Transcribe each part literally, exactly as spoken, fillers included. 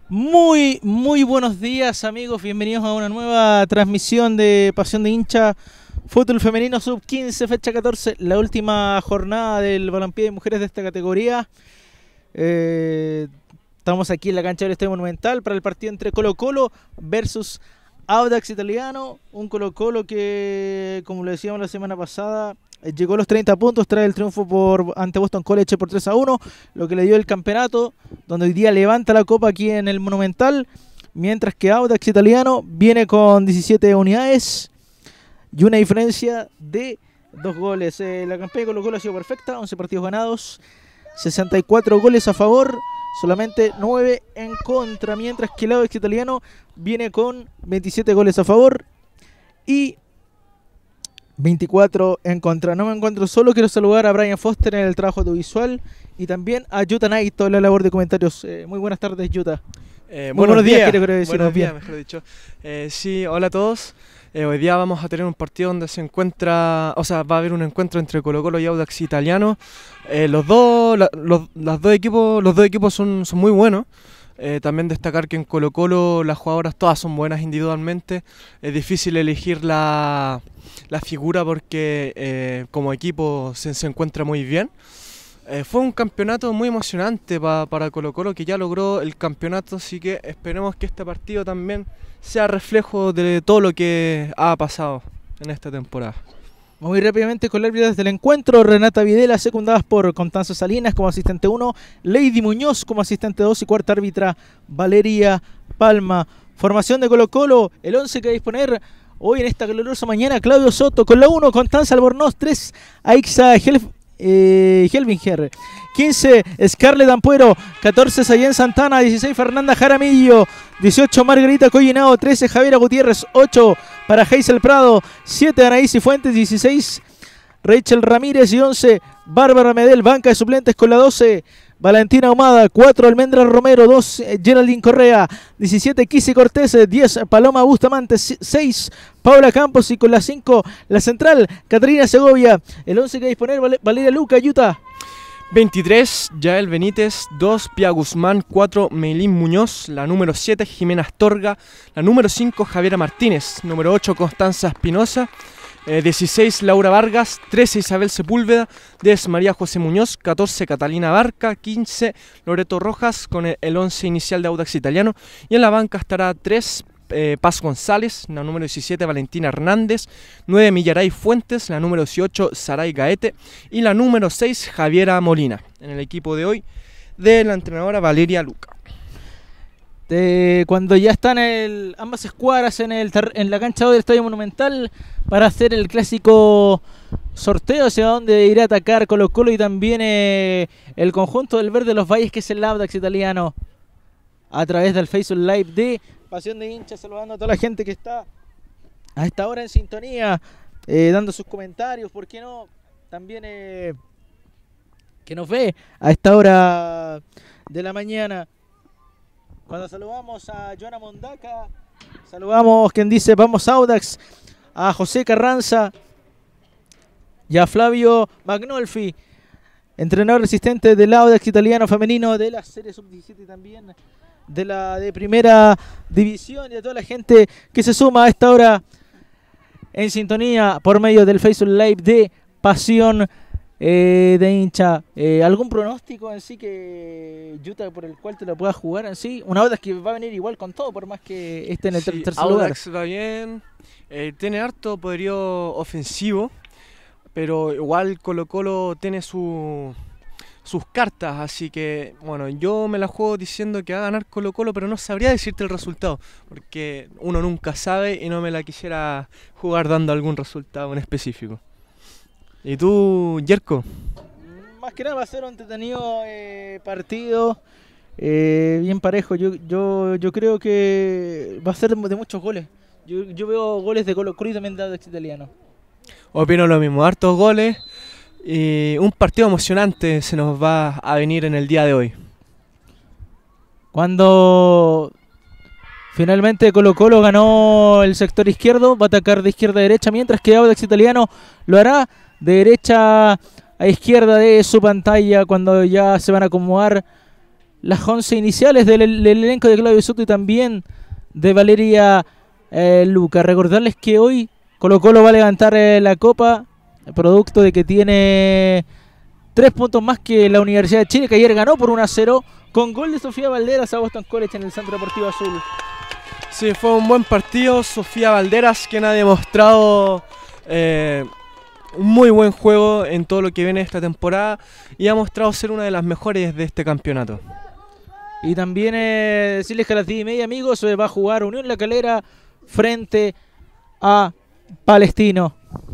Muy, muy buenos días, amigos. Bienvenidos a una nueva transmisión de Pasión de Hincha Fútbol Femenino sub quince, fecha catorce, la última jornada del balompié de mujeres de esta categoría. Eh, estamos aquí en la cancha del Estadio Monumental para el partido entre Colo Colo versus Audax Italiano. Un Colo Colo que, como lo decíamos la semana pasada, llegó a los treinta puntos tras el triunfo por, ante Boston College por tres a uno, lo que le dio el campeonato, donde hoy día levanta la copa aquí en el Monumental, mientras que Audax Italiano viene con diecisiete unidades y una diferencia de dos goles. Eh, la campaña de Colo Colo ha sido perfecta, once partidos ganados, sesenta y cuatro goles a favor, solamente nueve en contra, mientras que el Audax Italiano viene con veintisiete goles a favor y veinticuatro en contra. No me encuentro solo, quiero saludar a Brian Foster en el trabajo audiovisual y también a Yuta Naito en la labor de comentarios. Eh, muy buenas tardes, Yuta. Eh, muy buenos, buenos días, días quiero decir. Buenos días, mejor dicho. Eh, sí, hola a todos. Eh, hoy día vamos a tener un partido donde se encuentra, o sea, va a haber un encuentro entre Colo Colo y Audax Italiano. Eh, los dos, la, los, los dos equipos, los dos equipos son, son muy buenos. Eh, también destacar que en Colo Colo las jugadoras todas son buenas individualmente. Es difícil elegir la, la figura porque eh, como equipo se, se encuentra muy bien. Eh, fue un campeonato muy emocionante pa, para Colo Colo, que ya logró el campeonato, así que esperemos que este partido también sea reflejo de todo lo que ha pasado en esta temporada. Muy rápidamente con las árbitras del encuentro: Renata Videla, secundadas por Constanza Salinas como asistente uno, Lady Muñoz como asistente dos y cuarta árbitra Valeria Palma. Formación de Colo Colo, el once que va a disponer hoy en esta calurosa mañana: Claudio Soto con la uno, Constanza Albornoz, tres, Aixa Helf, eh, Helvinger, quince, Scarlett Ampuero, catorce, Sayen Santana, dieciséis, Fernanda Jaramillo, dieciocho, Margarita Collinao, trece, Javiera Gutiérrez, ocho, para Hazel Prado, siete, Anaís Fuentes, dieciséis, Rachel Ramírez y once, Bárbara Medel. Banca de suplentes con la doce, Valentina Ahumada, cuatro, Almendra Romero, dos, Geraldine Correa, diecisiete, Kisi Cortés, diez, Paloma Bustamante, seis, Paula Campos y con la cinco, la central, Catarina Segovia. El once que va a disponer Val Valeria Luca, Utah. veintitrés, Yael Benítez, dos, Pia Guzmán, cuatro, Meilín Muñoz, la número siete, Jimena Astorga, la número cinco, Javiera Martínez, número ocho, Constanza Espinosa, eh, dieciséis, Laura Vargas, trece, Isabel Sepúlveda, diez, María José Muñoz, catorce, Catalina Barca, quince, Loreto Rojas con el, el once inicial de Audax Italiano, y en la banca estará tres, Eh, Paz González, la número diecisiete, Valentina Hernández, nueve, Millaray Fuentes, la número dieciocho, Saray Gaete y la número seis, Javiera Molina, en el equipo de hoy de la entrenadora Valeria Luca. De cuando ya están el, ambas escuadras en, el, en la cancha del Estadio Monumental para hacer el clásico sorteo hacia donde irá a atacar Colo Colo y también eh, el conjunto del Verde de los Valles, que es el Audax Italiano, a través del Facebook Live de Pasión de Hinchas, saludando a toda la gente que está a esta hora en sintonía, eh, dando sus comentarios, ¿por qué no? También eh, que nos ve a esta hora de la mañana. Cuando saludamos a Joana Mondaca, saludamos quien dice vamos Audax, a José Carranza y a Flavio Magnolfi, entrenador resistente del Audax Italiano femenino de la serie sub diecisiete y también de la de primera división, y a toda la gente que se suma a esta hora en sintonía por medio del Facebook Live de Pasión eh, de Hincha. Eh, ¿Algún pronóstico en sí que Utah por el cual te lo puedas jugar en sí? Una Audax que va a venir igual con todo, por más que esté en el sí, tercer lugar. Audax va bien, eh, tiene harto poderío ofensivo, pero igual Colo Colo tiene su... sus cartas, así que bueno, yo me la juego diciendo que va a ganar Colo Colo, pero no sabría decirte el resultado, porque uno nunca sabe y no me la quisiera jugar dando algún resultado en específico. ¿Y tú, Yerko? Más que nada va a ser un entretenido eh, partido, eh, bien parejo. Yo, yo, yo creo que va a ser de muchos goles. Yo, yo veo goles de Colo Colo y también de Audax Italiano. Opino lo mismo, hartos goles. Y un partido emocionante se nos va a venir en el día de hoy. Cuando finalmente Colo Colo ganó el sector izquierdo, va a atacar de izquierda a derecha, mientras que Audax Italiano lo hará de derecha a izquierda de su pantalla cuando ya se van a acomodar las once iniciales del, del elenco de Claudio Soto y también de Valeria eh, Luca. Recordarles que hoy Colo Colo va a levantar eh, la copa, producto de que tiene tres puntos más que la Universidad de Chile, que ayer ganó por uno a cero con gol de Sofía Valderas a Boston College en el Centro Deportivo Azul. Sí, fue un buen partido. Sofía Valderas, quien ha demostrado eh, un muy buen juego en todo lo que viene esta temporada y ha mostrado ser una de las mejores de este campeonato. Y también eh, decirles que a las diez y media, amigos, eh, va a jugar Unión La Calera frente a Palestino.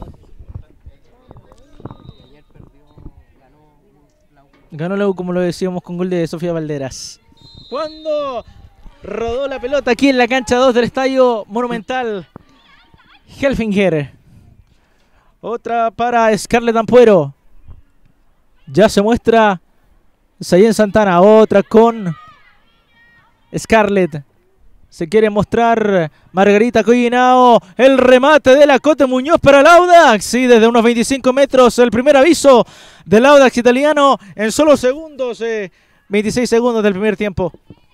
Ganó la U, como lo decíamos, con gol de Sofía Valderas. Cuando rodó la pelota aquí en la cancha dos del Estadio Monumental, Helfinger. Otra para Scarlett Ampuero. Ya se muestra Sayen Santana. Otra con Scarlett. Se quiere mostrar Margarita Collinao. El remate de la Cote Muñoz para el Audax. Sí, desde unos veinticinco metros el primer aviso del Audax italiano en solo segundos. Eh, veintiséis segundos del primer tiempo.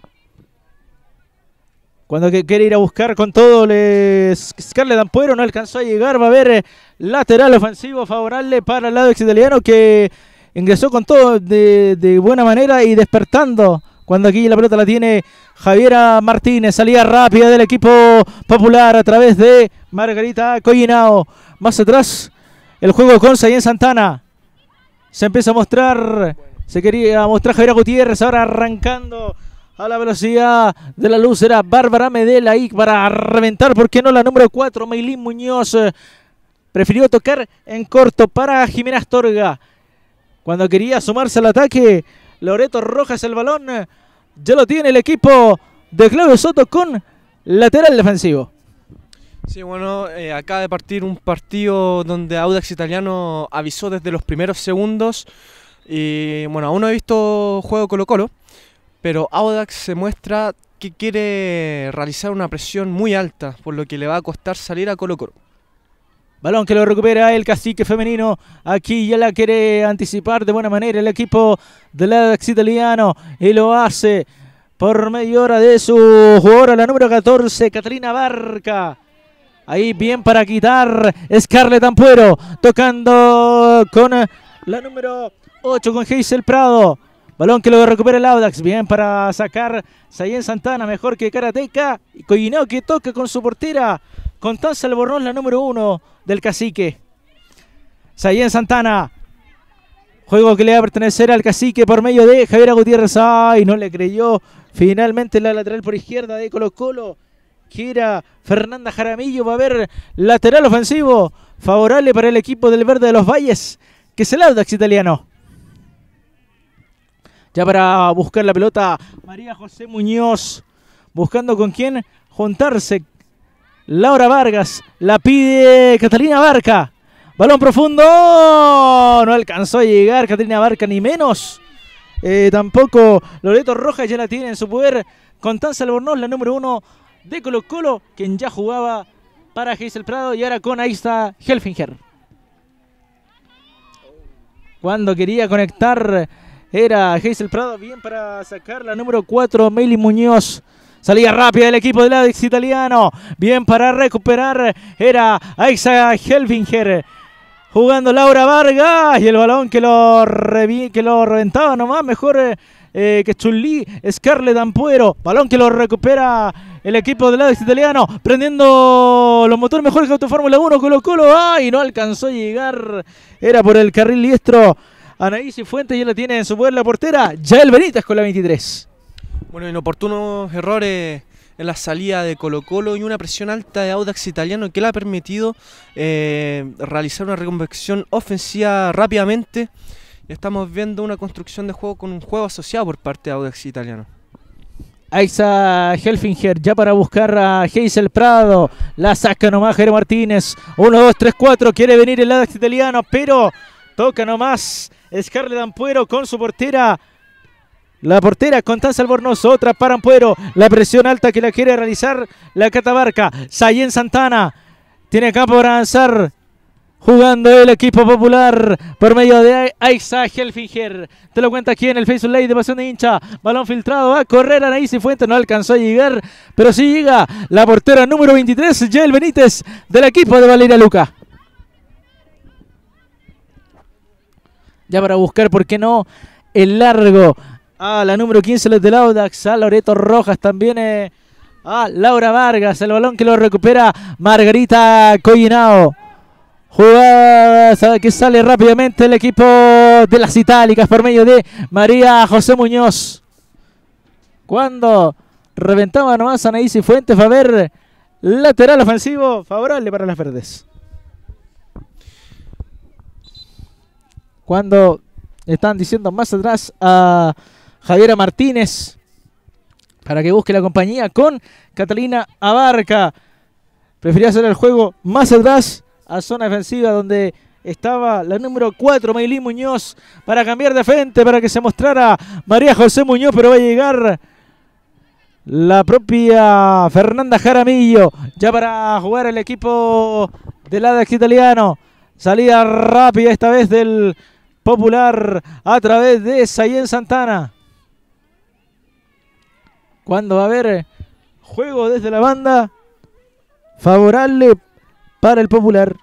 Cuando que quiere ir a buscar con todo, les... Scarlett Ampuero no alcanzó a llegar. Va a haber eh, lateral ofensivo favorable para el Audax italiano, que ingresó con todo de, de buena manera y despertando. Cuando aquí la pelota la tiene Javiera Martínez. Salida rápida del equipo popular a través de Margarita Collinao. Más atrás el juego con Sayen Santana. Se empieza a mostrar. Se quería mostrar Javiera Gutiérrez. Ahora arrancando a la velocidad de la luz. Era Bárbara Medel ahí para reventar. ¿Por qué no la número cuatro? Maylin Muñoz. Prefirió tocar en corto para Jimena Astorga. Cuando quería sumarse al ataque, Loreto Rojas el balón. Ya lo tiene el equipo de Claudio Soto con lateral defensivo. Sí, bueno, eh, acaba de partir un partido donde Audax Italiano avisó desde los primeros segundos. Y bueno, aún no he visto juego Colo Colo, pero Audax se muestra que quiere realizar una presión muy alta, por lo que le va a costar salir a Colo Colo. Balón que lo recupera el Cacique femenino. Aquí ya la quiere anticipar de buena manera el equipo del Audax italiano. Y lo hace por media hora de su jugadora, la número catorce, Catalina Barca. Ahí bien para quitar Scarlett Ampuero. Tocando con la número ocho, con Hazel Prado. Balón que lo recupera el Audax. Bien para sacar Sayen Santana, mejor que Karateka. Y Collinao que toca con su portera Constanza Albornoz, la número uno del Cacique. Sayen Santana. Juego que le va a pertenecer al Cacique por medio de Javiera Gutiérrez. Ay, no le creyó finalmente la lateral por izquierda de Colo Colo, que era Fernanda Jaramillo. Va a haber lateral ofensivo favorable para el equipo del Verde de los Valles, que es el Audax italiano. Ya para buscar la pelota, María José Muñoz. Buscando con quién juntarse. Laura Vargas, la pide Catalina Barca. Balón profundo. No alcanzó a llegar Catalina Barca, ni menos. Eh, tampoco Loreto Rojas ya la tiene en su poder. Constanza Albornoz, la número uno de Colo Colo, quien ya jugaba para Hazel Prado. Y ahora con ahí está Helfinger. Cuando quería conectar era Hazel Prado. Bien para sacar la número cuatro, Maylin Muñoz. Salida rápida del equipo del Audax italiano. Bien para recuperar. Era Aixa Helfinger. Jugando Laura Vargas. Y el balón que lo, que lo reventaba nomás. Mejor eh, que Chun-Li. Scarlett Ampuero. Balón que lo recupera el equipo del Audax italiano. Prendiendo los motores mejores que Auto Fórmula uno. Colo Colo. ¡Ay! No alcanzó a llegar. Era por el carril diestro. Anaís Fuentes ya la tiene en su poder la portera. Yael Benítez con la veintitrés. Bueno, inoportunos errores en la salida de Colo Colo y una presión alta de Audax italiano que le ha permitido eh, realizar una reconversión ofensiva rápidamente. Y estamos viendo una construcción de juego con un juego asociado por parte de Audax italiano. Aixa Helfinger ya para buscar a Hazel Prado. La saca nomás Jere Martínez. uno, dos, tres, cuatro. Quiere venir el Audax italiano, pero toca nomás Scarlett Ampuero con su portera. La portera Constanza Albornoz, otra para Ampuero. La presión alta que la quiere realizar la Catabarca. Sayen Santana tiene campo para avanzar. Jugando el equipo popular por medio de Aixa Helfinger. Te lo cuenta aquí en el Facebook Live de Pasión de Hincha. Balón filtrado, va a correr Anaí Cifuentes. No alcanzó a llegar, pero sí llega la portera número veintitrés, Yael Benítez, del equipo de Valeria Luca. Ya para buscar, ¿por qué no?, el largo a la número quince, los del Audax, a Loreto Rojas, también eh, a Laura Vargas. El balón que lo recupera Margarita Collinao. Jugada que sale rápidamente el equipo de las Itálicas por medio de María José Muñoz. Cuando reventaba nomás a Anaí Cifuentes, va a haber lateral ofensivo favorable para las verdes. Cuando están diciendo más atrás a Javiera Martínez para que busque la compañía con Catalina Abarca. Prefería hacer el juego más atrás a zona defensiva donde estaba la número cuatro, Maylin Muñoz, para cambiar de frente, para que se mostrara María José Muñoz, pero va a llegar la propia Fernanda Jaramillo ya para jugar el equipo del Audax italiano. Salida rápida esta vez del Popular a través de Sayen Santana. Cuando va a haber juego desde la banda favorable para el Popular.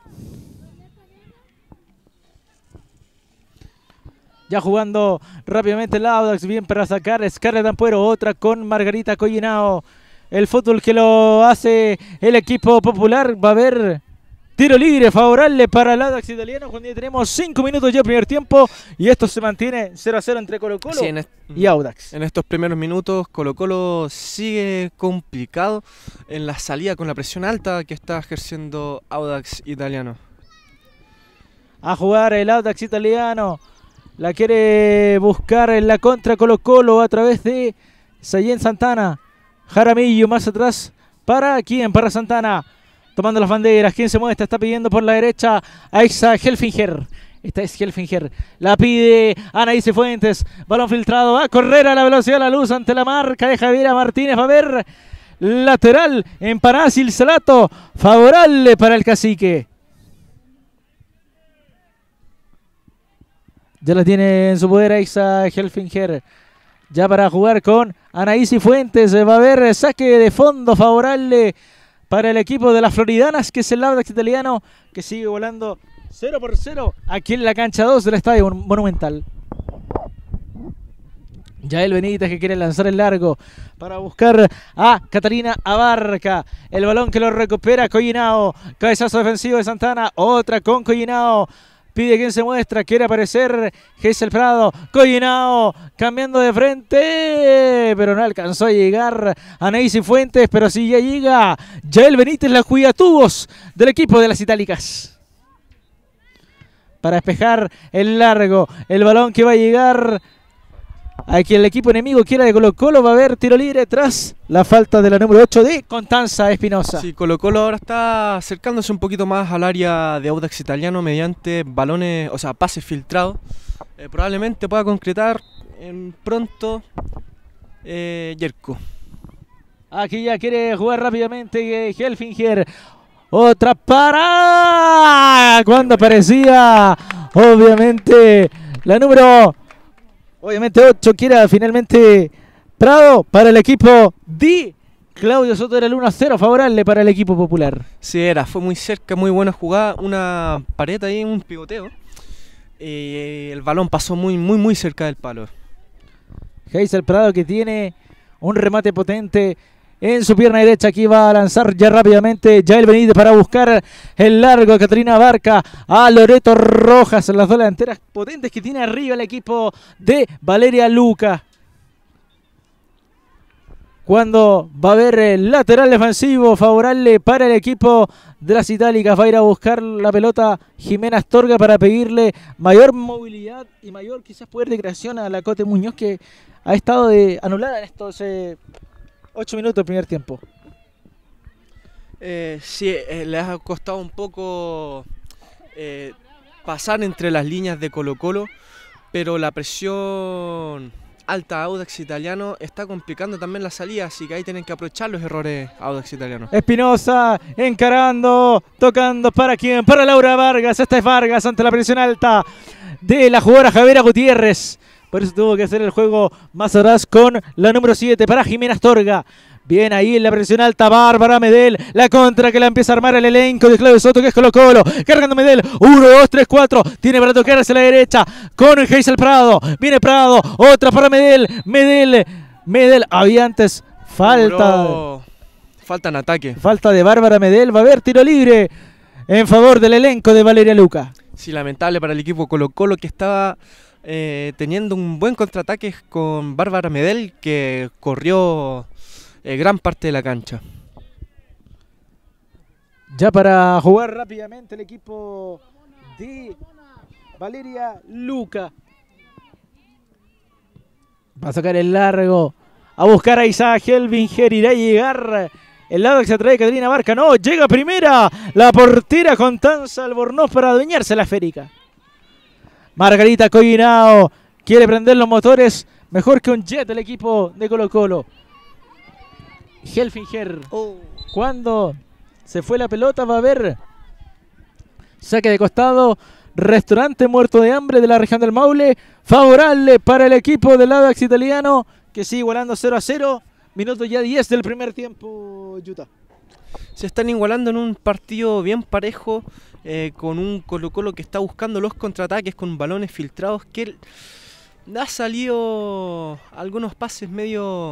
Ya jugando rápidamente el Audax, bien para sacar Scarlett Ampuero, otra con Margarita Collinao. El fútbol que lo hace el equipo Popular. Va a haber tiro libre favorable para el Audax italiano cuando ya tenemos cinco minutos ya primer tiempo y esto se mantiene cero a cero entre Colo Colo sí, y Audax. En estos primeros minutos Colo Colo sigue complicado en la salida con la presión alta que está ejerciendo Audax italiano. A jugar el Audax italiano. La quiere buscar en la contra Colo Colo a través de Sayen Santana. Jaramillo más atrás. ¿Para quién? Para Santana. Tomando las banderas. ¿Quién se muestra? Está pidiendo por la derecha a Aixa Helfinger. Esta es Helfinger. La pide Anaí Cifuentes. Balón filtrado. Va a correr a la velocidad de la luz ante la marca de Javiera Martínez. Va a haber lateral en Parásil Salato. Favorable para el Cacique. Ya la tiene en su poder Aixa Helfinger. Ya para jugar con Anaí Cifuentes. Va a haber saque de fondo favorable para el equipo de las Floridanas, que es el Audax italiano, que sigue volando cero por cero aquí en la cancha dos del Estadio Monumental. Yael Benítez que quiere lanzar el largo para buscar a Catalina Abarca. El balón que lo recupera Collinao. Cabezazo defensivo de Santana. Otra con Collinao. Pide quien se muestra, quiere aparecer Geisel Prado, Collinao cambiando de frente, pero no alcanzó a llegar a Anaí Cifuentes, pero sí ya llega Yael Benítez, la cuidatubos del equipo de las Itálicas. Para despejar el largo, el balón que va a llegar a quien el equipo enemigo quiera de Colo Colo. Va a haber tiro libre tras la falta de la número ocho de Constanza Espinosa. Sí, Colo Colo ahora está acercándose un poquito más al área de Audax italiano mediante balones, o sea, pases filtrados. Eh, probablemente pueda concretar en pronto eh, Yerko. Aquí ya quiere jugar rápidamente Helfinger. Otra para cuando aparecía obviamente la número Obviamente ocho que era finalmente Prado para el equipo de Claudio Soto. Era el uno a cero favorable para el equipo Popular. Sí, era, fue muy cerca, muy buena jugada, una pared ahí, un pivoteo. Eh, el balón pasó muy, muy, muy cerca del palo. Geisel Prado que tiene un remate potente en su pierna derecha. Aquí va a lanzar ya rápidamente Yael Benítez para buscar el largo a Catalina Abarca, a Loreto Rojas, en las dos delanteras potentes que tiene arriba el equipo de Valeria Luca. Cuando va a haber el lateral defensivo favorable para el equipo de las Itálicas. Va a ir a buscar la pelota Jimena Astorga para pedirle mayor movilidad y mayor quizás poder de creación a la Cote Muñoz, que ha estado de anulada en estos eh, ocho minutos del primer tiempo. Eh, sí, eh, le ha costado un poco eh, pasar entre las líneas de Colo Colo, pero la presión alta Audax Italiano está complicando también la salida, así que ahí tienen que aprovechar los errores Audax Italiano. Espinosa encarando, tocando para quién, para Laura Vargas. Esta es Vargas ante la presión alta de la jugadora Javiera Gutiérrez. Por eso tuvo que hacer el juego más atrás con la número siete para Jimena Astorga. Bien ahí en la presión alta, Bárbara Medel. La contra que la empieza a armar el elenco de Claudio Soto, que es Colo Colo. Cargando Medel. uno, dos, tres, cuatro. Tiene para tocar hacia la derecha con Geisel Prado. Viene Prado. Otra para Medel. Medel. Medel. Había antes falta. Bro, falta en ataque. Falta de Bárbara Medel. Va a haber tiro libre en favor del elenco de Valeria Luca. Sí, lamentable para el equipo Colo Colo, que estaba eh, teniendo un buen contraataque con Bárbara Medel, que corrió Eh, gran parte de la cancha. Ya para jugar rápidamente el equipo de Valeria Luca. Va a sacar el largo. A buscar a Isaac Helvinger. Irá a llegar el lado que se atrae Caterina Barca. No, llega primera la portera Constanza Albornoz para adueñarse la esférica. Margarita Coyinao quiere prender los motores. Mejor que un jet el equipo de Colo Colo. Helfinger, oh. Cuando se fue la pelota va a haber saque de costado. Restaurante Muerto de Hambre de la región del Maule, favorable para el equipo del Audax Italiano, que sigue igualando cero a cero. Minuto ya diez del primer tiempo, Utah. Se están igualando en un partido bien parejo, eh, con un Colo Colo que está buscando los contraataques con balones filtrados, que ha salido algunos pases medio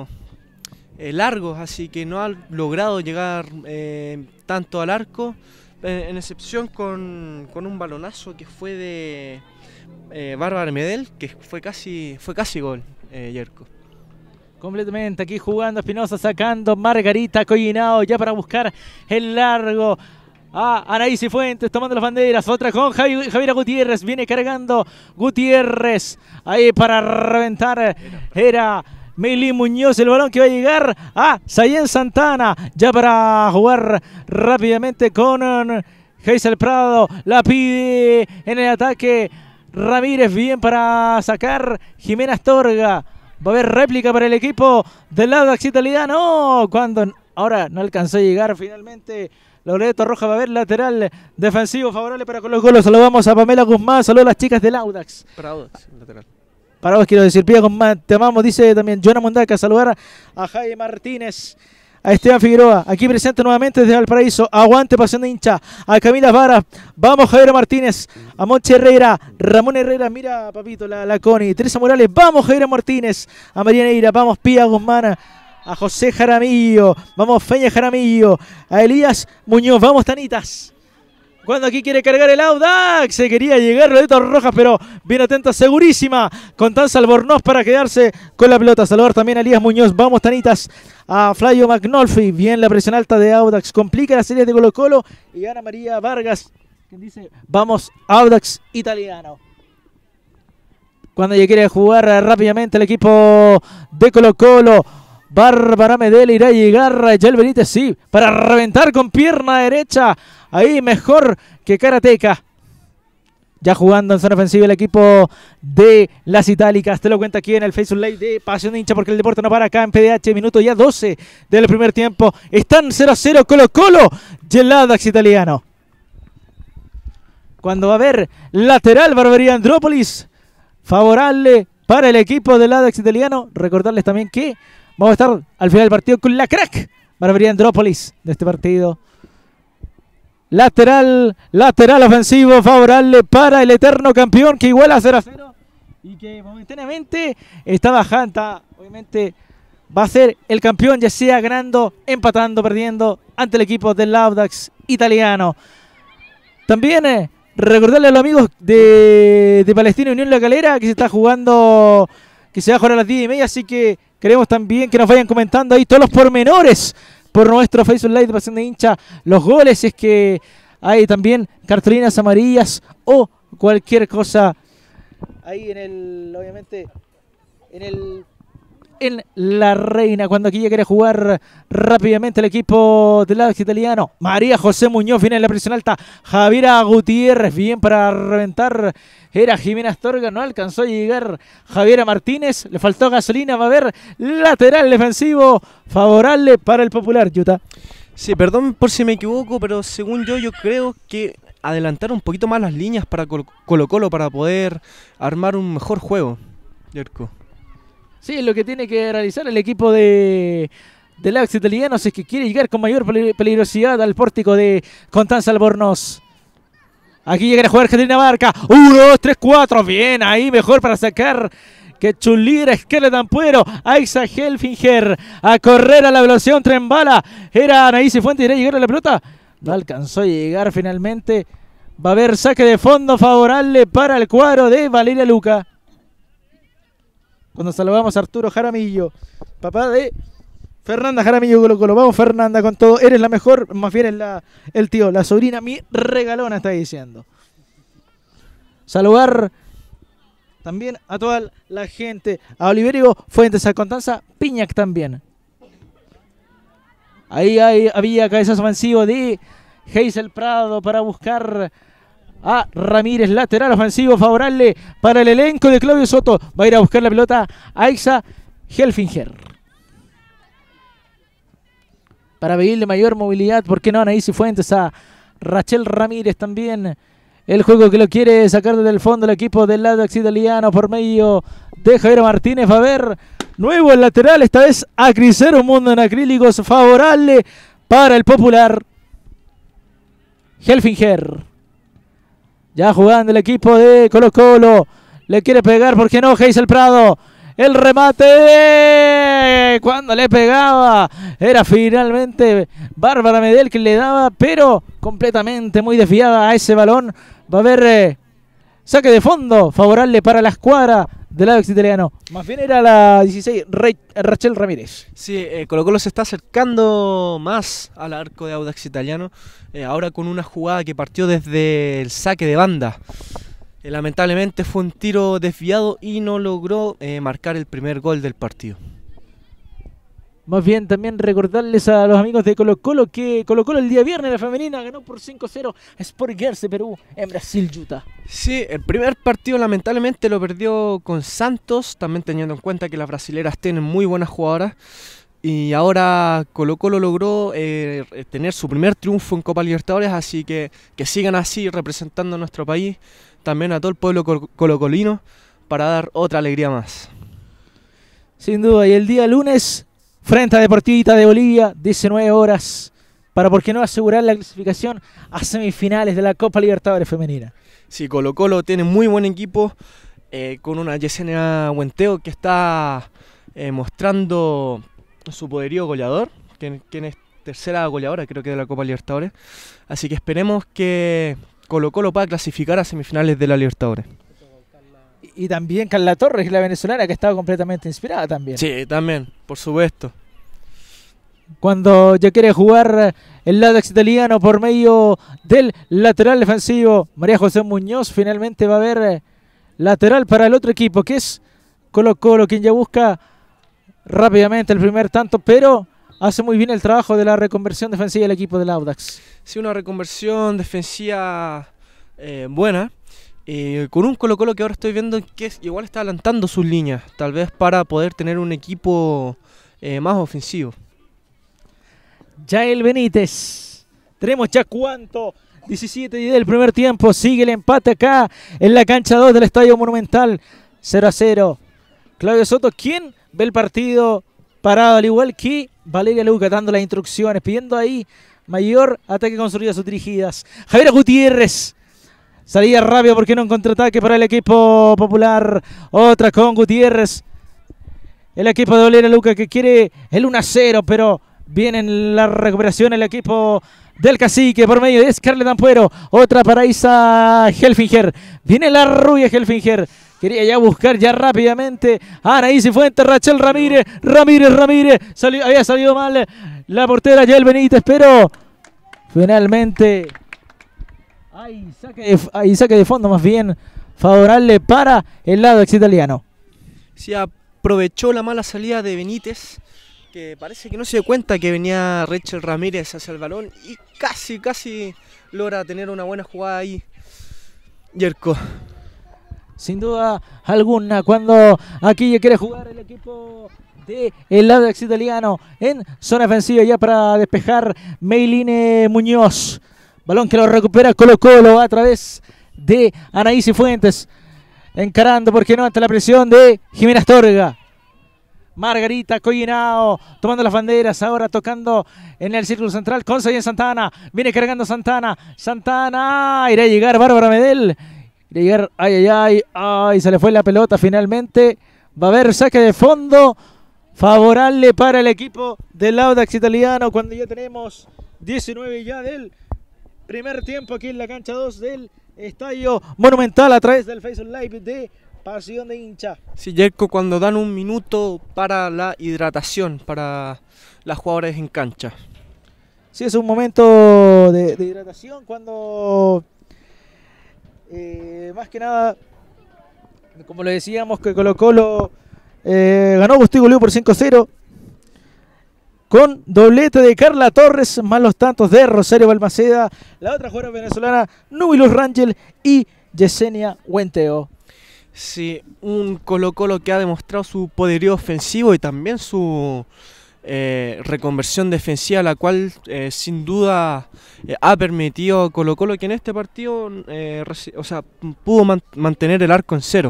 Eh, largos, así que no ha logrado llegar eh, tanto al arco, eh, en excepción con, con un balonazo que fue de eh, Bárbara Medel, que fue casi fue casi gol, eh, Yerko. Completamente, aquí jugando Espinosa, sacando Margarita Coyinao ya para buscar el largo. Ah, Anaís Fuentes tomando las banderas, otra con Javi, Javiera Gutiérrez, viene cargando Gutiérrez, ahí para reventar, era Meili Muñoz, el balón que va a llegar a Sayen Santana, ya para jugar rápidamente con Geisel Prado, la pide en el ataque Ramírez, bien para sacar Jimena Astorga, va a haber réplica para el equipo del Audax Italiano, cuando ahora no alcanzó a llegar finalmente Loreto Roja, va a haber lateral defensivo favorable para Colo Colo. Saludamos a Pamela Guzmán, saludos a las chicas del Audax. Para Audax, lateral. Para vos quiero decir, pía con más, te amamos, dice también Joana Mundaca. Saludar a Jaime Martínez, a Esteban Figueroa, aquí presente nuevamente desde Valparaíso. Aguante Pasión de Hincha, a Camila Vara, vamos Javier Martínez, a Monche Herrera, Ramón Herrera, mira papito, la, la Connie, Teresa Morales, vamos Javier Martínez, a María Neira, vamos Pía Guzmán, a José Jaramillo, vamos Feña Jaramillo, a Elías Muñoz, vamos Tanitas. Cuando aquí quiere cargar el Audax, se quería llegar Loreto Rojas, pero bien atenta, segurísima, Constanza Albornoz para quedarse con la pelota. Saludar también a Elías Muñoz, vamos Tanitas, a Flavio McNolfi, bien la presión alta de Audax, complica las series de Colo Colo, y Ana María Vargas, quien dice, vamos Audax Italiano. Cuando ya quiere jugar rápidamente el equipo de Colo Colo, Bárbara Medel irá a llegar, Yael Benítez, sí, para reventar con pierna derecha, ahí mejor que Karateka. Ya jugando en zona ofensiva el equipo de las Itálicas, te lo cuenta aquí en el Facebook Live de Pasión de Hincha, porque el deporte no para acá en P D H, minuto ya doce del primer tiempo, están cero a cero Colo Colo y el Audax Italiano. Cuando va a haber lateral, Barbería Andrópolis, favorable para el equipo del Audax Italiano. Recordarles también que vamos a estar al final del partido con la crack Barbería Andrópolis de este partido. Lateral, lateral ofensivo favorable para el eterno campeón, que iguala a cero a cero y que momentáneamente está bajando. Obviamente va a ser el campeón, ya sea ganando, empatando, perdiendo ante el equipo del Audax Italiano. También eh, recordarle a los amigos de, de Palestina Unión La Calera que se está jugando, que se va a jugar a las diez y media, así que queremos también que nos vayan comentando ahí todos los pormenores por nuestro Facebook Live de Pasión de Hincha, los goles, si es que hay también cartulinas amarillas o cualquier cosa ahí en el, obviamente, en el en La Reina, cuando aquí ya quiere jugar rápidamente el equipo del Audax Italiano. María José Muñoz viene en la presión alta. Javiera Gutiérrez, bien para reventar. Era Jimena Astorga, no alcanzó a llegar Javiera Martínez. Le faltó gasolina, va a haber lateral defensivo favorable para el Popular, Yuta. Sí, perdón por si me equivoco, pero según yo, yo creo que adelantar un poquito más las líneas para Colo Colo para poder armar un mejor juego, Yerko. Sí, es lo que tiene que realizar el equipo de del Audax Italiano si es que quiere llegar con mayor peligrosidad al pórtico de Constanza Albornoz. Aquí llega a jugar Caterina Barca. uno, dos, tres, cuatro. Bien, ahí mejor para sacar que Chulira, Skeleton Puero, Aixa Helfinger a correr a la velocidad, un tren bala. Era Anaís Fuentes, ¿irá a llegar a la pelota? No alcanzó a llegar finalmente. Va a haber saque de fondo favorable para el cuadro de Valeria Luca. Cuando saludamos a Arturo Jaramillo, papá de Fernanda Jaramillo Colo Colo. Vamos Fernanda con todo, eres la mejor, más bien es la, el tío, la sobrina, mi regalona está diciendo. Saludar también a toda la gente, a Oliverio Fuentes, a Constanza Piñac también. Ahí hay, había cabezazo ofensivo de Hazel Prado para buscar a Ramírez, lateral ofensivo favorable para el elenco de Claudio Soto. Va a ir a buscar la pelota a Aixa Helfinger para pedirle mayor movilidad, ¿por qué no? Anaís Fuentes, a Rachel Ramírez también. El juego que lo quiere sacar desde el fondo el equipo del Audax Italiano por medio de Javier Martínez. Va a haber nuevo el lateral, esta vez a Crisero Mundo en acrílicos, favorable para el Popular. Helfinger ya jugando el equipo de Colo Colo. Le quiere pegar, ¿por qué no? Hazel Prado. El remate. Cuando le pegaba era finalmente Bárbara Medel que le daba, pero completamente muy desviada a ese balón. Va a haber eh, saque de fondo favorable para la escuadra del Audax Italiano. Más bien era la dieciséis, Rey, Rachel Ramírez. Sí, eh, Colo Colo se está acercando más al arco de Audax Italiano. Eh, ahora con una jugada que partió desde el saque de banda. Eh, lamentablemente fue un tiro desviado y no logró eh, marcar el primer gol del partido. Más bien también recordarles a los amigos de Colo Colo que Colo Colo el día viernes la femenina ganó por cinco cero a Sport Girls de Perú en Brasil, Utah. Sí, el primer partido lamentablemente lo perdió con Santos, también teniendo en cuenta que las brasileras tienen muy buenas jugadoras. Y ahora Colo Colo logró eh, tener su primer triunfo en Copa Libertadores, así que que sigan así representando a nuestro país, también a todo el pueblo col colocolino, para dar otra alegría más. Sin duda, y el día lunes, frente a Deportivita de Bolivia, diecinueve horas, para por qué no asegurar la clasificación a semifinales de la Copa Libertadores Femenina. Sí, Colo Colo tiene muy buen equipo, eh, con una Yesenia Huenteo que está eh, mostrando su poderío goleador, quien, quien es tercera goleadora creo que de la Copa Libertadores, así que esperemos que Colo Colo pueda clasificar a semifinales de la Libertadores. Y, y también Carla Torres, la venezolana, que estaba completamente inspirada también. Sí, también, por supuesto. Cuando ya quiere jugar el Audax Italiano por medio del lateral defensivo, María José Muñoz, finalmente va a haber lateral para el otro equipo, que es Colo Colo, quien ya busca rápidamente el primer tanto, pero hace muy bien el trabajo de la reconversión defensiva del equipo del Audax. Sí, una reconversión defensiva eh, buena, eh, con un Colo Colo que ahora estoy viendo que es, igual está adelantando sus líneas, tal vez para poder tener un equipo eh, más ofensivo. Yael Benítez, tenemos ya cuánto, diecisiete y del primer tiempo, sigue el empate acá en la cancha dos del Estadio Monumental, cero a cero. Claudio Soto, ¿quién ve el partido parado, al igual que Valeria Luca, dando las instrucciones, pidiendo ahí mayor ataque con salidas dirigidas? Javier Gutiérrez, salida rápida, porque no en contraataque para el equipo popular. Otra con Gutiérrez. El equipo de Valeria Luca que quiere el uno a cero, pero viene en la recuperación el equipo del Cacique por medio de Scarlett Ampuero. Otra para Isa Helfinger. Viene la rubia Helfinger. Quería ya buscar ya rápidamente a Anaís Fuentes, Rachel Ramírez, Ramírez, Ramírez, salió, había salido mal la portera Yael Benítez, pero finalmente hay saque, de, hay saque de fondo más bien favorable para el lado ex italiano. Sí, aprovechó la mala salida de Benítez, que parece que no se dio cuenta que venía Rachel Ramírez hacia el balón y casi, casi logra tener una buena jugada ahí, Yerko. Sin duda alguna, cuando aquí ya quiere jugar el equipo de el Audax Italiano en zona ofensiva ya para despejar Meiline Muñoz. Balón que lo recupera Colo Colo a través de Anaís Fuentes. Encarando, ¿por qué no?, ante la presión de Jimena Astorga. Margarita Collinao tomando las banderas, ahora tocando en el círculo central con Sayen Santana. Viene cargando Santana. Santana, irá a llegar Bárbara Medel. Irá a llegar, ay, ay, ay, ay, se le fue la pelota finalmente. Va a haber saque de fondo favorable para el equipo del Audax Italiano cuando ya tenemos diecinueve ya del primer tiempo aquí en la cancha dos del Estadio Monumental a través del Facebook Live de Pasión de Hincha. Sí, Yerko, cuando dan un minuto para la hidratación para las jugadoras en cancha. Sí, es un momento de, de hidratación cuando eh, más que nada, como le decíamos, que Colo Colo eh, ganó Agustín Goleó por cinco cero con doblete de Carla Torres, más los tantos de Rosario Balmaceda, la otra jugadora venezolana Nubilus Rangel y Yesenia Huenteo. Sí, un Colo Colo que ha demostrado su poderío ofensivo y también su eh, reconversión defensiva, la cual eh, sin duda eh, ha permitido a Colo Colo que en este partido eh, o sea, pudo man mantener el arco en cero.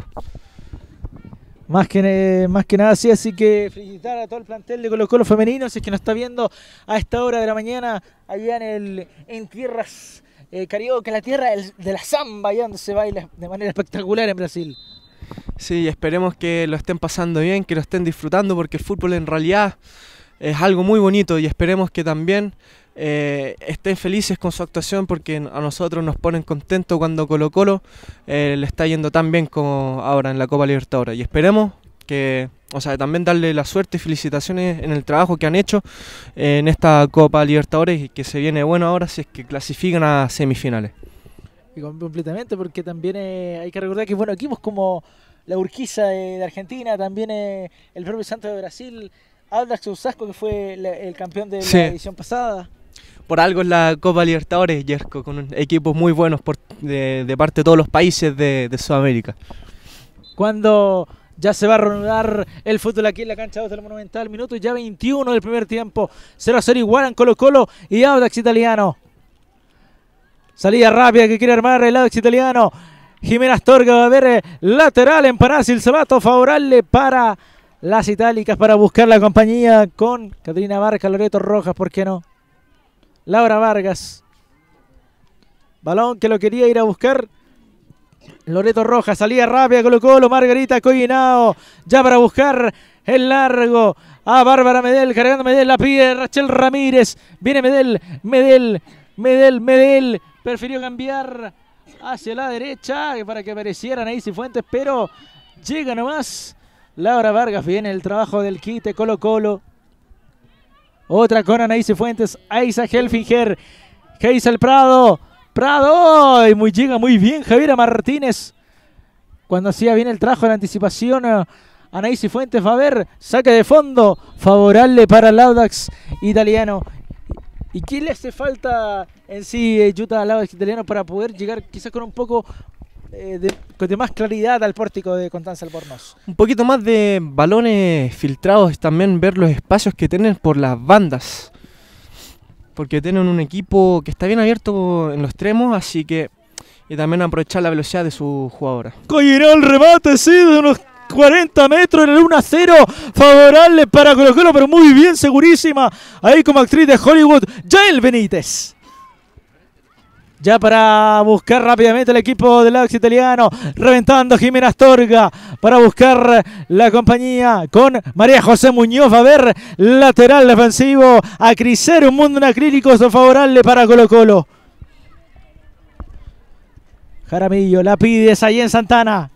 Más que, más que nada sí, así que felicitar a todo el plantel de Colo Colo femenino, si es que nos está viendo a esta hora de la mañana allá en, el, en tierras eh, carioca, la tierra del, de la samba, allá donde se baila de manera espectacular en Brasil. Sí, esperemos que lo estén pasando bien, que lo estén disfrutando, porque el fútbol en realidad es algo muy bonito y esperemos que también eh, estén felices con su actuación, porque a nosotros nos ponen contentos cuando Colo Colo eh, le está yendo tan bien como ahora en la Copa Libertadores, y esperemos que, o sea, también darle la suerte y felicitaciones en el trabajo que han hecho eh, en esta Copa Libertadores, y que se viene bueno ahora si es que clasifican a semifinales. Y completamente, porque también eh, hay que recordar que bueno, equipos como la Urquiza de, de Argentina, también eh, el propio Santos de Brasil, Audax Osasco, que fue la, el campeón de sí. la edición pasada. Por algo es la Copa Libertadores, Yerko, con equipos muy buenos por, de, de parte de todos los países de, de Sudamérica. Cuando ya se va a reanudar el fútbol aquí en la cancha dos del Monumental, minuto ya veintiuno del primer tiempo, cero a cero igualan Colo Colo y Audax Italiano. Salida rápida que quiere armar el Audax Italiano. Jimena Astorga va a ver lateral en Parás y el zapato favorable para las itálicas para buscar la compañía con Caterina Barca, Loreto Rojas, ¿por qué no? Laura Vargas. Balón que lo quería ir a buscar Loreto Rojas. Salida rápida, Colo Colo, Margarita Collinao. Ya para buscar el largo a Bárbara Medel. Cargando Medel, la pide Rachel Ramírez. Viene Medel, Medel, Medel, Medel. Prefirió cambiar hacia la derecha para que apareciera Anaís Fuentes, pero llega nomás Laura Vargas. Viene el trabajo del quite Colo Colo. Otra con Anaís Fuentes, Aiza Helfinger, Geisel Prado, Prado, y muy, llega muy bien Javiera Martínez. Cuando hacía bien el trabajo de la anticipación, Anaís Fuentes va a ver, saque de fondo, favorable para el Audax Italiano. ¿Y qué le hace falta en sí, eh, Yuta, al Audax Italiano para poder llegar quizás con un poco eh, de, de más claridad al pórtico de Constanza Albornoz? Un poquito más de balones filtrados, y también ver los espacios que tienen por las bandas, porque tienen un equipo que está bien abierto en los extremos, así que, y también aprovechar la velocidad de su jugadora. Collinao el remate, sí, de unos cuarenta metros en el uno a cero, favorable para Colo Colo, pero muy bien, segurísima, ahí como actriz de Hollywood, Yael Benítez. Ya para buscar rápidamente el equipo del Audax Italiano, reventando Jimena Astorga para buscar la compañía con María José Muñoz. Va a ver lateral defensivo a Crisero, un mundo en acrílicos favorable para Colo Colo. Jaramillo la pide Sayen Santana.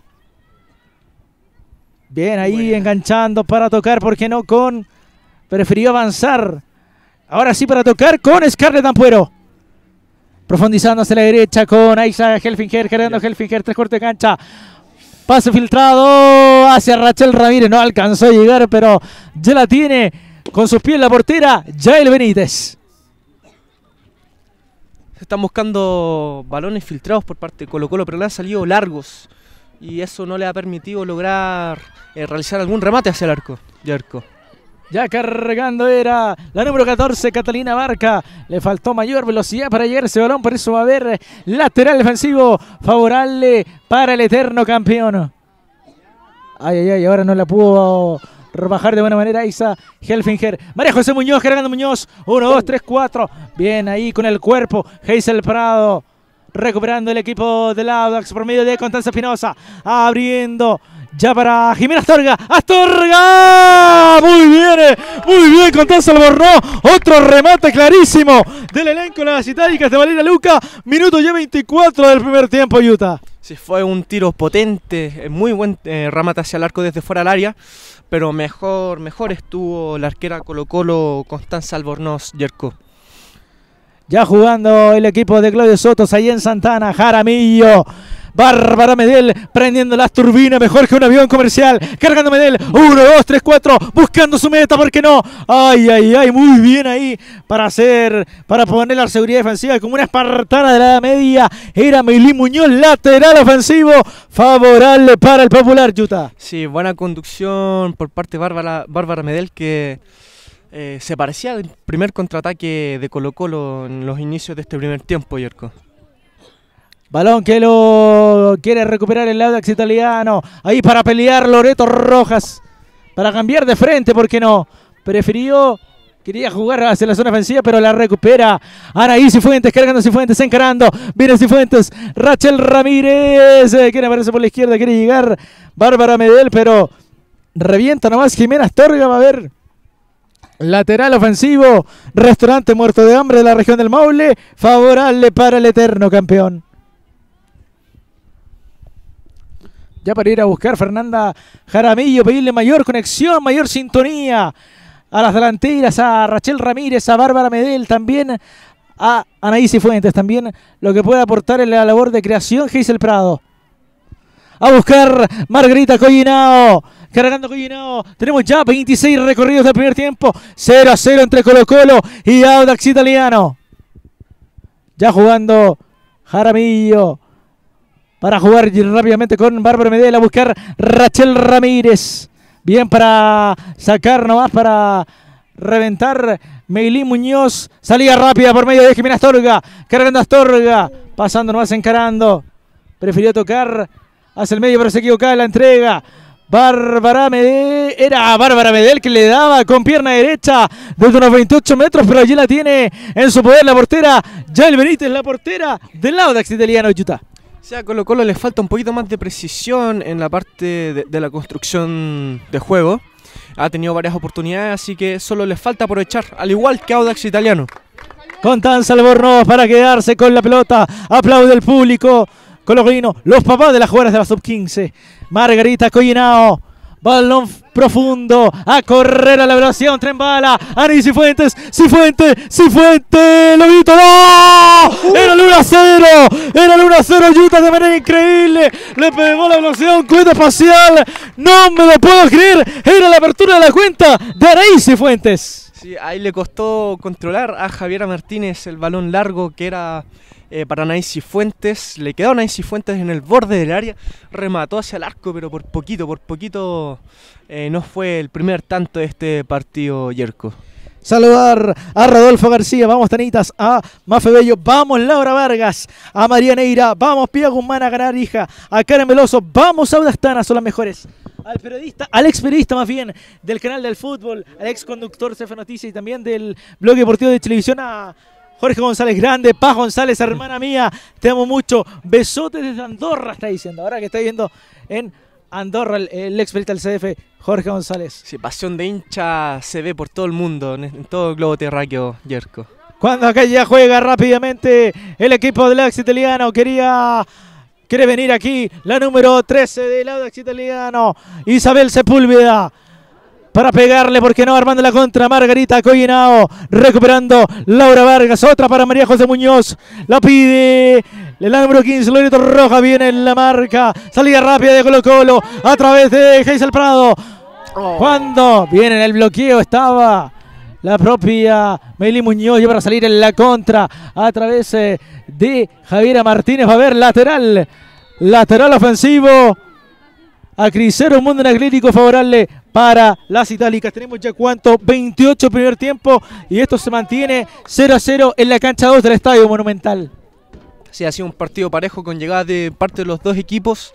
Bien, ahí Buena. enganchando para tocar, ¿por qué no? Con prefirió avanzar. Ahora sí para tocar con Scarlett Ampuero. Profundizando hacia la derecha con Aiza Helfinger, cargando Helfinger, tres cortes de cancha. Pase filtrado hacia Rachel Ramírez. No alcanzó a llegar, pero ya la tiene con sus pies la portera Yael Benítez. Se están buscando balones filtrados por parte de Colo Colo, pero le han salido largos. Y eso no le ha permitido lograr eh, realizar algún remate hacia el arco. Yerko. Ya cargando era la número catorce, Catalina Barca. Le faltó mayor velocidad para llegar ese balón, por eso va a haber lateral defensivo favorable para el eterno campeón. Ay, ay, ay, ahora no la pudo bajar de buena manera Isa Helfinger. María José Muñoz, cargando Muñoz. uno, dos, tres, cuatro. Bien ahí con el cuerpo. Hazel Prado. Recuperando el equipo del Audax por medio de Constanza Espinosa. Abriendo. Ya para Jimena Astorga. ¡Astorga! Muy bien, muy bien Constanza Albornoz. Otro remate clarísimo del elenco de las itálicas de Valeria Luca. Minuto ya veinticuatro del primer tiempo, Utah. Sí, fue un tiro potente, muy buen eh, remate hacia el arco desde fuera del área. Pero mejor, mejor estuvo la arquera Colo Colo, Constanza Albornoz, Yerko. Ya jugando el equipo de Claudio Sotos ahí en Santana. Jaramillo. Bárbara Medel prendiendo las turbinas mejor que un avión comercial. Cargando Medel. uno, dos, tres, cuatro. Buscando su meta, ¿por qué no? Ay, ay, ay. Muy bien ahí para hacer, para poner la seguridad defensiva como una espartana de la edad media. Era Meilín Muñoz, lateral ofensivo. Favorable para el Popular, Utah. Sí, buena conducción por parte de Bárbara, Bárbara Medel, que eh, se parecía al primer contraataque de Colo Colo en los inicios de este primer tiempo, Yerko. Balón que lo quiere recuperar el Audax italiano. Ahí para pelear Loreto Rojas. Para cambiar de frente, ¿por qué no? Prefirió, quería jugar hacia la zona ofensiva, pero la recupera Anaí Cifuentes, cargando Cifuentes, encarando. Viene Cifuentes, Rachel Ramírez. Eh, quiere aparecer por la izquierda, quiere llegar Bárbara Medel, pero revienta nomás Jimena Astorga. Va a haber lateral ofensivo. Restaurante Muerto de Hambre de la región del Maule. Favorable para el eterno campeón. Ya para ir a buscar Fernanda Jaramillo, pedirle mayor conexión, mayor sintonía a las delanteras, a Rachel Ramírez, a Bárbara Medel, también a Anaí Cifuentes, también lo que puede aportar en la labor de creación Hazel Prado. A buscar Margarita Collinao, cargando Collinao. Tenemos ya veintiséis recorridos del primer tiempo, cero a cero entre Colo Colo y Audax Italiano. Ya jugando Jaramillo. Para jugar rápidamente con Bárbara Medel, a buscar Rachel Ramírez. Bien para sacar nomás, para reventar Meilín Muñoz. Salida rápida por medio de Jimena Astorga. Cargando Astorga. Pasando nomás, encarando. Prefirió tocar hacia el medio, pero se equivocaba en la entrega. Bárbara Medel, era Bárbara Medel que le daba con pierna derecha desde unos veintiocho metros, pero allí la tiene en su poder la portera Yael Benítez, la portera del Audax italiano, Utah. O sea, a Colo Colo le falta un poquito más de precisión en la parte de, de la construcción de juego. Ha tenido varias oportunidades, así que solo le falta aprovechar, al igual que Audax Italiano. Constanza Albornoz para quedarse con la pelota. Aplaude el público colocolino, los papás de las jugadoras de la sub quince. Margarita Collinao. Balón profundo, a correr a la velocidad, un tren bala, Anaí Cifuentes, Cifuentes, Cifuentes, lo grito, ¡no! Era el uno a cero, era el uno a cero, Utah de manera increíble, le pegó la velocidad a un cohete espacial, no me lo puedo creer, era la apertura de la cuenta de Anaí Cifuentes. Sí, ahí le costó controlar a Javiera Martínez el balón largo que era eh, para Anaí Cifuentes. Le quedó a Anaí Cifuentes en el borde del área, remató hacia el arco, pero por poquito, por poquito eh, no fue el primer tanto de este partido, Yerko. Saludar a Rodolfo García, vamos Tanitas, a Mafe Bello, vamos Laura Vargas, a María Neira, vamos Pía Guzmán a ganar hija, a Karen Veloso, vamos Audax Tana, son las mejores. Al periodista, al ex periodista más bien del canal del fútbol, al ex conductor C F Noticias y también del blog deportivo de televisión, a Jorge González Grande, Paz González, hermana mía, te amo mucho, besotes desde Andorra, está diciendo, ahora que está viendo en Andorra el, el ex periodista del C F, Jorge González. Sí, pasión de hincha se ve por todo el mundo, en, en todo el globo terráqueo, Yerko. Cuando acá ya juega rápidamente el equipo del Audax Italiano, quería... Quiere venir aquí la número trece del Audax Italiano, Isabel Sepúlveda, para pegarle, porque no, armando la contra, Margarita Collinao, recuperando Laura Vargas, otra para María José Muñoz, la pide El número quince, Loreto Rojas, viene en la marca. Salida rápida de Colo Colo a través de Geisel Prado. Oh. Cuando viene en el bloqueo estaba la propia Meli Muñoz, ya para salir en la contra a través eh, de Javiera Martínez. Va a haber lateral, lateral ofensivo a Crisero, un mundo atlético favorable para las itálicas. Tenemos ya cuánto, veintiocho primer tiempo y esto se mantiene cero a cero en la cancha dos del Estadio Monumental. Sí, ha sido un partido parejo con llegada de parte de los dos equipos.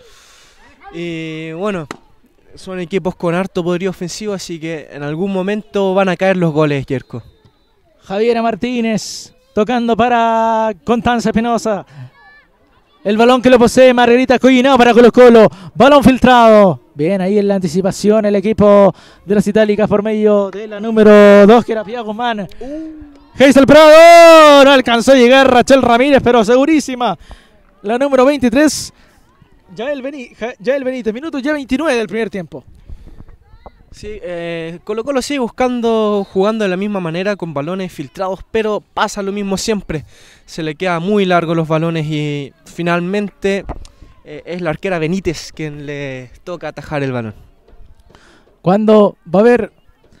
Y bueno, son equipos con harto poderío ofensivo, así que en algún momento van a caer los goles, Yerko. Javiera Martínez tocando para Constanza Espinosa. El balón que lo posee Margarita Collinao para Colo Colo. Balón filtrado. Bien, ahí en la anticipación el equipo de las itálicas por medio de la número dos, que era Pia Guzmán. Geisel Prado, no alcanzó a llegar Rachel Ramírez, pero segurísima. La número veintitrés, Yael Benítez, Yael Benítez, minuto ya veintinueve del primer tiempo. Sí, eh, Colo Colo sigue buscando, jugando de la misma manera, con balones filtrados, pero pasa lo mismo siempre. Se le queda muy largo los balones y finalmente eh, es la arquera Benítez quien le toca atajar el balón. Cuando va a haber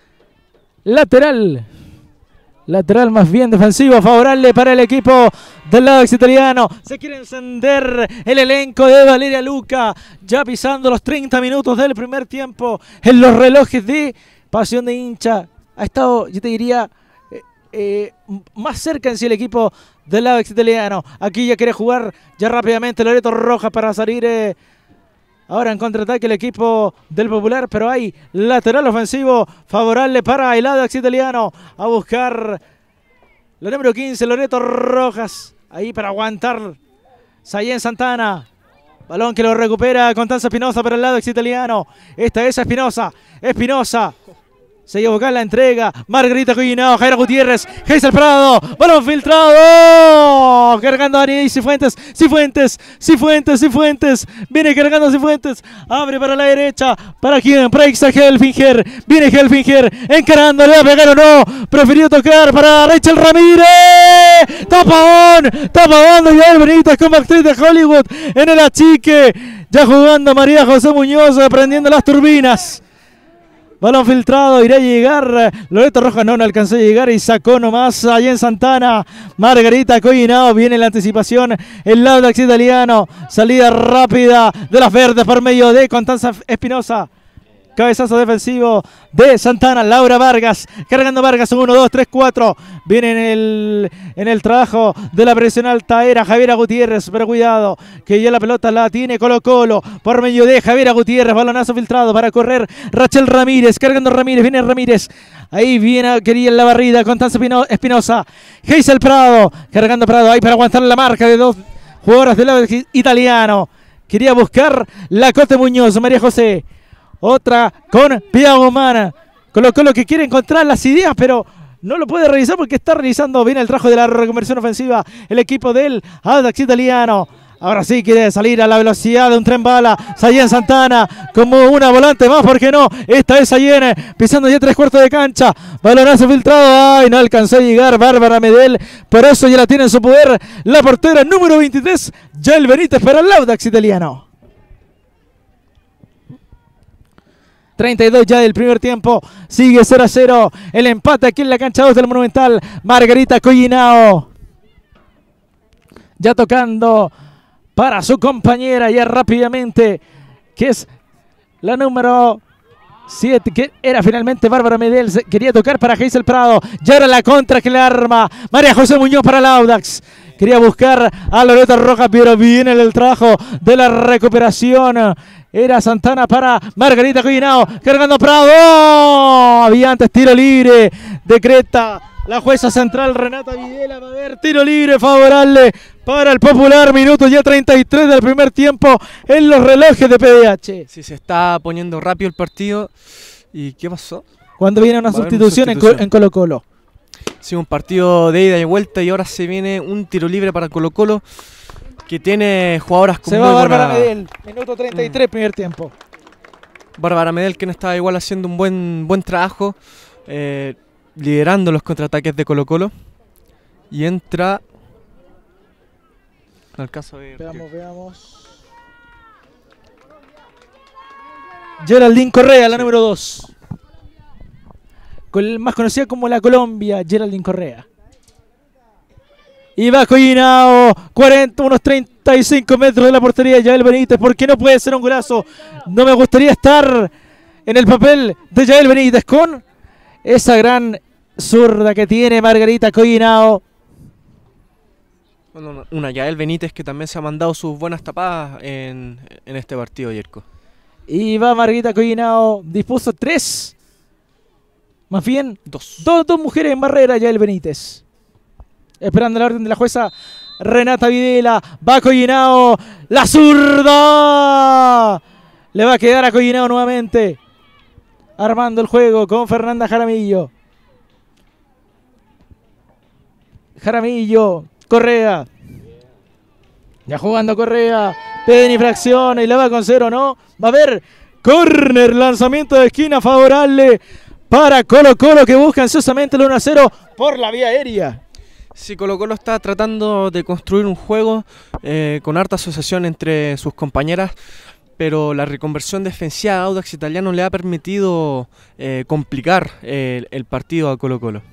lateral, lateral más bien defensivo, favorable para el equipo del lado italiano. Se quiere encender el elenco de Valeria Luca, ya pisando los treinta minutos del primer tiempo en los relojes de Pasión de Hincha. Ha estado, yo te diría, eh, eh, más cerca en sí el equipo del lado italiano. Aquí ya quiere jugar ya rápidamente Loreto Rojas para salir eh, ahora en contraataque el equipo del Popular, pero hay lateral ofensivo favorable para el lado italiano. A buscar la número quince, Loreto Rojas. Ahí para aguantar Sayen Santana. Balón que lo recupera Constanza Espinosa para el lado italiano. Esta es Espinosa. Espinosa. Se equivoca en la entrega. Margarita Collinao, Jaira Gutiérrez, Geisel Prado. Balón filtrado. Cargando a Dani Cifuentes. Cifuentes, Cifuentes, Cifuentes. Viene cargando Cifuentes. Abre para la derecha. ¿Para quién? Para Ixa Helfinger. Viene Helfinger. Encarando. ¿Le va a pegar o no? Prefirió tocar para Rachel Ramírez. Tapadón. Tapadón de Yael Benítez como actriz de Hollywood. En el achique. Ya jugando María José Muñoz. Prendiendo las turbinas. Balón filtrado, irá a llegar Loreto Rojas, no, no alcanzó a llegar y sacó nomás allá en Santana. Margarita Collinao, viene la anticipación, el lado italiano, salida rápida de las verdes por medio de Constanza Espinosa. Cabezazo defensivo de Santana, Laura Vargas, cargando Vargas, uno, dos, tres, cuatro. Viene en el, en el trabajo de la presión alta, era Javiera Gutiérrez, pero cuidado, que ya la pelota la tiene Colo Colo, por medio de Javiera Gutiérrez, balonazo filtrado para correr Rachel Ramírez, cargando Ramírez, viene Ramírez. Ahí viene, quería en la barrida, Constanza Espinosa, Geisel Prado, cargando Prado, ahí para aguantar la marca de dos jugadoras del lado italiano. Quería buscar la Cote Muñoz, María José. Otra con Pia Guzmán. Colo Colo que quiere encontrar las ideas, pero no lo puede realizar porque está realizando bien el trabajo de la reconversión ofensiva el equipo del Audax italiano. Ahora sí quiere salir a la velocidad de un tren bala. Sayen Santana como una volante más, ¿por qué no? Esta es Sayen pisando ya tres cuartos de cancha. Balonazo filtrado. Ay, no alcanzó a llegar Bárbara Medel. Por eso ya la tiene en su poder la portera número veintitrés, Yael Benítez para el Audax italiano. treinta y dos ya del primer tiempo, sigue cero a cero, el empate aquí en la cancha dos del Monumental. Margarita Collinao ya tocando para su compañera ya rápidamente, que es la número siete, que era finalmente Bárbara Medel. Quería tocar para Geisel Prado, ya era la contra que le arma María José Muñoz para el Audax. Quería buscar a Loreto Rojas, pero viene el trabajo de la recuperación. Era Santana para Margarita Collinao, cargando Prado. Había antes tiro libre, decreta la jueza central Renata Videla. Va a haber tiro libre favorable para el Popular. Minuto ya treinta y tres del primer tiempo en los relojes de P D H. Sí, se está poniendo rápido el partido. ¿Y qué pasó? Cuando viene una sustitución, una sustitución en Colo Colo. Sí, un partido de ida y vuelta y ahora se viene un tiro libre para Colo Colo, que tiene jugadoras con se muy va Bárbara buena... Medel, minuto treinta y tres, mm. primer tiempo. Bárbara Medel, quien estaba igual haciendo un buen, buen trabajo, eh, liderando los contraataques de Colo Colo. Y entra No alcanzo a ver. Veamos, veamos. Geraldine Correa, la Sí. número dos. Más conocida como la Colombia, Geraldine Correa. Y va Collinao, cuarenta, unos treinta y cinco metros de la portería de Yael Benítez. ¿Por qué no puede ser un golazo? No me gustaría estar en el papel de Yael Benítez con esa gran zurda que tiene Margarita Collinao. Bueno, una Yael Benítez que también se ha mandado sus buenas tapadas en, en este partido, Yerko. Y va Margarita Collinao, dispuso tres. Más bien, Dos. dos, dos mujeres en barrera, Yael Benítez. Esperando la orden de la jueza Renata Videla. Va Collinao. ¡La zurda! Le va a quedar a Collinao nuevamente. Armando el juego con Fernanda Jaramillo. Jaramillo. Correa. Ya jugando Correa. Piden infracción y la va con cero, ¿no? Va a haber córner. Lanzamiento de esquina favorable para Colo Colo, que busca ansiosamente el uno a cero por la vía aérea. Sí, Colo Colo está tratando de construir un juego eh, con harta asociación entre sus compañeras, pero la reconversión defensiva de Audax Italiano le ha permitido eh, complicar eh, el partido a Colo Colo.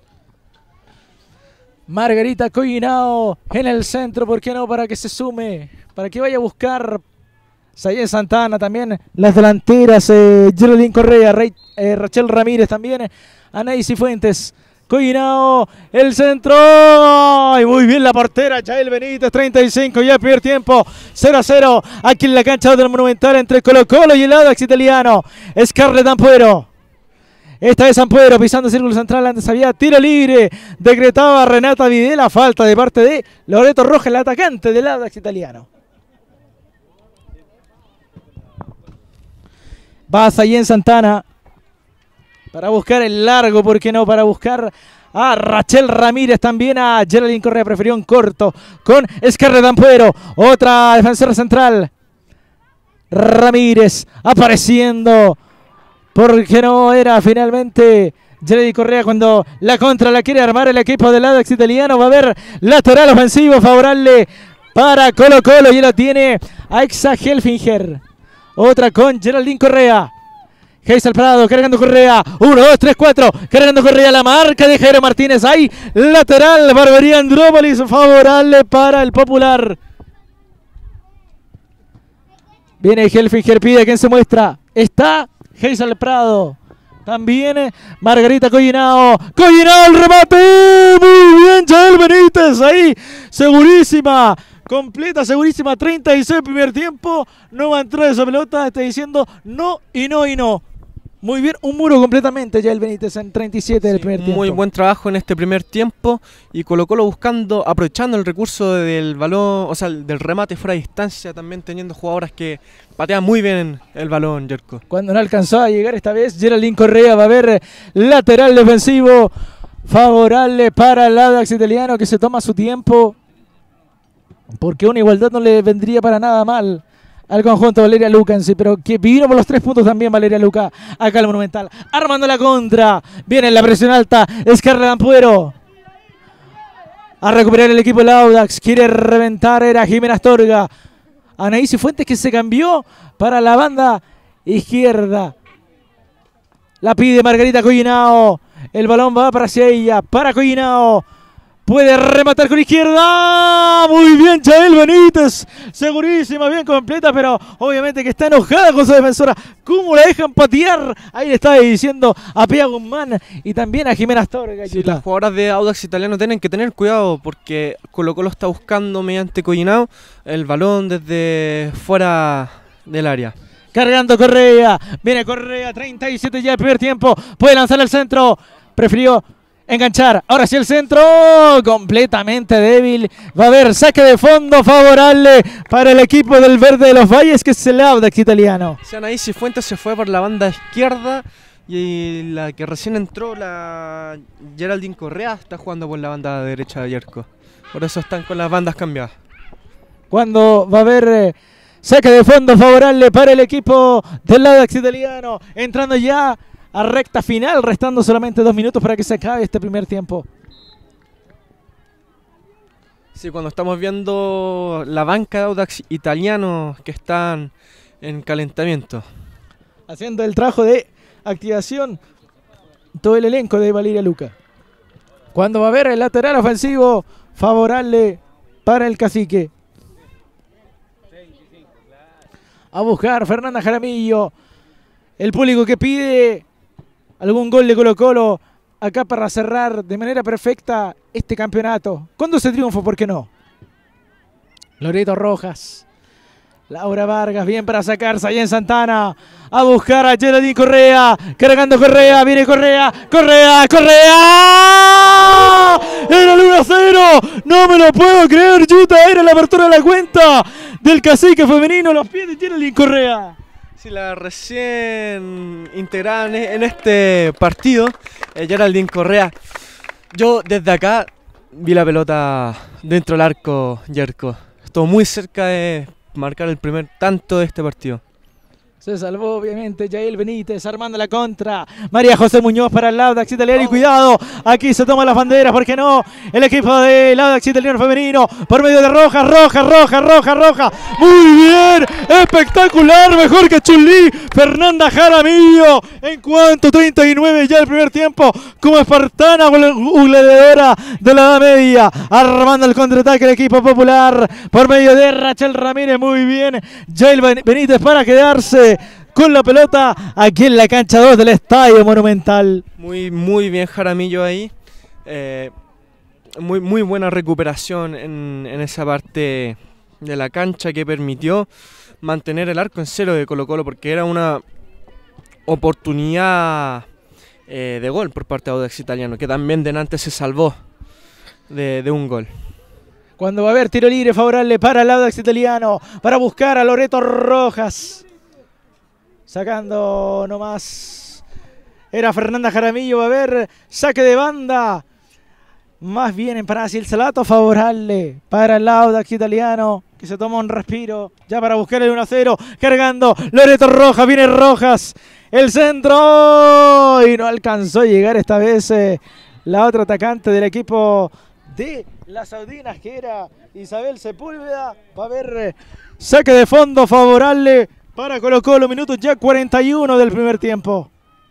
Margarita Collinao en el centro, ¿por qué no? Para que se sume, para que vaya a buscar Sayén Santana también, las delanteras, eh, Geraldine Correa, Rey, eh, Rachel Ramírez también, Anaís Fuentes. Collinao, el centro, y muy bien la portera, Yael Benítez, treinta y cinco, ya el primer tiempo, cero a cero, aquí en la cancha del Monumental entre Colo Colo y el Audax Italiano. Scarlett Ampuero, esta vez Ampuero pisando el círculo central, antes había tiro libre, decretaba Renata Videla, falta de parte de Loreto Rojas, el atacante del Audax Italiano. Va Sayén Santana para buscar el largo, ¿por qué no? Para buscar a Rachel Ramírez, también a Geraldine Correa, prefirió un corto con Scarlett Ampuero, otra defensora central. Ramírez apareciendo, porque no era finalmente Geraldine Correa cuando la contra la quiere armar el equipo del Audax Italiano. Va a haber lateral ofensivo favorable para Colo Colo y lo tiene Aixa Helfinger. Otra con Geraldine Correa. Geisel Prado cargando Correa. uno, dos, tres, cuatro. Cargando Correa. La marca de Jairo Martínez. Ahí lateral. Barbería Andrópolis favorable para el Popular. Viene Helfinger. Pide quien se muestra. Está Geisel Prado. También Margarita Collinao. Collinao el remate. Muy bien Yael Benítez. Ahí segurísima. Completa, segurísima, treinta y seis primer tiempo. No va a entrar esa pelota. Está diciendo no y no y no. Muy bien, un muro completamente Yael Benítez en treinta y siete del Sí, primer tiempo. muy buen trabajo en este primer tiempo y Colo Colo buscando, aprovechando el recurso del balón, o sea, del remate fuera de distancia, también teniendo jugadoras que patean muy bien el balón, Yerko. Cuando no alcanzó a llegar esta vez, Geraldine Correa. Va a haber lateral defensivo favorable para el Audax Italiano, que se toma su tiempo, porque una igualdad no le vendría para nada mal al conjunto Valeria Luca en sí, pero que vino por los tres puntos también Valeria Luca acá al Monumental, armando la contra. Viene la presión alta, Scarlett Ampuero a recuperar el equipo del Audax, quiere reventar, era Jimena Astorga. Anaís Fuentes, que se cambió para la banda izquierda, la pide Margarita Collinao, el balón va para hacia ella, para Collinao. Puede rematar con izquierda. Muy bien Yael Benítez. Segurísima, bien completa, pero obviamente que está enojada con su defensora. ¿Cómo la dejan patear? Ahí le estaba diciendo a Pia Guzmán y también a Jimena Astorga. Sí, las jugadoras de Audax Italiano tienen que tener cuidado porque Colo Colo está buscando mediante Collinao el balón desde fuera del área. Cargando Correa. Viene Correa, treinta y siete ya el primer tiempo. Puede lanzar al centro. Prefirió enganchar, ahora sí el centro, completamente débil. Va a haber saque de fondo favorable para el equipo del Verde de los Valles, que es el Audax Italiano. Anaís Fuentes se fue por la banda izquierda y la que recién entró, la Geraldine Correa, está jugando por la banda derecha de Yerko. Por eso están con las bandas cambiadas. Cuando va a haber eh, saque de fondo favorable para el equipo del Audax Italiano, entrando ya a recta final, restando solamente dos minutos para que se acabe este primer tiempo. Sí, cuando estamos viendo la banca de Audax Italiano que están en calentamiento. Haciendo el trabajo de activación todo el elenco de Valeria Luca. Cuando va a haber el lateral ofensivo favorable para el Cacique. A buscar Fernanda Jaramillo. El público que pide algún gol de Colo-Colo acá para cerrar de manera perfecta este campeonato. ¿Cuándo se triunfo? ¿Por qué no? Loreto Rojas. Laura Vargas, bien para sacar. Sayen Santana. A buscar a Geraldine Correa. Cargando Correa. Viene Correa. Correa. Correa. Era el uno a cero. No me lo puedo creer. Yuta, era la apertura de la cuenta del Cacique femenino. Los pies de Geraldine Correa. Sí, la recién integrada en este partido, eh, Geraldine Correa. Yo desde acá vi la pelota dentro del arco, Yerko. Estuvo muy cerca de marcar el primer tanto de este partido. Se salvó obviamente Yael Benítez armando la contra. María José Muñoz para el Audax Italiano. Y cuidado, aquí se toman las banderas, ¿por qué no? El equipo del Audax Italiano femenino por medio de Roja, Roja, Roja, Roja, Roja. Muy bien, espectacular, mejor que Chun-Li. Fernanda Jaramillo en cuanto treinta y nueve ya el primer tiempo como espartana gladiadora de la edad media. Armando el contraataque el equipo popular por medio de Rachel Ramírez. Muy bien, Yael Benítez para quedarse con la pelota aquí en la cancha dos del Estadio Monumental. Muy, muy bien Jaramillo ahí. Eh, muy, muy buena recuperación en, en esa parte de la cancha que permitió mantener el arco en cero de Colo-Colo, porque era una oportunidad eh, de gol por parte de Audax Italiano, que también delante se salvó de, de un gol. Cuando va a haber tiro libre favorable para el Audax Italiano, para buscar a Loreto Rojas. Sacando nomás. Era Fernanda Jaramillo. Va a haber saque de banda. Más bien en Brasil Salato favorable para el Audax Italiano, que se toma un respiro ya para buscar el uno a cero. Cargando Loreto Rojas. Viene Rojas. El centro. Y no alcanzó a llegar esta vez eh, la otra atacante del equipo de las Saudinas, que era Isabel Sepúlveda. Va a haber eh, saque de fondo favorable para Colo-Colo, minutos ya cuarenta y uno del primer tiempo.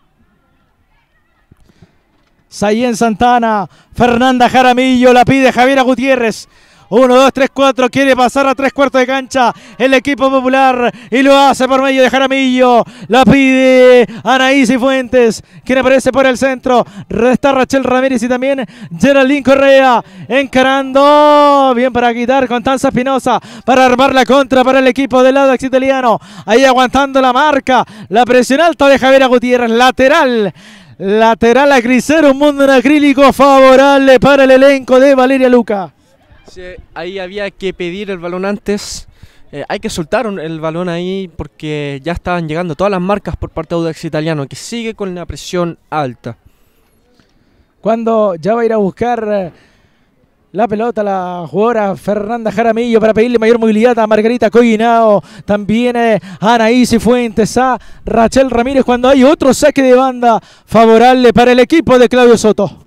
Sayen Santana, Fernanda Jaramillo, la pide Javiera Gutiérrez. uno, dos, tres, cuatro, quiere pasar a tres cuartos de cancha el equipo popular y lo hace por medio de Jaramillo. La pide Anaísi Fuentes, quien aparece por el centro. Está Rachel Ramírez y también Geraldine Correa encarando. Bien para quitar Constanza Espinosa, para armar la contra para el equipo del Audax Italiano. Ahí aguantando la marca, la presión alta de Javiera Gutiérrez, lateral. Lateral a Crisero, un mundo en acrílico favorable para el elenco de Valeria Luca. Sí, ahí había que pedir el balón antes. Eh, hay que soltar el balón ahí porque ya estaban llegando todas las marcas por parte de Audax Italiano, que sigue con la presión alta. Cuando ya va a ir a buscar la pelota la jugadora Fernanda Jaramillo para pedirle mayor movilidad a Margarita Coguinao. También eh, a Anaísi Fuentes, a Rachel Ramírez, cuando hay otro saque de banda favorable para el equipo de Claudio Soto.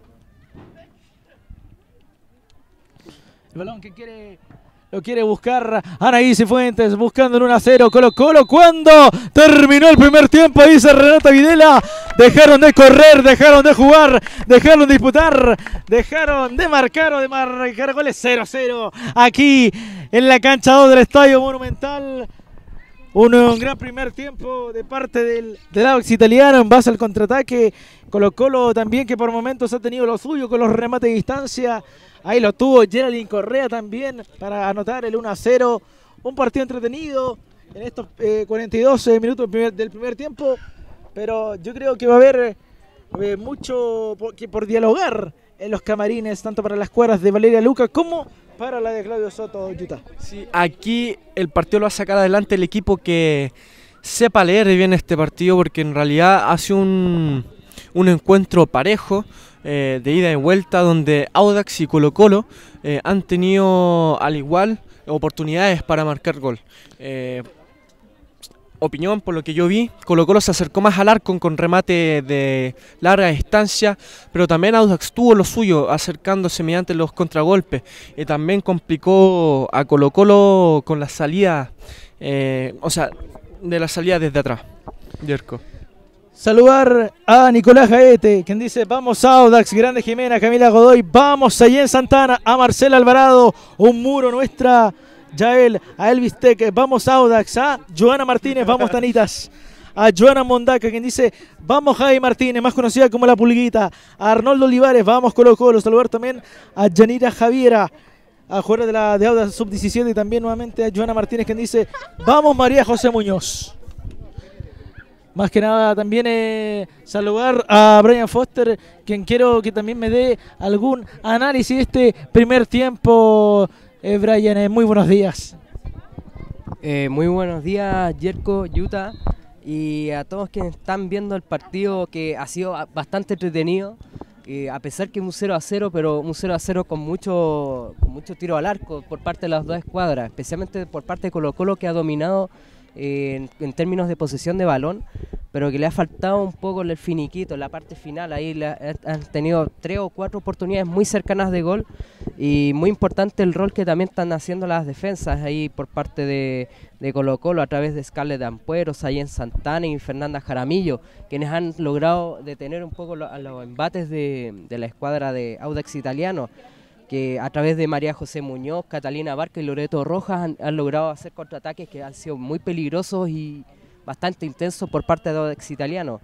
El balón que quiere, lo quiere buscar Anaísi Fuentes, buscando el uno a cero Colo-Colo. Cuando terminó el primer tiempo, dice Renata Videla, dejaron de correr, dejaron de jugar, dejaron de disputar, dejaron de marcar o de marcar goles. Cero a cero aquí en la cancha dos del Estadio Monumental. Un, un gran primer tiempo de parte del, del Audax Italiano en base al contraataque. Colo-Colo también, que por momentos ha tenido lo suyo con los remates de distancia. Ahí lo tuvo Geraldine Correa también para anotar el uno a cero. Un partido entretenido en estos eh, cuarenta y dos minutos del primer, del primer tiempo. Pero yo creo que va a haber eh, mucho por, que por dialogar en los camarines, tanto para las cuadras de Valeria Luca como para la de Claudio Soto, Utah. Sí, aquí el partido lo va a sacar adelante el equipo que sepa leer bien este partido, porque en realidad hace un, un encuentro parejo, eh, de ida y vuelta, donde Audax y Colo-Colo eh, han tenido al igual oportunidades para marcar gol. Eh, opinión, por lo que yo vi, Colo-Colo se acercó más al arco con remate de larga distancia, pero también Audax tuvo lo suyo, acercándose mediante los contragolpes, y también complicó a Colo-Colo con la salida, eh, o sea, de la salida desde atrás. Yerko. Saludar a Nicolás Gaete, quien dice, vamos Audax, Grande Jimena, Camila Godoy, vamos allá en Santana, a Marcela Alvarado, un muro nuestra, Yael, a Elvis Tech, vamos Audax, a Joana Martínez, vamos Tanitas, a Joana Mondaca, quien dice, vamos Javi Martínez, más conocida como La Pulguita, a Arnoldo Olivares, vamos Colo Colo, saludar también a Yanira Javiera, a jugadora de la de Audax sub diecisiete, y también nuevamente a Joana Martínez, quien dice, vamos María José Muñoz. Más que nada también eh, saludar a Brian Foster, quien quiero que también me dé algún análisis de este primer tiempo. Eh, Brian, eh, muy buenos días. Eh, muy buenos días, Yerko, Yuta, y a todos quienes están viendo el partido, que ha sido bastante entretenido, eh, a pesar que es un cero a cero, pero un cero a cero con mucho, con mucho tiro al arco por parte de las dos escuadras, especialmente por parte de Colo-Colo, que ha dominado eh, en, en términos de posesión de balón, pero que le ha faltado un poco el finiquito, la parte final. Ahí le ha, han tenido tres o cuatro oportunidades muy cercanas de gol, y muy importante el rol que también están haciendo las defensas ahí por parte de, de Colo-Colo, a través de Scarlett Ampueros, ahí en Santana y Fernanda Jaramillo, quienes han logrado detener un poco lo, a los embates de, de la escuadra de Audax Italiano, que a través de María José Muñoz, Catalina Barca y Loreto Rojas han, han logrado hacer contraataques que han sido muy peligrosos y bastante intensos por parte de Audax Italiano.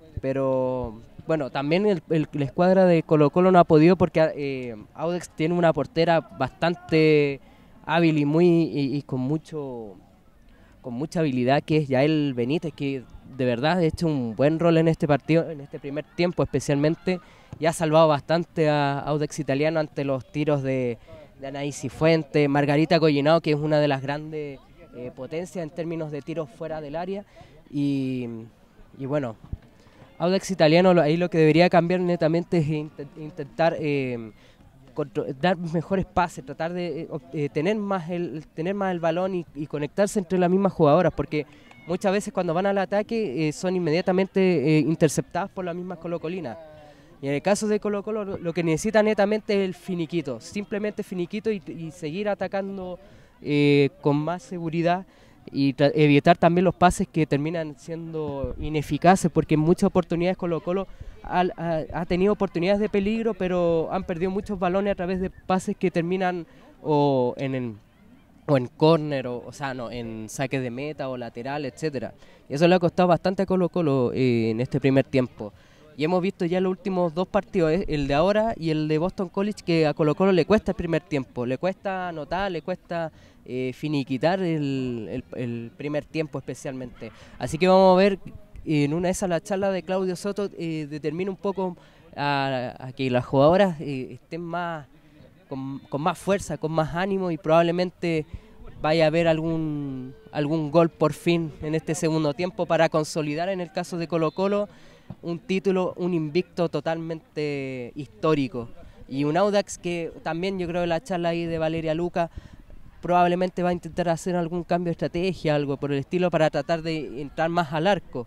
Pero bueno, también el, el, la escuadra de Colo-Colo no ha podido, porque eh, Audax tiene una portera bastante hábil y muy y, y con mucho con mucha habilidad, que es Yael Benítez, que de verdad ha hecho un buen rol en este partido, en este primer tiempo especialmente, y ha salvado bastante a Audax Italiano ante los tiros de, de Anaís Cifuentes, Margarita Collinao, que es una de las grandes eh, potencias en términos de tiros fuera del área, y, y bueno, Audax Italiano ahí lo que debería cambiar netamente es int intentar eh, dar mejores pases, tratar de eh, tener más el tener más el balón y, y conectarse entre las mismas jugadoras, porque muchas veces cuando van al ataque eh, son inmediatamente eh, interceptadas por las mismas colocolinas. Y en el caso de Colo-Colo lo, lo que necesita netamente es el finiquito, simplemente finiquito, y, y seguir atacando eh, con más seguridad, y evitar también los pases que terminan siendo ineficaces, porque en muchas oportunidades Colo-Colo ha, ha, ha tenido oportunidades de peligro, pero han perdido muchos balones a través de pases que terminan o en, en, o en córner, o, o sea, no, en saque de meta o lateral, etcétera. Y eso le ha costado bastante a Colo-Colo eh, en este primer tiempo. Y hemos visto ya los últimos dos partidos, eh, el de ahora y el de Boston College, que a Colo-Colo le cuesta el primer tiempo, le cuesta anotar, le cuesta eh, finiquitar el, el, el primer tiempo especialmente. Así que vamos a ver, en una de esas, la charla de Claudio Soto eh, determina un poco a, a que las jugadoras eh, estén más con, con más fuerza, con más ánimo, y probablemente vaya a haber algún, algún gol por fin en este segundo tiempo para consolidar, en el caso de Colo-Colo, un título, un invicto totalmente histórico, y un Audax que también, yo creo que la charla ahí de Valeria Luca probablemente va a intentar hacer algún cambio de estrategia, algo por el estilo, para tratar de entrar más al arco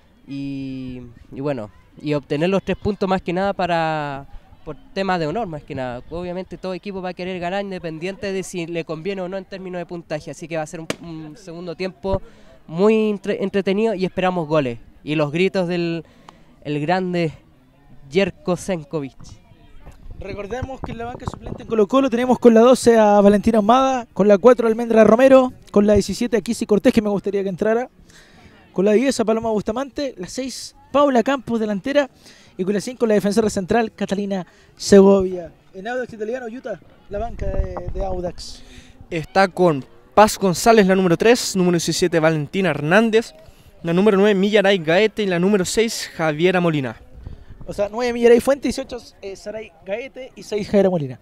y, y bueno, y obtener los tres puntos más que nada para por temas de honor más que nada. Obviamente todo equipo va a querer ganar independiente de si le conviene o no en términos de puntaje, así que va a ser un, un segundo tiempo muy entre, entretenido, y esperamos goles y los gritos del el grande Jerko Senkovic. Recordemos que en la banca suplente en Colo-Colo tenemos con la doce a Valentina Ahumada, con la cuatro a Almendra Romero, con la diecisiete a Kisi Cortés, que me gustaría que entrara, con la diez a Paloma Bustamante, la seis Paula Campos, delantera, y con la cinco la defensora central Catalina Segovia. En Audax Italiano, Utah, la banca de, de Audax está con Paz González, la número tres, número diecisiete Valentina Hernández, la número nueve Millaray Gaete y la número seis Javiera Molina. O sea, nueve Millaray Fuente, dieciocho eh, Saray Gaete y seis Javiera Molina.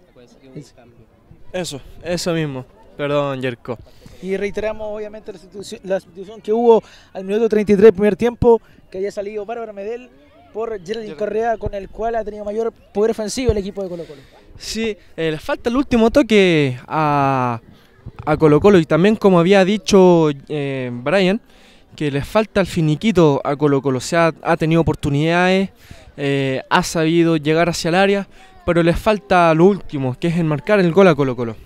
Eso, eso mismo. Perdón, Yerko. Y reiteramos obviamente la sustitución, la sustitución que hubo al minuto treinta y tres del primer tiempo, que haya salido Bárbara Medel por Geraldine Correa, con el cual ha tenido mayor poder ofensivo el equipo de Colo-Colo. Sí, eh, le falta el último toque a, a Colo-Colo, y también, como había dicho eh, Brian, que les falta el finiquito a Colo-Colo. O sea, ha tenido oportunidades, eh, ha sabido llegar hacia el área, pero les falta lo último, que es enmarcar el gol a Colo-Colo.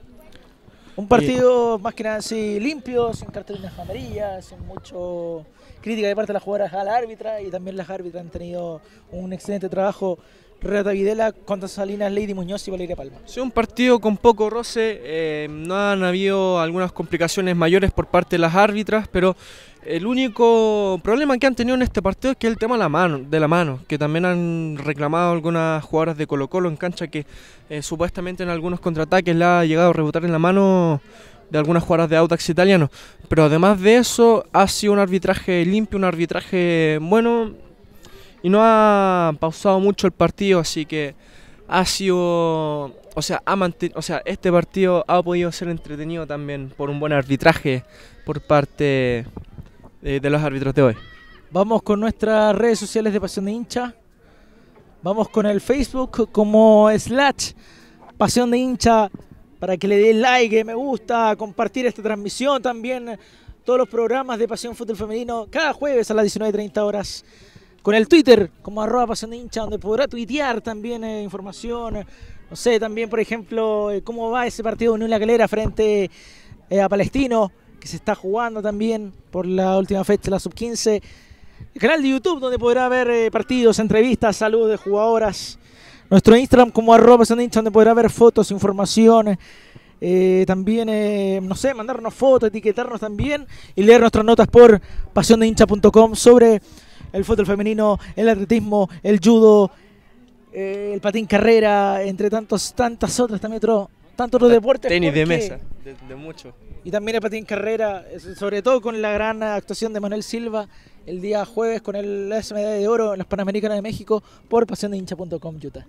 Un partido más que nada así limpio, sin cartulinas amarillas, sin mucho crítica de parte de las jugadoras a la árbitra, y también las árbitras han tenido un excelente trabajo. Renata Videla contra Salinas, Lady Muñoz y Valeria Palma. Sí, un partido con poco roce, eh, no han habido algunas complicaciones mayores por parte de las árbitras, pero el único problema que han tenido en este partido es que es el tema de la mano, de la mano, que también han reclamado algunas jugadoras de Colo-Colo en cancha que eh, supuestamente en algunos contraataques le ha llegado a rebotar en la mano de algunas jugadoras de Audax Italiano. Pero además de eso, ha sido un arbitraje limpio, un arbitraje bueno, y no ha pausado mucho el partido, así que ha sido, o sea, ha manten, o sea, este partido ha podido ser entretenido también por un buen arbitraje por parte de, de los árbitros de hoy. Vamos con nuestras redes sociales de Pasión de Hincha. Vamos con el Facebook como slash Pasión de Hincha para que le dé like, me gusta, compartir esta transmisión también. Todos los programas de Pasión Fútbol Femenino cada jueves a las diecinueve treinta horas. Con el Twitter como arroba Pasión de Hincha, donde podrá tuitear también eh, información. No sé, también por ejemplo, eh, cómo va ese partido de Unión La Calera frente eh, a Palestino, que se está jugando también por la última fecha, la sub quince. El canal de YouTube donde podrá ver eh, partidos, entrevistas, saludos de jugadoras. Nuestro Instagram como arroba Pasión de Hincha, donde podrá ver fotos, información. Eh, también, eh, no sé, mandarnos fotos, etiquetarnos también y leer nuestras notas por pasión de hincha punto com sobre el fútbol femenino, el atletismo, el judo, eh, el patín carrera, entre tantos, tantas otras también otro, tantos otros deportes. Tenis de mesa, de, de mucho. Y también el patín carrera, sobre todo con la gran actuación de Manuel Silva el día jueves con el la medalla de oro en las Panamericanas de México por pasión de hincha punto com, Utah.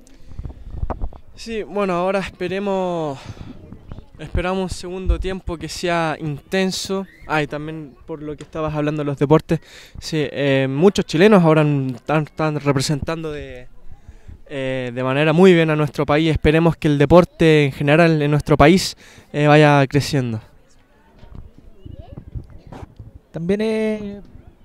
Sí, bueno, ahora esperemos, esperamos un segundo tiempo que sea intenso. Ah, y también por lo que estabas hablando de los deportes, sí, eh, muchos chilenos ahora están, están representando de, eh, de manera muy bien a nuestro país. Esperemos que el deporte en general en nuestro país eh, vaya creciendo. También, eh,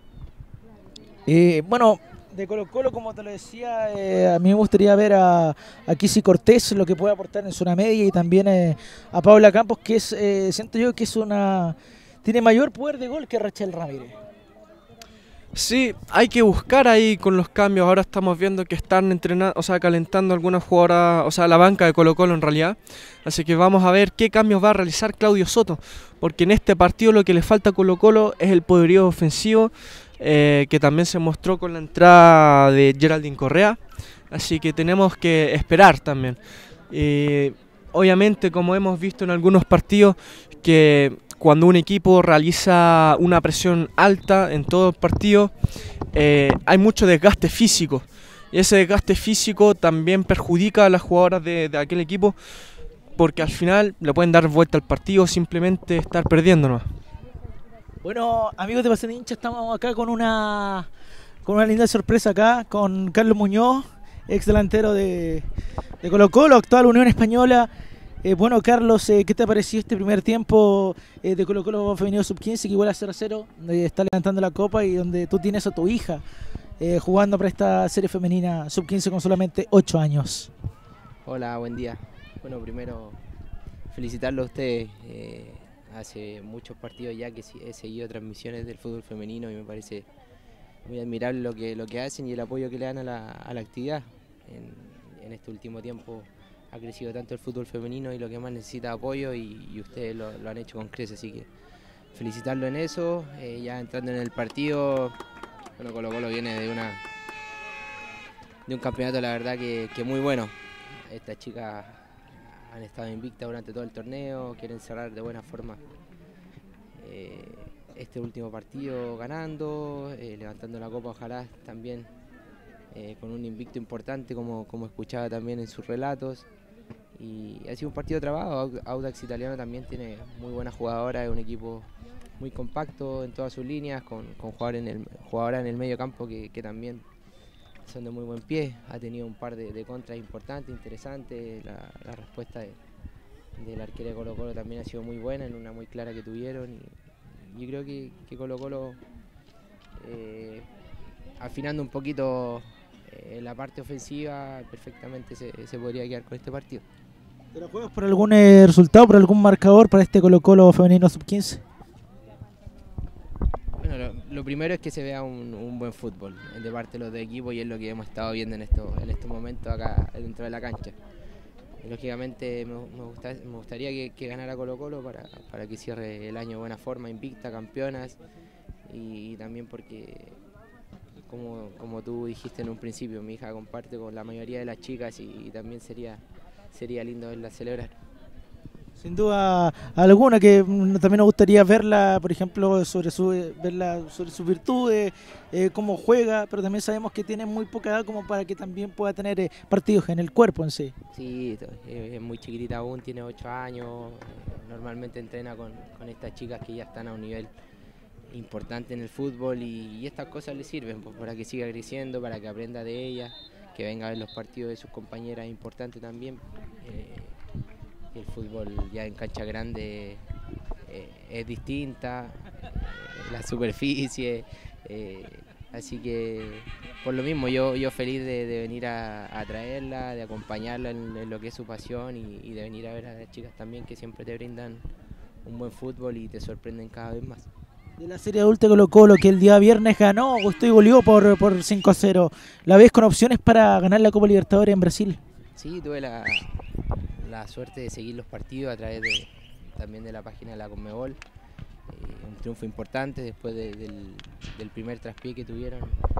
eh, bueno, de Colo-Colo, como te lo decía, eh, a mí me gustaría ver a, a Kissy Cortés, lo que puede aportar en zona media, y también eh, a Paula Campos, que es, eh, siento yo que es una tiene mayor poder de gol que Rachel Ramírez. Sí, hay que buscar ahí con los cambios. Ahora estamos viendo que están entrenando, o sea, calentando algunas jugadoras, o sea, la banca de Colo-Colo en realidad. Así que vamos a ver qué cambios va a realizar Claudio Soto, porque en este partido lo que le falta a Colo-Colo es el poderío ofensivo, eh, que también se mostró con la entrada de Geraldine Correa. Así que tenemos que esperar también. Eh, obviamente, como hemos visto en algunos partidos, que cuando un equipo realiza una presión alta en todo el partido, eh, hay mucho desgaste físico. Y ese desgaste físico también perjudica a las jugadoras de, de aquel equipo, porque al final le pueden dar vuelta al partido o simplemente estar perdiéndonos. Bueno, amigos de Pasión de Hincha, estamos acá con una, con una linda sorpresa acá, con Carlos Muñoz, ex delantero de, de Colo-Colo, actual Unión Española. Eh, bueno, Carlos, eh, ¿qué te pareció este primer tiempo eh, de Colo-Colo femenino sub quince, que igual a cero a cero, donde está levantando la copa y donde tú tienes a tu hija eh, jugando para esta serie femenina sub quince con solamente ocho años? Hola, buen día. Bueno, primero felicitarlo a ustedes. Eh, hace muchos partidos ya que he seguido transmisiones del fútbol femenino y me parece muy admirable lo que, lo que hacen y el apoyo que le dan a la, a la actividad. En, en este último tiempo ha crecido tanto el fútbol femenino y lo que más necesita apoyo, y, y ustedes lo, lo han hecho con creces, así que felicitarlo en eso. Eh, ya entrando en el partido, bueno, Colo-Colo viene de una de un campeonato, la verdad que, que muy bueno. Estas chicas han estado invictas durante todo el torneo, quieren cerrar de buena forma eh, este último partido ganando, eh, levantando la copa, ojalá también eh, con un invicto importante, como, como escuchaba también en sus relatos. Y ha sido un partido trabado. Audax Italiano también tiene muy buenas jugadoras, es un equipo muy compacto en todas sus líneas, con, con jugadores en el, jugadoras en el medio campo que, que también son de muy buen pie. Ha tenido un par de, de contras importantes, interesantes. La, la respuesta de, del arquero de Colo-Colo también ha sido muy buena, en una muy clara que tuvieron. Y, yo creo que, que Colo Colo, eh, afinando un poquito eh, la parte ofensiva, perfectamente se, se podría quedar con este partido. ¿Te la juegas por algún eh, resultado, por algún marcador para este Colo Colo femenino sub quince? Bueno, lo, lo primero es que se vea un, un buen fútbol de parte de los dos equipos y es lo que hemos estado viendo en estos en estos momentos acá dentro de la cancha. Y lógicamente me, me, gusta, me gustaría que, que ganara Colo Colo para, para que cierre el año de buena forma, invicta, campeonas y, y también porque, como, como tú dijiste en un principio, mi hija comparte con la mayoría de las chicas y, y también sería, sería lindo verla celebrar. Sin duda alguna, que también nos gustaría verla, por ejemplo, sobre su verla sobre sus virtudes, eh, cómo juega, pero también sabemos que tiene muy poca edad como para que también pueda tener eh, partidos en el cuerpo en sí. Sí, es muy chiquitita aún, tiene ocho años, normalmente entrena con, con estas chicas que ya están a un nivel importante en el fútbol y, y estas cosas le sirven pues, para que siga creciendo, para que aprenda de ellas, que venga a ver los partidos de sus compañeras, es importante también. Eh, El fútbol ya en cancha grande eh, es distinta, eh, la superficie, eh, así que por lo mismo yo, yo feliz de, de venir a, a traerla, de acompañarla en, en lo que es su pasión y, y de venir a ver a las chicas también que siempre te brindan un buen fútbol y te sorprenden cada vez más. De la serie adulta Colo Colo, que el día viernes ganó, gustó y goleó por, por cinco a cero, ¿la ves con opciones para ganar la Copa Libertadores en Brasil? Sí, tuve la... la suerte de seguir los partidos a través de, también de la página de la Conmebol. Eh, un triunfo importante después de, del, del primer traspié que tuvieron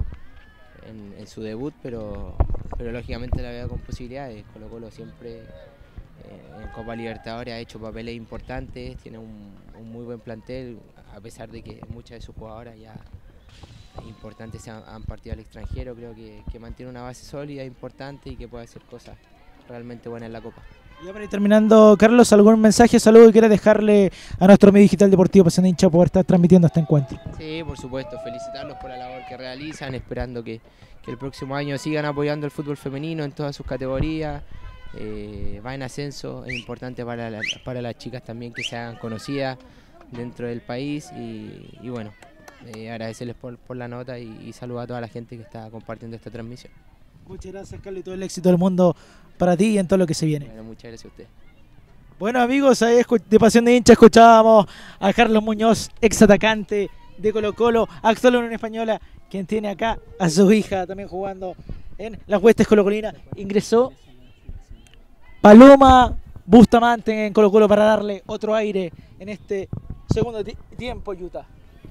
en, en su debut, pero, pero lógicamente la veo con posibilidades. Colo Colo siempre eh, en Copa Libertadores ha hecho papeles importantes, tiene un, un muy buen plantel, a pesar de que muchas de sus jugadoras ya importantes se han, han partido al extranjero. Creo que, que mantiene una base sólida, importante y que puede hacer cosas realmente buenas en la Copa. Ya para ir terminando, Carlos, ¿algún mensaje, saludo que quieras dejarle a nuestro medio digital deportivo Pasión de Hincha por estar transmitiendo este encuentro? Sí, por supuesto, felicitarlos por la labor que realizan, esperando que, que el próximo año sigan apoyando el fútbol femenino en todas sus categorías. Eh, va en ascenso, es importante para, la, para las chicas también que se hagan conocidas dentro del país y, y bueno, eh, agradecerles por, por la nota y, y saludar a toda la gente que está compartiendo esta transmisión. Muchas gracias, Carlos, y todo el éxito del mundo para ti y en todo lo que se viene. Bueno, muchas gracias a usted. Bueno, amigos, ahí de Pasión de Hincha escuchábamos a Carlos Muñoz, ex atacante de Colo Colo, actual Unión Española, quien tiene acá a su hija también jugando en las huestes colocolinas. Ingresó Paloma Bustamante en Colo Colo para darle otro aire en este segundo tiempo, Utah.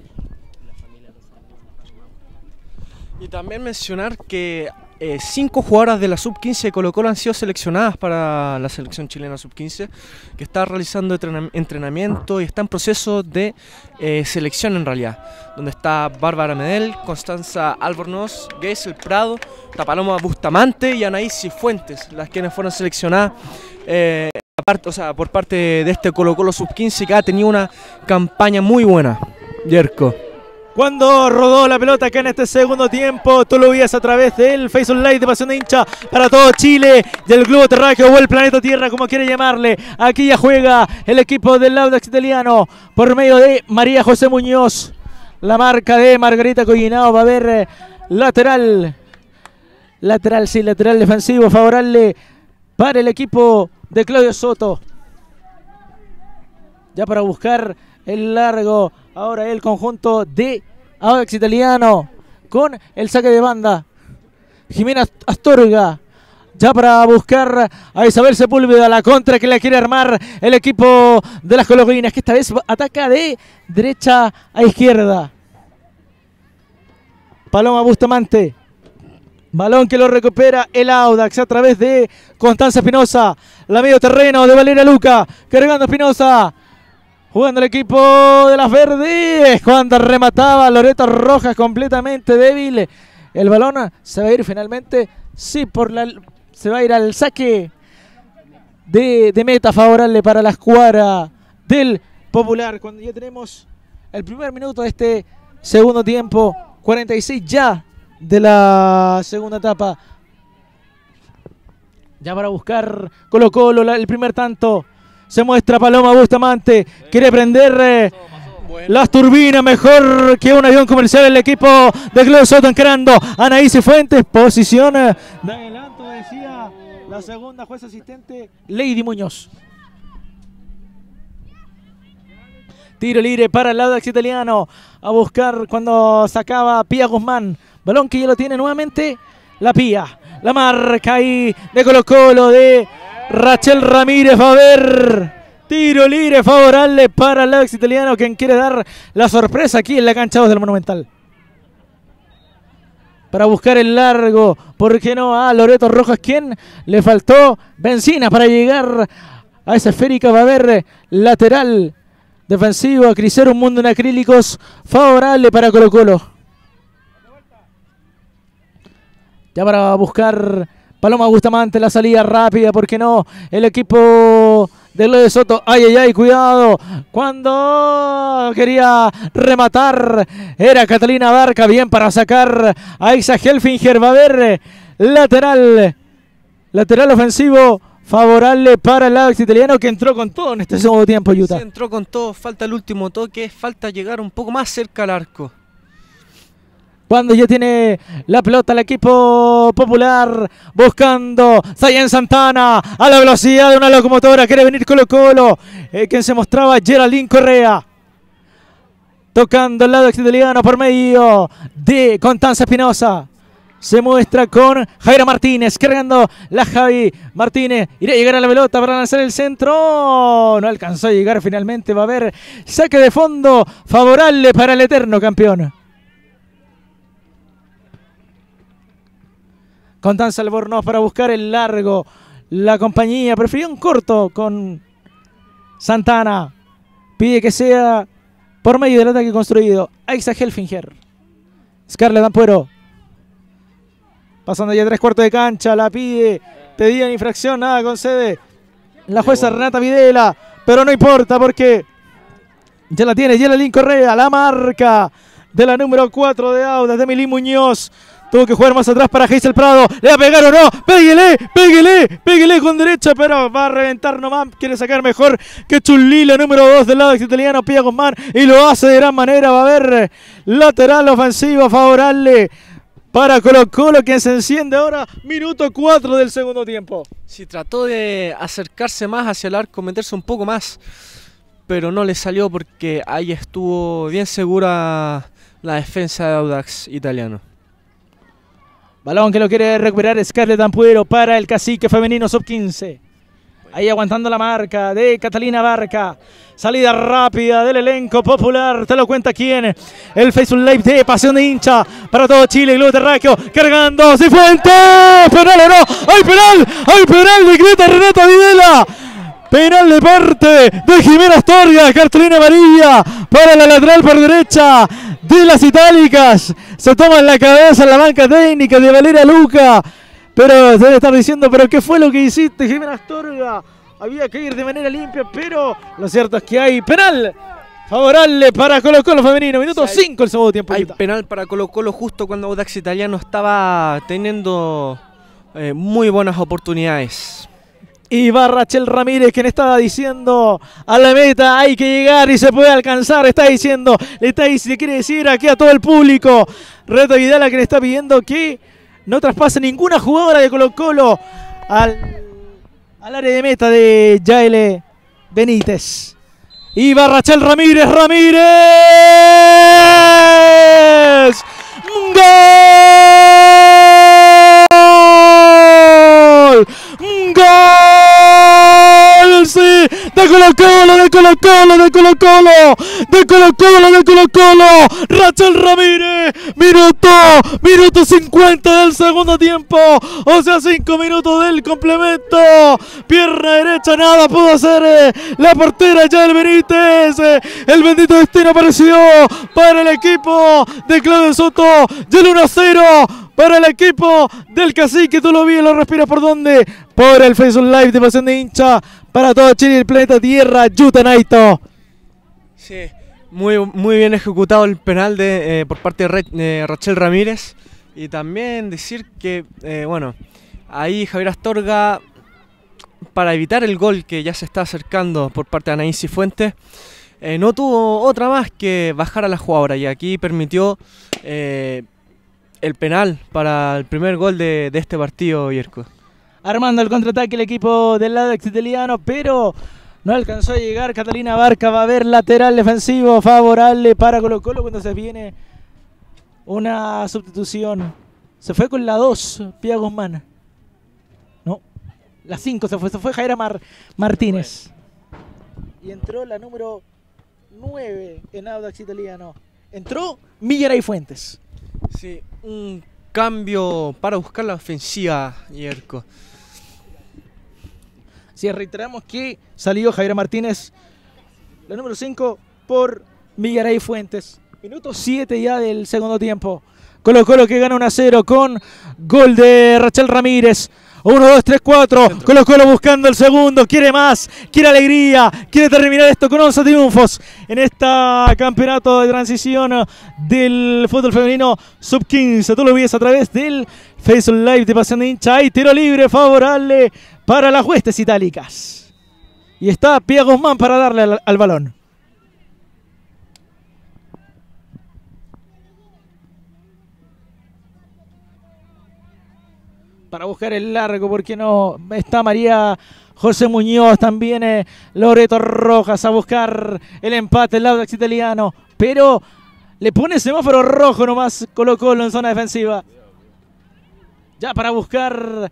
Y también mencionar que eh, cinco jugadoras de la sub quince de Colo Colo han sido seleccionadas para la selección chilena sub quince, que está realizando entrenamiento y está en proceso de eh, selección en realidad, donde está Bárbara Medel, Constanza Albornoz, Geisel Prado, Paloma Bustamante y Anaís Cifuentes, las quienes fueron seleccionadas eh, aparte, o sea, por parte de este Colo Colo sub quince, que ha tenido una campaña muy buena. Yerko. Cuando rodó la pelota acá en este segundo tiempo, tú lo veías a través del Facebook Live de Pasión de Hincha para todo Chile, del globo terráqueo o el planeta Tierra, como quiere llamarle. Aquí ya juega el equipo del Audax Italiano por medio de María José Muñoz. La marca de Margarita Collinao, va a haber eh, lateral, lateral, sí, lateral defensivo favorable para el equipo de Claudio Soto. Ya para buscar el largo. Ahora el conjunto de Audax Italiano con el saque de banda. Jimena Astorga ya para buscar a Isabel Sepúlveda, la contra que la quiere armar el equipo de las colocolinas, que esta vez ataca de derecha a izquierda. Paloma Bustamante. Balón que lo recupera el Audax a través de Constanza Espinosa. La medio terreno de Valeria Luca. Cargando Espinosa. Jugando el equipo de las verdes. Cuando remataba Loreto Rojas, completamente débil. El balón se va a ir finalmente. Sí, por la, se va a ir al saque de, de meta favorable para la escuadra del Popular. Cuando ya tenemos el primer minuto de este segundo tiempo. cuarenta y seis ya de la segunda etapa. Ya para buscar Colo Colo el primer tanto. Se muestra Paloma Bustamante. Quiere prender. Eh, Bueno. Las turbinas mejor que un avión comercial. El equipo de Club Soto encarando. Anaís Fuentes, posición de adelanto, decía la segunda jueza asistente Lady Muñoz. Tiro libre para el Audax Italiano. A buscar cuando sacaba Pía Guzmán. Balón que ya lo tiene nuevamente la Pía. La marca ahí de Colo Colo de Rachel Ramírez. Va a haber tiro libre favorable para el Audax Italiano, quien quiere dar la sorpresa aquí en la cancha dos del Monumental. Para buscar el largo, ¿por qué no? A Loreto Rojas, quien le faltó benzina para llegar a esa esférica. Va a haber lateral defensivo a Crisero, un mundo en acrílicos favorable para Colo Colo. Ya para buscar Paloma Bustamante la salida rápida, ¿por qué no? El equipo de lo de Soto, ay, ay, ay, cuidado. Cuando quería rematar era Catalina Barca, bien para sacar a Isa Helfinger. Va a haber lateral, lateral ofensivo favorable para el Audax Italiano, que entró con todo en este segundo tiempo, Utah. Sí, entró con todo, falta el último toque, falta llegar un poco más cerca al arco. Cuando ya tiene la pelota el equipo popular, buscando Zayen Santana a la velocidad de una locomotora, quiere venir Colo Colo, eh, quien se mostraba Geraldine Correa. Tocando el lado italiano por medio de Constanza Espinosa. Se muestra con Jaira Martínez, cargando la Javi Martínez. Irá a llegar a la pelota para lanzar el centro. No alcanzó a llegar finalmente. Va a haber saque de fondo favorable para el eterno campeón. Constanza Albornoz para buscar el largo. La compañía prefirió un corto con Santana. Pide que sea por medio del ataque construido. Aixa Helfinger. Scarlett Ampuero. Pasando ya tres cuartos de cancha. La pide. Pedían infracción. Nada concede la jueza Renata Videla. Pero no importa porque ya la tiene Geraldine Correa. La marca de la número cuatro de Audax, de Emily Muñoz. Tuvo que jugar más atrás para Geisel Prado. ¿Le va a pegar o no? ¡Péguele! ¡Péguele! ¡Péguele con derecha! Pero va a reventar nomás. Quiere sacar mejor que Chulli, la número dos del lado italiano, Pía Guzmán. Y lo hace de gran manera. Va a haber lateral ofensivo favorable para Colo Colo, quien se enciende ahora. Minuto cuatro del segundo tiempo. Sí, trató de acercarse más hacia el arco, meterse un poco más, pero no le salió porque ahí estuvo bien segura la defensa de Audax Italiano. Balón que lo quiere recuperar Scarlett Ampuero para el Cacique femenino sub quince. Ahí aguantando la marca de Catalina Barca. Salida rápida del elenco popular. Te lo cuenta quién. El Facebook Live de Pasión de Hincha para todo Chile. Globo Terráqueo cargando. ¡Cifuentes! ¡Penal o no! ¡Hay penal! ¡Hay penal! Decreta Renata Videla. Penal de parte de Jimena Astorga. Cartulina amarilla para la lateral por derecha de las itálicas. Se toma en la cabeza en la banca técnica de Valeria Luca. Pero debe estar diciendo, ¿pero qué fue lo que hiciste, Jimena Astorga? Había que ir de manera limpia, pero lo cierto es que hay penal favorable para Colo Colo femenino. Minuto cinco el segundo tiempo. Hay penal para Colo Colo justo cuando Audax Italiano estaba teniendo eh, muy buenas oportunidades. Y va Rachel Ramírez, quien estaba diciendo a la meta hay que llegar y se puede alcanzar. Está diciendo, le está le quiere decir aquí a todo el público. Reto Vidala, que le está pidiendo que no traspase ninguna jugadora de Colo Colo al, al área de meta de Yael Benítez. Y va Rachel Ramírez, Ramírez. ¡Gol! ¡Gol! ¡Sí! ¡De Colo Colo, de Colo Colo, de Colo Colo! ¡De Colo Colo, de Colo Colo! ¡Rachel Ramírez! ¡Minuto! ¡Minuto cincuenta del segundo tiempo! O sea, cinco minutos del complemento. Pierna derecha, nada pudo hacer eh, la portera Yael Benítez. Eh, el bendito destino apareció para el equipo de Claudio Soto. Y el uno a cero para el equipo del Cacique. Tú lo vi, lo respiras por dónde. Por el Facebook Live de Pasión de Hincha para todo Chile y el planeta Tierra. Yuta Naito. Sí, muy, muy bien ejecutado el penal de, eh, por parte de Re, eh, Rachel Ramírez. Y también decir que, eh, bueno, ahí Javier Astorga, para evitar el gol que ya se está acercando por parte de Anaís Cifuentes, eh, no tuvo otra más que bajar a la jugadora y aquí permitió eh, el penal para el primer gol de, de este partido, Yerko. Armando el contraataque el equipo del Audax italiano, pero no alcanzó a llegar. Catalina Barca va a ver lateral defensivo favorable para Colo Colo cuando se viene una sustitución. Se fue con la dos, Pía Guzmán. No, la cinco se fue, se fue Jaira Mar Martínez. Y entró la número nueve en Audax italiano. Entró Millaray Fuentes. Sí, un cambio para buscar la ofensiva, Yerko. Si reiteramos que salió Javier Martínez, la número cinco, por Millaray Fuentes. Minuto siete ya del segundo tiempo. Colo Colo que gana uno a cero con gol de Rachel Ramírez. uno, dos, tres, cuatro. Colo Colo buscando el segundo. Quiere más, quiere alegría, quiere terminar esto con once triunfos en este campeonato de transición del fútbol femenino sub quince. Tú lo ves a través del Facebook Live de Pasión de Hincha. Hay tiro libre favorable para las huestes itálicas. Y está Pía Guzmán para darle al, al balón. Para buscar el largo, porque no está María José Muñoz, también eh, Loreto Rojas a buscar el empate del Audax italiano, pero le pone semáforo rojo nomás Colo Colo en zona defensiva. Ya para buscar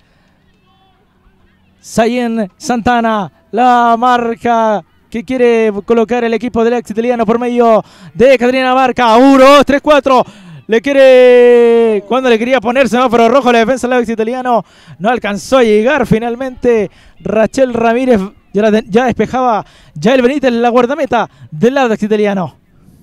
Sayen Santana, la marca que quiere colocar el equipo del Audax italiano por medio de Catalina Barca. uno, dos, tres, cuatro. Le quiere, cuando le quería poner semáforo rojo a la defensa del Audax italiano, no alcanzó a llegar. Finalmente Rachel Ramírez ya, la, ya despejaba Yael Benítez, la guardameta del Audax italiano.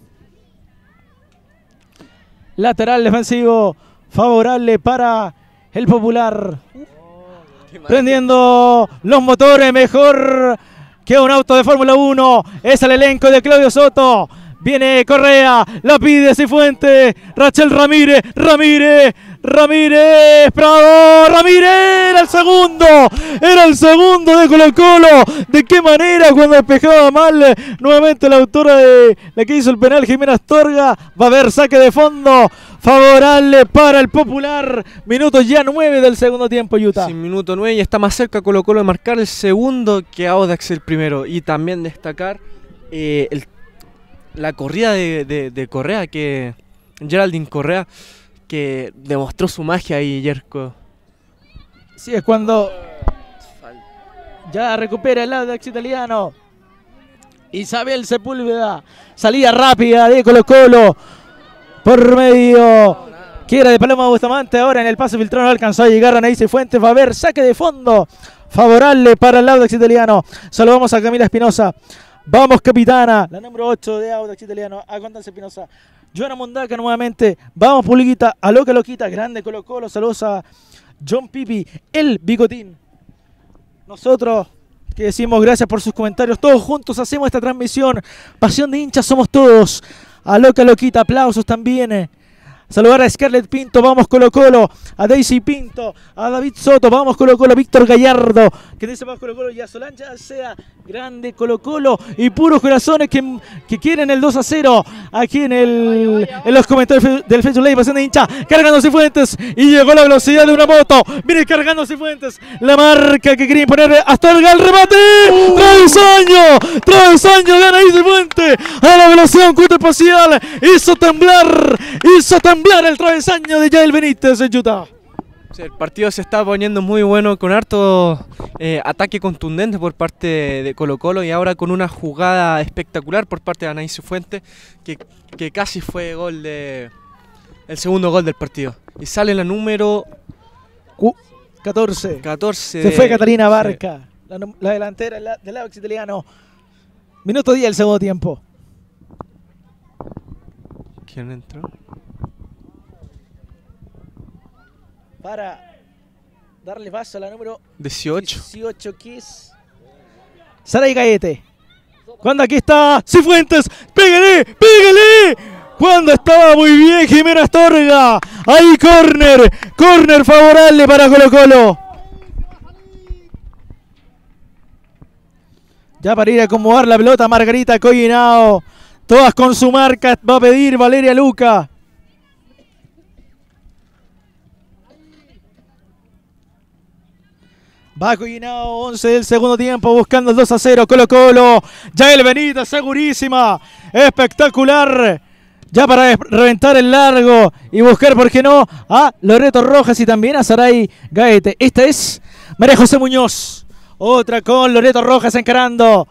Lateral defensivo favorable para el Popular. Prendiendo los motores mejor que un auto de Fórmula uno. Es el elenco de Claudio Soto. Viene Correa, la pide Cifuentes, Rachel Ramírez, Ramírez, Ramírez, Prado, Ramírez, era el segundo, era el segundo de Colo Colo. ¿De qué manera cuando despejaba mal? Nuevamente la autora de la que hizo el penal, Jimena Astorga, va a haber saque de fondo favorable para el Popular. Minutos ya nueve del segundo tiempo, Utah. Sí, minuto nueve y está más cerca Colo Colo de marcar el segundo que Audax el primero. Y también destacar eh, el la corrida de, de, de Correa, que Geraldine Correa, que demostró su magia ahí, Yerko. Sí, es cuando ya recupera el Audax italiano. Isabel Sepúlveda, salida rápida de Colo Colo por medio que era de Paloma Bustamante. Ahora en el pase filtrado no alcanzó a llegar a Naís Fuentes. Va a haber saque de fondo favorable para el Audax italiano. Saludamos a Camila Espinosa. Vamos, capitana, la número ocho de Audax italiano, a Constanza Espinosa. Joana Mundaca nuevamente. Vamos, Puliquita, a Loca Loquita, grande Colo Colo. Saludos a John Pipi, el Bigotín. Nosotros que decimos gracias por sus comentarios. Todos juntos hacemos esta transmisión. Pasión de hinchas somos todos. A Loca Loquita, aplausos también. Saludar a Scarlett Pinto, vamos Colo Colo, a Daisy Pinto, a David Soto, vamos Colo Colo, Víctor Gallardo, que dice vamos Colo Colo, y a Solange sea grande Colo Colo y puros corazones que, que quieren el dos a cero aquí en, el, en los comentarios del Facebook Live, Pasión de hincha, cargando Cifuentes y llegó la velocidad de una moto, viene cargando Cifuentes, la marca que quería imponer hasta el remate, travesaño, travesaño, gana ahí Cifuentes, a la velocidad un cuento espacial, hizo temblar, hizo temblar el travesaño de Yael Benítez en Utah. Sí, el partido se está poniendo muy bueno con harto eh, ataque contundente por parte de Colo Colo y ahora con una jugada espectacular por parte de Anaís Fuentes que, que casi fue gol de el segundo gol del partido. Y sale la número catorce. catorce. Se fue Catalina Barca, sí. la, la delantera la, del Audax italiano. Minuto diez del segundo tiempo. ¿Quién entró? Para darle paso a la número dieciocho. dieciocho, que es Saray Gaete. Cuando aquí está Cifuentes, pégale, pégale. Cuando estaba muy bien Jimena Astorga. Ahí córner, córner favorable para Colo Colo. Ya para ir a acomodar la pelota, Margarita Collinao. Todas con su marca. Va a pedir Valeria Luca. Va Collinao, once del segundo tiempo, buscando el dos a cero. Colo Colo. Yael Benítez, segurísima. Espectacular. Ya para reventar el largo y buscar, ¿por qué no?, a Loreto Rojas y también a Saray Gaete. Esta es María José Muñoz. Otra con Loreto Rojas encarando.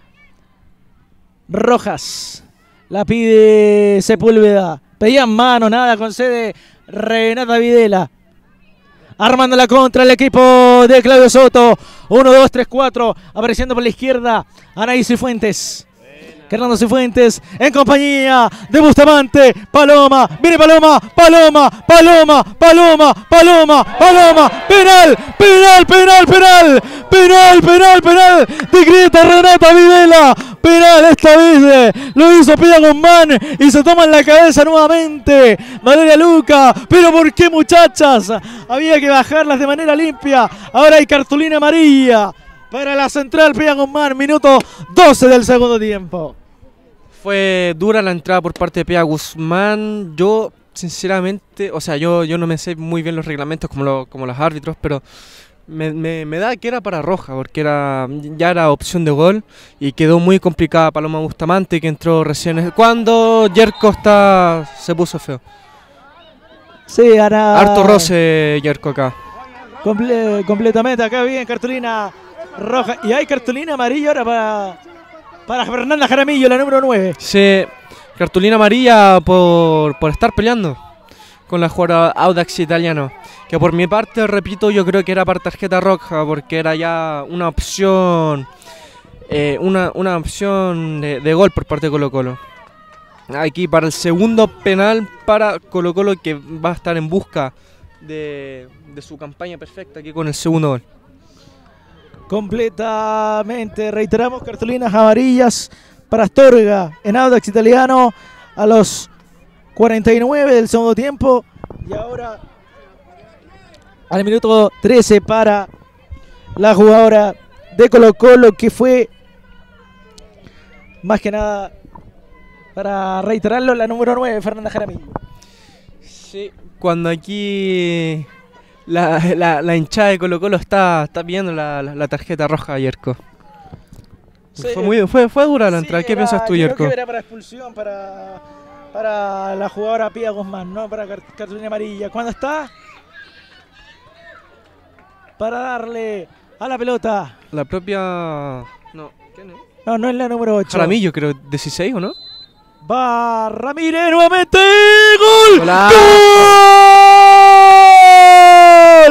Rojas. La pide Sepúlveda. Pedían mano, nada, concede Renata Videla. Armando la contra el equipo de Claudio Soto. uno, dos, tres, cuatro. Apareciendo por la izquierda Anaís Cifuentes. Hernando Cifuentes en compañía de Bustamante. Paloma, viene Paloma, Paloma, Paloma, Paloma, Paloma, Paloma. Penal, penal, penal, penal. Penal, penal, penal. Decreta Renata Videla. Penal esta vez. eh, Lo hizo Pia Guzmán y se toma en la cabeza nuevamente Valeria Luca. Pero ¿por qué, muchachas? Había que bajarlas de manera limpia. Ahora hay cartulina amarilla para la central Pia Guzmán. Minuto doce del segundo tiempo. Fue dura la entrada por parte de Pia Guzmán. Yo, sinceramente, o sea, yo, yo no me sé muy bien los reglamentos como, lo, como los árbitros, pero me, me, me da que era para roja, porque era ya era opción de gol y quedó muy complicada Paloma Bustamante, que entró recién cuando Yerko está, se puso feo. Sí, ahora Harto roce Yerko acá. Comple completamente, acá bien, cartulina roja. Y hay cartulina amarilla ahora para, para Fernanda Jaramillo, la número nueve. Sí, cartulina amarilla por, por estar peleando con la jugadora Audax Italiano. Que por mi parte, repito, yo creo que era para tarjeta roja, porque era ya una opción eh, una, una opción de, de gol por parte de Colo Colo. Aquí para el segundo penal para Colo Colo, que va a estar en busca de, de su campaña perfecta aquí con el segundo gol. Completamente, reiteramos, cartulinas amarillas para Astorga en Audax Italiano a los cuarenta y nueve del segundo tiempo. Y ahora al minuto trece para la jugadora de Colo Colo, que fue más que nada, para reiterarlo, la número nueve, Fernanda Jaramillo. Sí, cuando aquí la, la, la hinchada de Colo Colo está, está pidiendo la, la, la tarjeta roja a Yerko. Sí, fue, muy, fue, fue dura la sí, entrada. ¿Qué era, piensas tú, yo Yerko? creo que era para expulsión, para, para la jugadora Pia Guzmán, no para car cartulina amarilla. ¿Cuándo está? Para darle a la pelota. La propia... No, ¿quién es? No, no es la número ocho. Jaramillo, creo, dieciséis, ¿o no? Va Ramírez nuevamente. ¡Gol! Hola. ¡Gol!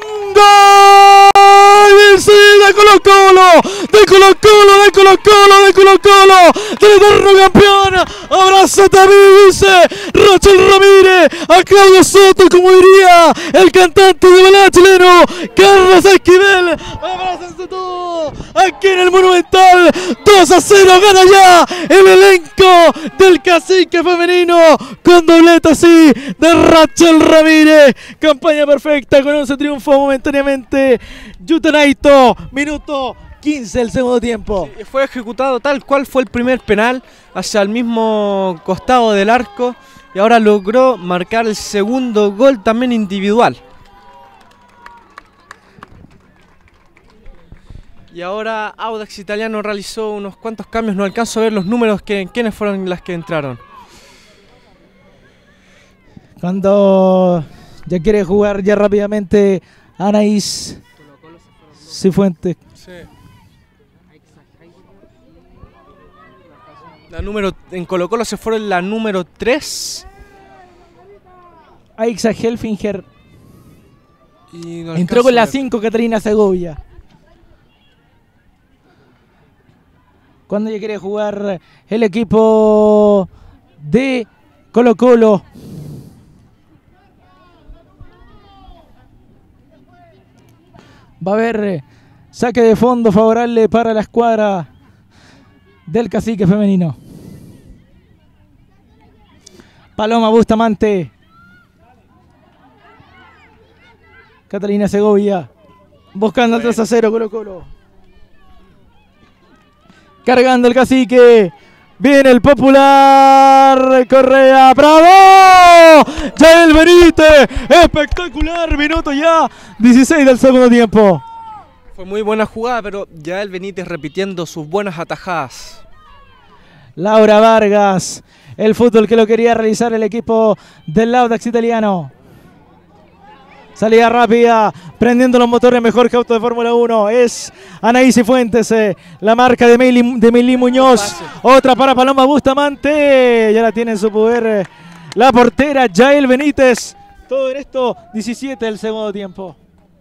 ¡Gol! ¡Sí, de Colo Colo! ¡De Colo Colo! ¡De Colo Colo! ¡De Colo Colo! ¡Del eterno campeón! ¡Abrazo también, dice Rachel Ramírez! ¡A Claudio Soto, como diría el cantante de balada chileno, Carlos Esquivel! ¡Abrácense todos! Aquí en el Monumental, dos a cero gana ya el elenco del Cacique femenino, con doblete así de Rachel Ramírez. Campaña perfecta con once triunfos momentáneamente. Yutanaito, minuto quince del segundo tiempo. Sí, fue ejecutado tal cual fue el primer penal, hacia el mismo costado del arco, y ahora logró marcar el segundo gol también individual. Y ahora Audax Italiano realizó unos cuantos cambios, no alcanzo a ver los números, que quiénes fueron las que entraron. Cuando ya quiere jugar ya rápidamente Anaís Cifuentes. Sí. La número, en Colo Colo se fueron la número tres. Aixa Helfinger Y no entró con alcanzo a la ver. cinco Catarina Segovia. Cuando ya quiere jugar el equipo de Colo Colo. Va a haber saque de fondo favorable para la escuadra del Cacique femenino. Paloma Bustamante. Catalina Segovia. Buscando el tres a cero Colo Colo. Cargando el Cacique. Viene el Popular. Correa. ¡Bravo! Yael Benítez. Espectacular. Minuto ya. dieciséis del segundo tiempo. Fue muy buena jugada, pero Yael Benítez repitiendo sus buenas atajadas. Laura Vargas. El fútbol que lo quería realizar el equipo del Audax italiano. Salida rápida, prendiendo los motores mejor que auto de Fórmula uno. Es Anaís Fuentes, eh, la marca de Meli, de Meli Muñoz. Otra para Paloma Bustamante. Ya la tiene en su poder eh, la portera Yael Benítez. Todo en esto, diecisiete del segundo tiempo.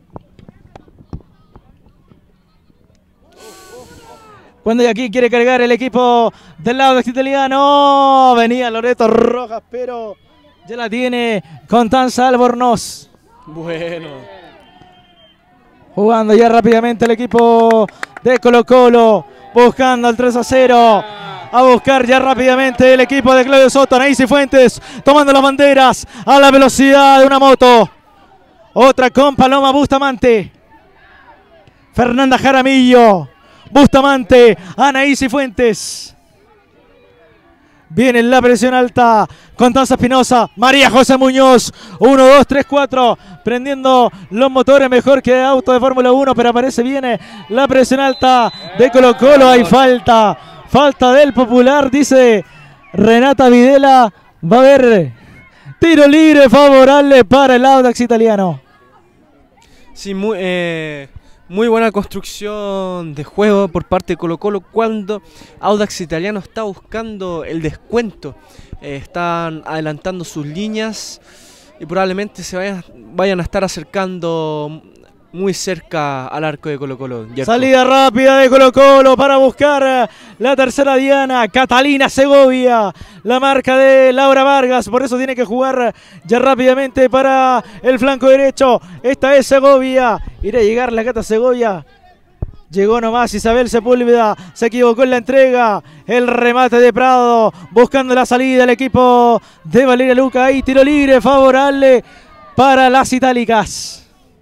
Cuando aquí quiere cargar el equipo del Audax italiano. Venía Loreto Rojas, pero ya la tiene Constanza Albornoz. Bueno. Jugando ya rápidamente el equipo de Colo Colo. Buscando el tres a cero. A buscar ya rápidamente el equipo de Claudio Soto. Anaís Fuentes tomando las banderas a la velocidad de una moto. Otra con Paloma Bustamante. Fernanda Jaramillo. Bustamante. Anaís Fuentes. Viene la presión alta. Constanza Espinosa. María José Muñoz. uno, dos, tres, cuatro. Prendiendo los motores mejor que auto de Fórmula uno. Pero aparece bien la presión alta de Colo Colo. Hay falta. Falta del Popular. Dice Renata Videla. Va a haber tiro libre favorable para el Audax italiano. Sí, muy... Eh... Muy buena construcción de juego por parte de Colo Colo cuando Audax italiano está buscando el descuento. Eh, están adelantando sus líneas y probablemente se vayan, vayan a estar acercando muy cerca al arco de Colo Colo. Salida rápida de Colo Colo para buscar la tercera diana. Catalina Segovia, la marca de Laura Vargas. Por eso tiene que jugar ya rápidamente para el flanco derecho. Esta es Segovia. Irá a llegar la Cata Segovia. Llegó nomás Isabel Sepúlveda. Se equivocó en la entrega. El remate de Prado. Buscando la salida el equipo de Valeria Luca. Ahí tiro libre favorable para las itálicas.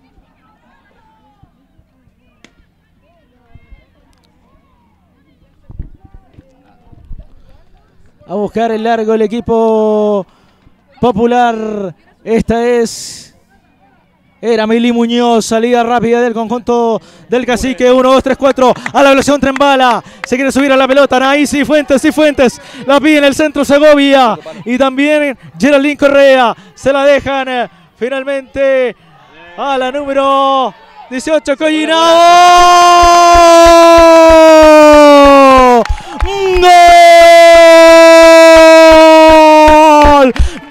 A buscar el largo el equipo Popular. Esta es... Era Meli Muñoz. Salida rápida del conjunto del Cacique. uno, dos, tres, cuatro. A la velocidad tren bala. Se quiere subir a la pelota. Ahí sí, Fuentes, sí, Fuentes. La pide en el centro Segovia. Y también Geraldine Correa. Se la dejan eh, finalmente a la número dieciocho. Collinao. ¡Gol!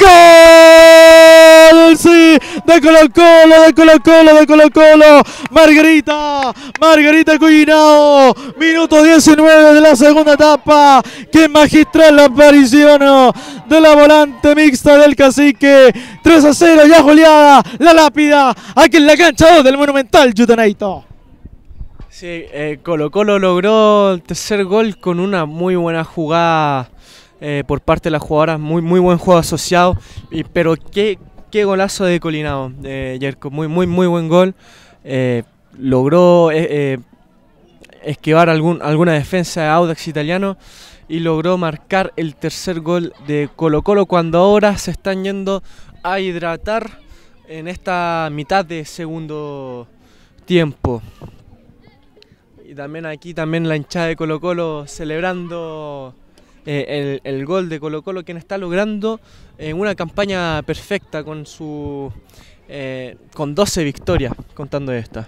¡Gol! Sí, de Colo Colo, de Colo Colo, de Colo Colo. Margarita, Margarita Collinao. Minuto diecinueve de la segunda etapa. Qué magistral la aparición de la volante mixta del Cacique. tres a cero, ya goleada. La lápida, aquí en la cancha dos del Monumental Yuteneito. Sí, eh, Colo Colo logró el tercer gol con una muy buena jugada eh, por parte de las jugadoras, muy muy buen juego asociado, y, pero qué, qué golazo de Collinao, eh, Yerko, muy muy muy buen gol, eh, logró eh, eh, esquivar algún, alguna defensa de Audax italiano y logró marcar el tercer gol de Colo Colo cuando ahora se están yendo a hidratar en esta mitad de segundo tiempo. Y también aquí también la hinchada de Colo Colo celebrando eh, el, el gol de Colo Colo, quien está logrando eh, una campaña perfecta con su eh, con doce victorias, contando esta.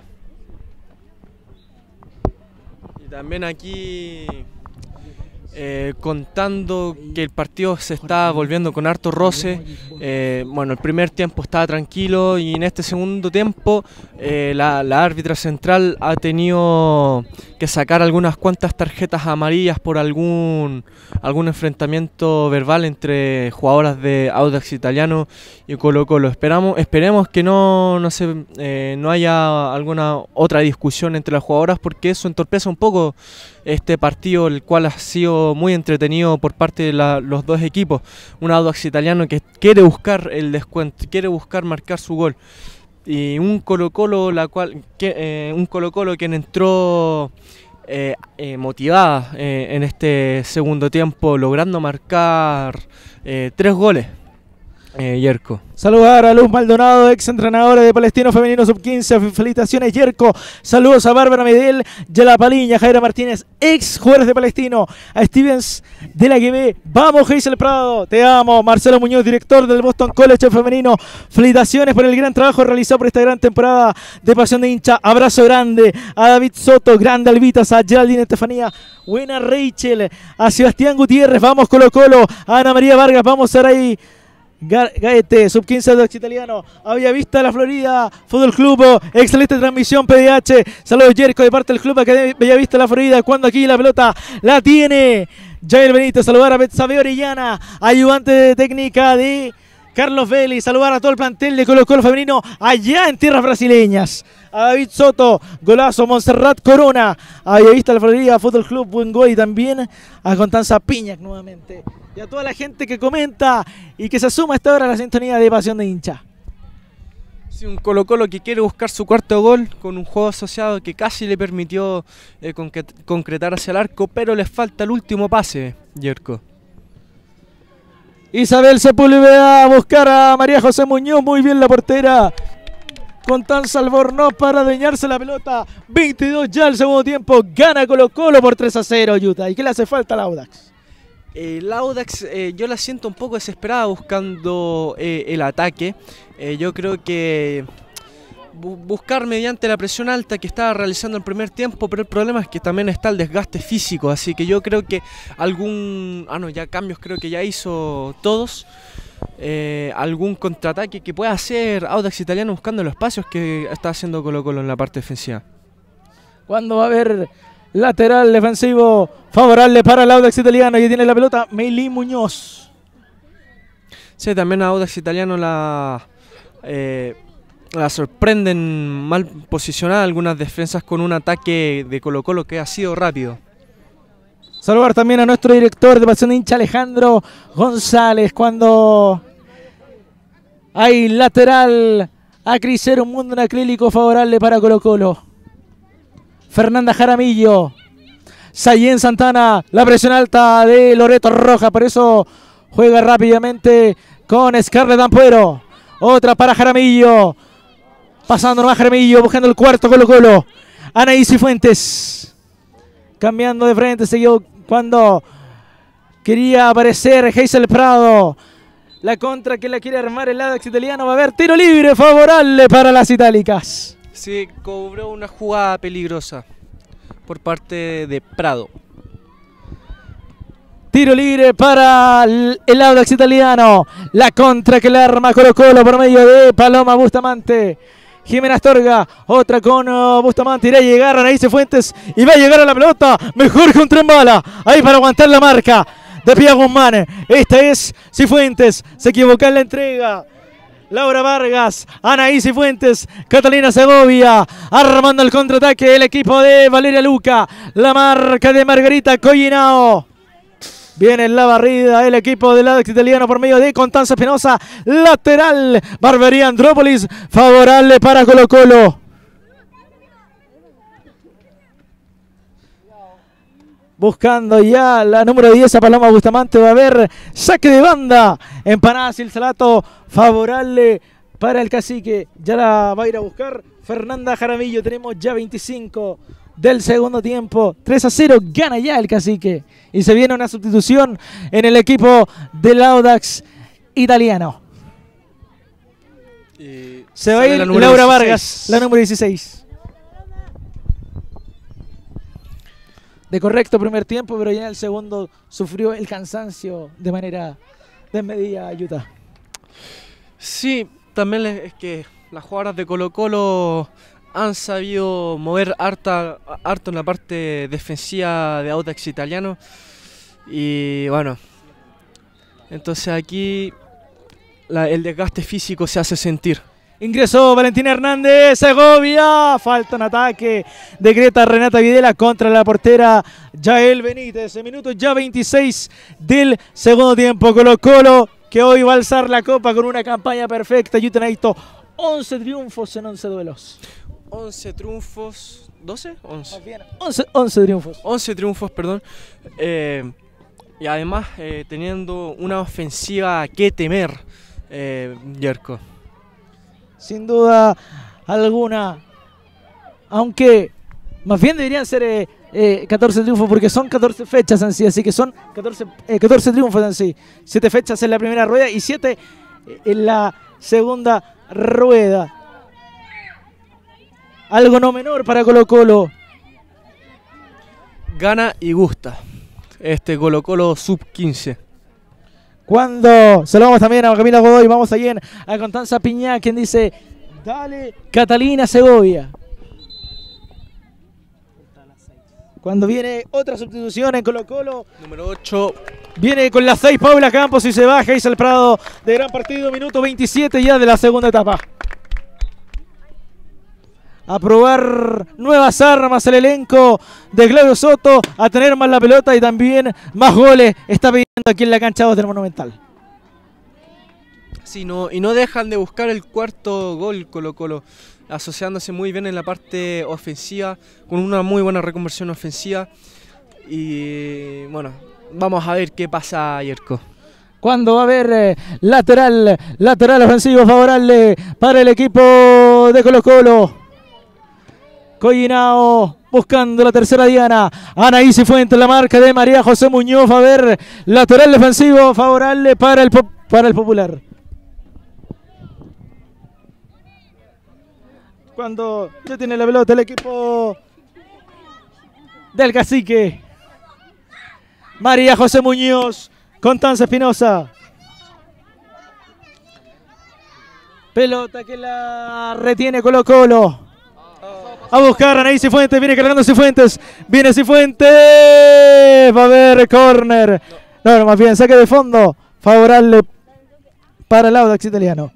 Y también aquí eh, contando que el partido se está volviendo con harto roce. Eh, bueno, el primer tiempo estaba tranquilo y en este segundo tiempo eh, la, la árbitra central ha tenido que sacar algunas cuantas tarjetas amarillas por algún algún enfrentamiento verbal entre jugadoras de Audax italiano y Colo Colo. Esperamos, esperemos que no, no, se, eh, no haya alguna otra discusión entre las jugadoras, porque eso entorpece un poco este partido, el cual ha sido muy entretenido por parte de la, los dos equipos. Un Audax italiano que quiere buscar el descuento, quiere buscar marcar su gol, y un Colo Colo la cual que, eh, un Colo Colo quien entró eh, eh, motivada eh, en este segundo tiempo, logrando marcar eh, tres goles. Eh, Yerko. Saludar a Luz Maldonado, ex entrenadora de Palestino Femenino Sub quince. Felicitaciones, Yerko. Saludos a Bárbara Medel, Yala Paliña, Jaira Martínez, ex jugadores de Palestino. A Stevens de la G B. Vamos, Geisel Prado. Te amo. Marcelo Muñoz, director del Boston College Femenino. Felicitaciones por el gran trabajo realizado por esta gran temporada de Pasión de Hincha. Abrazo grande a David Soto, grande Alvitas, a Geraldine Estefanía. Buena Rachel. A Sebastián Gutiérrez. Vamos, Colo Colo. A Ana María Vargas. Vamos, Saray Gaete, sub quince de Italiano, había vista la Florida Fútbol Club, excelente transmisión P D H, saludos Yerko de parte del Club Academia Bellavista la Florida, cuando aquí la pelota la tiene Jair Benítez, saludar a Betsabe Orellana, ayudante de técnica de Carlos Vélez, saludar a todo el plantel de Colo Colo femenino allá en tierras brasileñas. A David Soto, golazo, Montserrat Corona, a Bellavista la Florida Fútbol Club, buen gol, y también a Constanza Piñac nuevamente. Y a toda la gente que comenta y que se suma a esta hora a la sintonía de Pasión de Hincha. Sí, un Colo Colo que quiere buscar su cuarto gol con un juego asociado que casi le permitió eh, concretar hacia el arco, pero les falta el último pase, Yerko. Isabel Sepúlveda a buscar a María José Muñoz, muy bien la portera. Constanza Albornoz para adueñarse la pelota. veintidós ya el segundo tiempo, gana Colo Colo por tres a cero, Utah. ¿Y qué le hace falta al Audax? El Audax eh, yo la siento un poco desesperada buscando eh, el ataque. Eh, yo creo que bu buscar mediante la presión alta que estaba realizando el primer tiempo, pero el problema es que también está el desgaste físico, así que yo creo que algún, ah no, ya cambios creo que ya hizo todos, eh, algún contraataque que pueda hacer Audax Italiano buscando los espacios que está haciendo Colo Colo en la parte defensiva. ¿Cuándo va a haber lateral defensivo favorable para el Audax Italiano? Y tiene la pelota Meilín Muñoz. Sí, también a Audax Italiano la, eh, la sorprenden mal posicionada algunas defensas con un ataque de Colo Colo que ha sido rápido. Saludar también a nuestro director de Pasión de Hincha, Alejandro González, cuando hay lateral a Crisero, un mundo en acrílico favorable para Colo Colo. Fernanda Jaramillo, Sayén Santana, la presión alta de Loreto Roja, por eso juega rápidamente con Scarlett Ampuero. Otra para Jaramillo, pasando nomás Jaramillo, buscando el cuarto Colo Colo. Anaís Fuentes, cambiando de frente, siguió cuando quería aparecer Geisel Prado. La contra que la quiere armar el Audax Italiano, va a haber tiro libre favorable para las itálicas. Sí, cobró una jugada peligrosa por parte de Prado. Tiro libre para el Audax Italiano. La contra que la arma Colo Colo por medio de Paloma Bustamante. Jimena Astorga, otra con uh, Bustamante, irá a llegar a Anaís Fuentes y va a llegar a la pelota. Mejor que un tren bala, ahí para aguantar la marca de Pia Guzmán. Esta es Cifuentes, se equivoca en la entrega. Laura Vargas, Anaís Fuentes, Catalina Segovia, armando el contraataque el equipo de Valeria Luca. La marca de Margarita Collinao. Viene en la barrida el equipo del Audax Italiano por medio de Constanza Espinosa. Lateral, Barbería Andrópolis, favorable para Colo Colo. Buscando ya la número diez a Paloma Bustamante. Va a haber saque de banda. Empanada Silsalato, favorable para el Cacique. Ya la va a ir a buscar Fernanda Jaramillo. Tenemos ya veinticinco del segundo tiempo. tres a cero, gana ya el Cacique. Y se viene una sustitución en el equipo del Audax Italiano. Y se va a ir Laura dieciséis. Vargas, la número dieciséis. De correcto primer tiempo, pero ya en el segundo sufrió el cansancio de manera desmedida Utah. Sí, también es que las jugadoras de Colo Colo han sabido mover harta, harto en la parte defensiva de Audax Italiano. Y bueno, entonces aquí la, el desgaste físico se hace sentir. Ingresó Valentina Hernández, Segovia, falta un ataque, decreta Renata Videla contra la portera Yael Benítez. En minutos ya veintiséis del segundo tiempo. Colo Colo que hoy va a alzar la copa con una campaña perfecta. Utah Naito, once triunfos en once duelos. once triunfos, ¿doce? once. once, once triunfos. once triunfos, perdón. Eh, y además eh, teniendo una ofensiva que temer, eh, Jerko. Sin duda alguna. Aunque más bien deberían ser eh, eh, catorce triunfos porque son catorce fechas en sí. Así que son catorce, eh, catorce triunfos en sí. siete fechas en la primera rueda y siete en la segunda rueda. Algo no menor para Colo-Colo. Gana y gusta este Colo-Colo sub quince. Cuando saludamos también a Camila Godoy, vamos allí a Constanza Piñá, quien dice: dale Catalina Segovia. Cuando viene otra sustitución en Colo-Colo, Número ocho. viene con las seis Paula Campos y se baja Isel Prado de gran partido, minuto veintisiete ya de la segunda etapa. A probar nuevas armas el elenco de Claudio Soto, a tener más la pelota y también más goles está pidiendo aquí en la cancha dos del Monumental. Sí, no, y no dejan de buscar el cuarto gol Colo-Colo, asociándose muy bien en la parte ofensiva, con una muy buena reconversión ofensiva. Y bueno, vamos a ver qué pasa, Jerko. Cuando va a haber eh, lateral, lateral ofensivo favorable para el equipo de Colo-Colo. Collinao buscando la tercera diana. Anaís Fuentes, la marca de María José Muñoz. A ver, lateral defensivo favorable para el, para el Popular. Cuando ya tiene la pelota el equipo del Cacique. María José Muñoz, Constanza Espinosa. Pelota que la retiene Colo-Colo. A buscar a Anaí Cifuentes, viene cargando Cifuentes, viene Cifuentes, va a haber córner, no, no, más bien saque de fondo, favorable para el Audax italiano.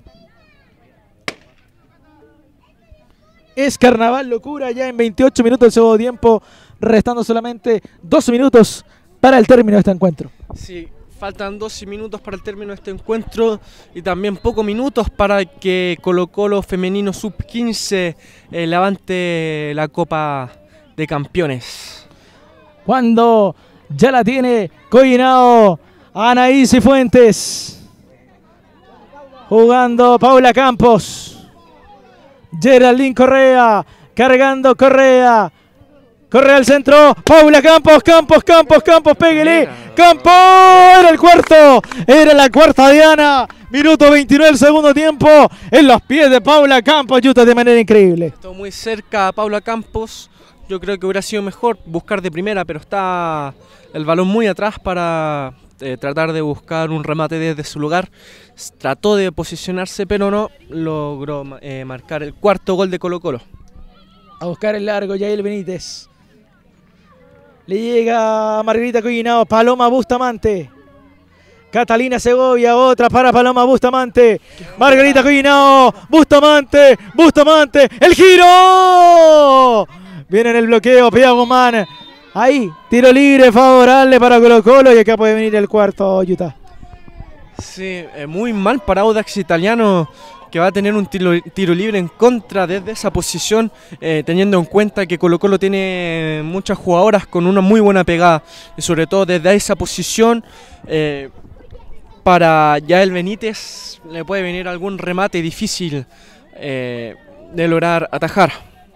Es carnaval locura ya en veintiocho minutos del segundo tiempo, restando solamente doce minutos para el término de este encuentro. Sí, faltan doce minutos para el término de este encuentro y también pocos minutos para que Colo-Colo femenino sub quince eh, levante la Copa de Campeones. Cuando ya la tiene Collinao, Anaís Fuentes. Jugando Paula Campos. Geraldine Correa, cargando Correa. Correa al centro, Paula Campos, Campos, Campos, Campos, pégale. Campos, era el cuarto, era la cuarta diana. Minuto veintinueve del segundo tiempo. En los pies de Paula Campos, Yuta de manera increíble. Estuvo muy cerca a Paula Campos. Yo creo que hubiera sido mejor buscar de primera, pero está el balón muy atrás para eh, tratar de buscar un remate desde su lugar. Trató de posicionarse, pero no logró eh, marcar el cuarto gol de Colo-Colo. A buscar el largo, Yael Benítez. Le llega a Margarita Collinao, Paloma Bustamante. Catalina Segovia, otra para Paloma Bustamante. Margarita Collinao, Bustamante, Bustamante, el giro. Viene en el bloqueo, Pia Guzmán. Ahí, tiro libre favorable para Colo-Colo y acá puede venir el cuarto, Utah. Sí, eh, muy mal para Audax Italiano, que va a tener un tiro, tiro libre en contra desde esa posición, eh, teniendo en cuenta que Colo-Colo tiene muchas jugadoras con una muy buena pegada, y sobre todo desde esa posición, eh, para Yael Benítez le puede venir algún remate difícil eh, de lograr atajar.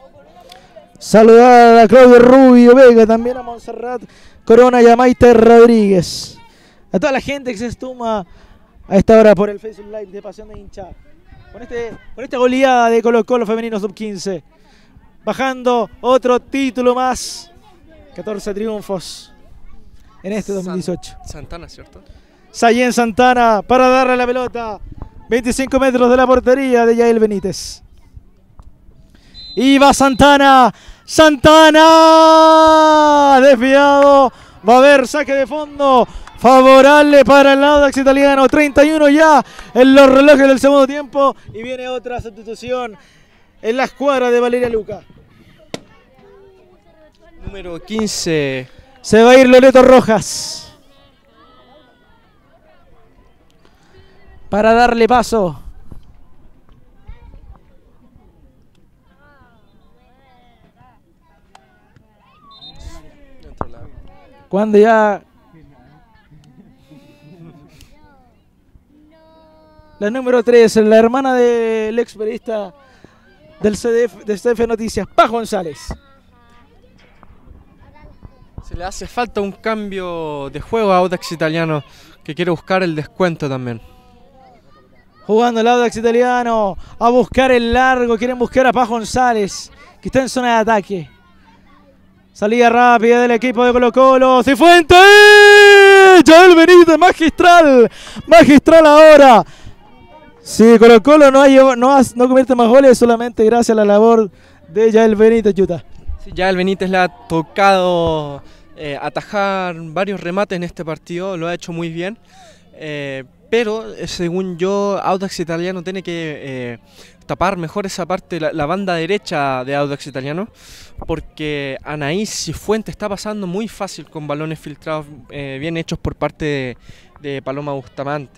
Saludar a Claudio Rubio Vega, también a Montserrat Corona y a Maite Rodríguez. A toda la gente que se suma a esta hora por el Facebook Live de Pasión de Hincha. Con, este, con esta goleada de Colo-Colo femenino sub quince. Bajando otro título más. catorce triunfos en este dos mil dieciocho. Santana, ¿cierto? Sayén Santana para darle la pelota. veinticinco metros de la portería de Yael Benítez. Y va Santana. Santana. Desviado. Va a haber saque de fondo. Favorable para el Audax italiano. treinta y uno ya en los relojes del segundo tiempo. Y viene otra sustitución en la escuadra de Valeria Luca. Número quince. Se va a ir Loreto Rojas. Para darle paso Cuando ya la número tres, la hermana del ex periodista del C D F, de C D F Noticias, Paz González. Se le hace falta un cambio de juego a Audax Italiano, que quiere buscar el descuento también. Jugando el Audax Italiano a buscar el largo, quieren buscar a Paz González, que está en zona de ataque. Salida rápida del equipo de Colo Colo. ¡Cifuentes! Yael Benítez, magistral. Magistral ahora. Sí, Colo Colo no, ha llevado, no, ha, no convierte más goles solamente gracias a la labor de Yael Benítez, Yuta. Sí, Yael Benítez le ha tocado eh, atajar varios remates en este partido. Lo ha hecho muy bien. Eh, pero, eh, según yo, Audax Italiano tiene que eh, tapar mejor esa parte, la, la banda derecha de Audax Italiano, porque Anaís Cifuentes está pasando muy fácil con balones filtrados eh, bien hechos por parte de, de Paloma Bustamante.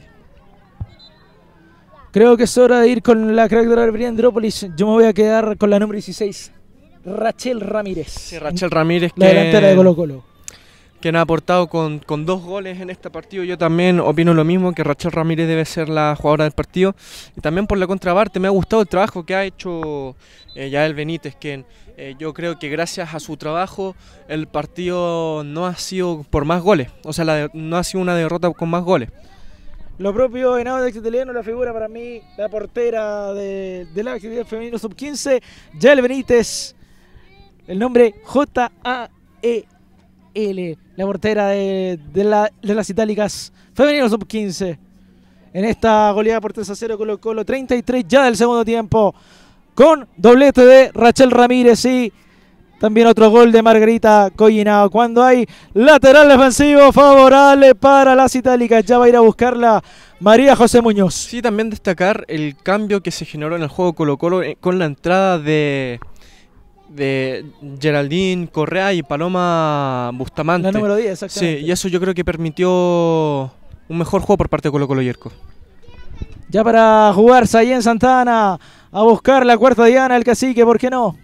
Creo que es hora de ir con la crack de la Albería Andrópolis. Yo me voy a quedar con la número dieciséis, Rachel Ramírez. Sí, Rachel Ramírez, la que, delantera de Colo Colo, que nos ha aportado con, con dos goles en este partido. Yo también opino lo mismo, que Rachel Ramírez debe ser la jugadora del partido. Y también por la contraparte me ha gustado el trabajo que ha hecho eh, Yael Benítez, que eh, yo creo que gracias a su trabajo el partido no ha sido por más goles. O sea, la de, no ha sido una derrota con más goles. Lo propio en Audax Italiano, la figura para mí, la portera de, de la actividad femenino sub quince, Yael Benítez, el nombre J A E L, la portera de, de, la, de las itálicas femenino sub quince. En esta goleada por tres a cero Colo Colo, treinta y tres ya del segundo tiempo, con doblete de Rachel Ramírez y también otro gol de Margarita Collinao. Cuando hay lateral defensivo favorable para las itálicas, ya va a ir a buscarla María José Muñoz. Sí, también destacar el cambio que se generó en el juego Colo Colo con la entrada de, de Geraldine Correa y Paloma Bustamante. La número diez, exactamente. Sí, y eso yo creo que permitió un mejor juego por parte de Colo Colo Yerko. Ya para jugarse ahí en Santana, a buscar la cuarta diana, el cacique, ¿por qué no?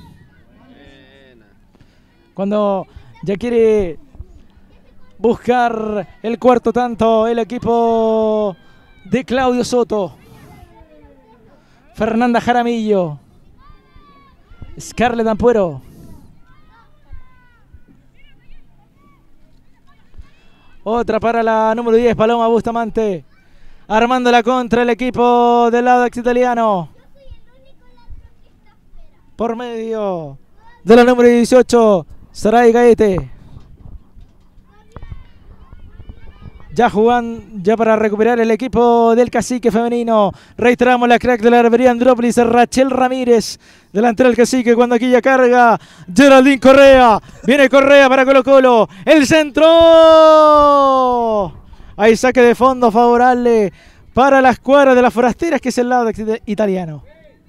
Cuando ya quiere buscar el cuarto tanto el equipo de Claudio Soto, Fernanda Jaramillo, Scarlett Ampuero. Otra para la número diez, Paloma Bustamante, armando la contra el equipo del Audax Italiano. Por medio de la número dieciocho, Saray Gaete. Ya jugando, ya para recuperar el equipo del cacique femenino. Reiteramos la crack de la Albería Andrópolis, Rachel Ramírez, delantera del cacique, cuando aquí ya carga Geraldine Correa. Viene Correa para Colo Colo. El centro. Hay saque de fondo favorable para la escuadra de las forasteras, que es el lado italiano.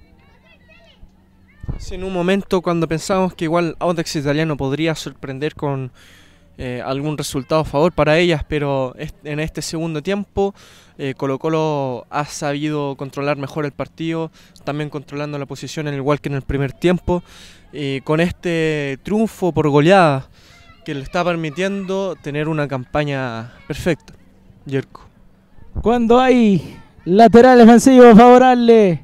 Sí, en un momento cuando pensábamos que igual Audax Italiano podría sorprender con eh, algún resultado a favor para ellas, pero en este segundo tiempo eh, Colo Colo ha sabido controlar mejor el partido, también controlando la posición al igual que en el primer tiempo, eh, con este triunfo por goleada que le está permitiendo tener una campaña perfecta. Yerko. Cuando hay lateral defensivo favorable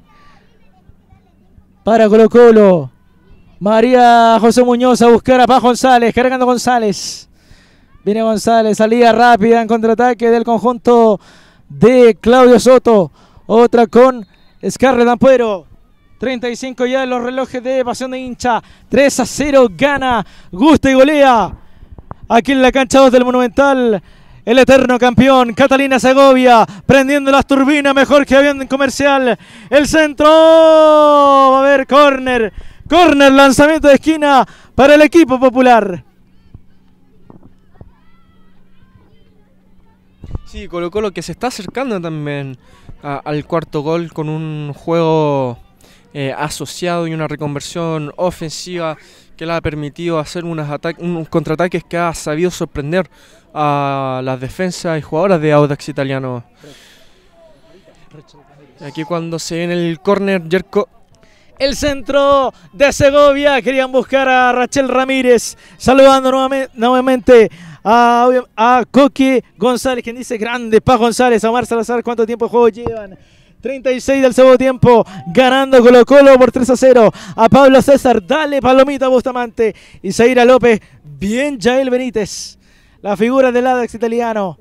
para Colo Colo, María José Muñoz a buscar a Paz González, cargando González. Viene González, salida rápida en contraataque del conjunto de Claudio Soto. Otra con Scarlett Ampuero. treinta y cinco ya en los relojes de Pasión de Hincha. tres a cero gana, gusta y golea. Aquí en la cancha dos del Monumental, el eterno campeón Catalina Segovia, prendiendo las turbinas mejor que habían en Comercial. El centro, va a haber córner, córner, lanzamiento de esquina para el equipo popular. Sí, Colo Colo que se está acercando también a, al cuarto gol con un juego eh, asociado y una reconversión ofensiva que le ha permitido hacer unos, unos contraataques que ha sabido sorprender a las defensas y jugadoras de Audax Italiano. Aquí cuando se viene el córner, Yerko. El centro de Segovia, querían buscar a Rachel Ramírez, saludando nuevamente a, a Coque González, quien dice grande Paz González, a Omar Salazar, ¿cuánto tiempo de juego llevan? treinta y seis del segundo tiempo, ganando Colo Colo por tres a cero. A Pablo César, dale palomita Bustamante. Y Zaira López, bien Jael Benítez, la figura del Audax italiano.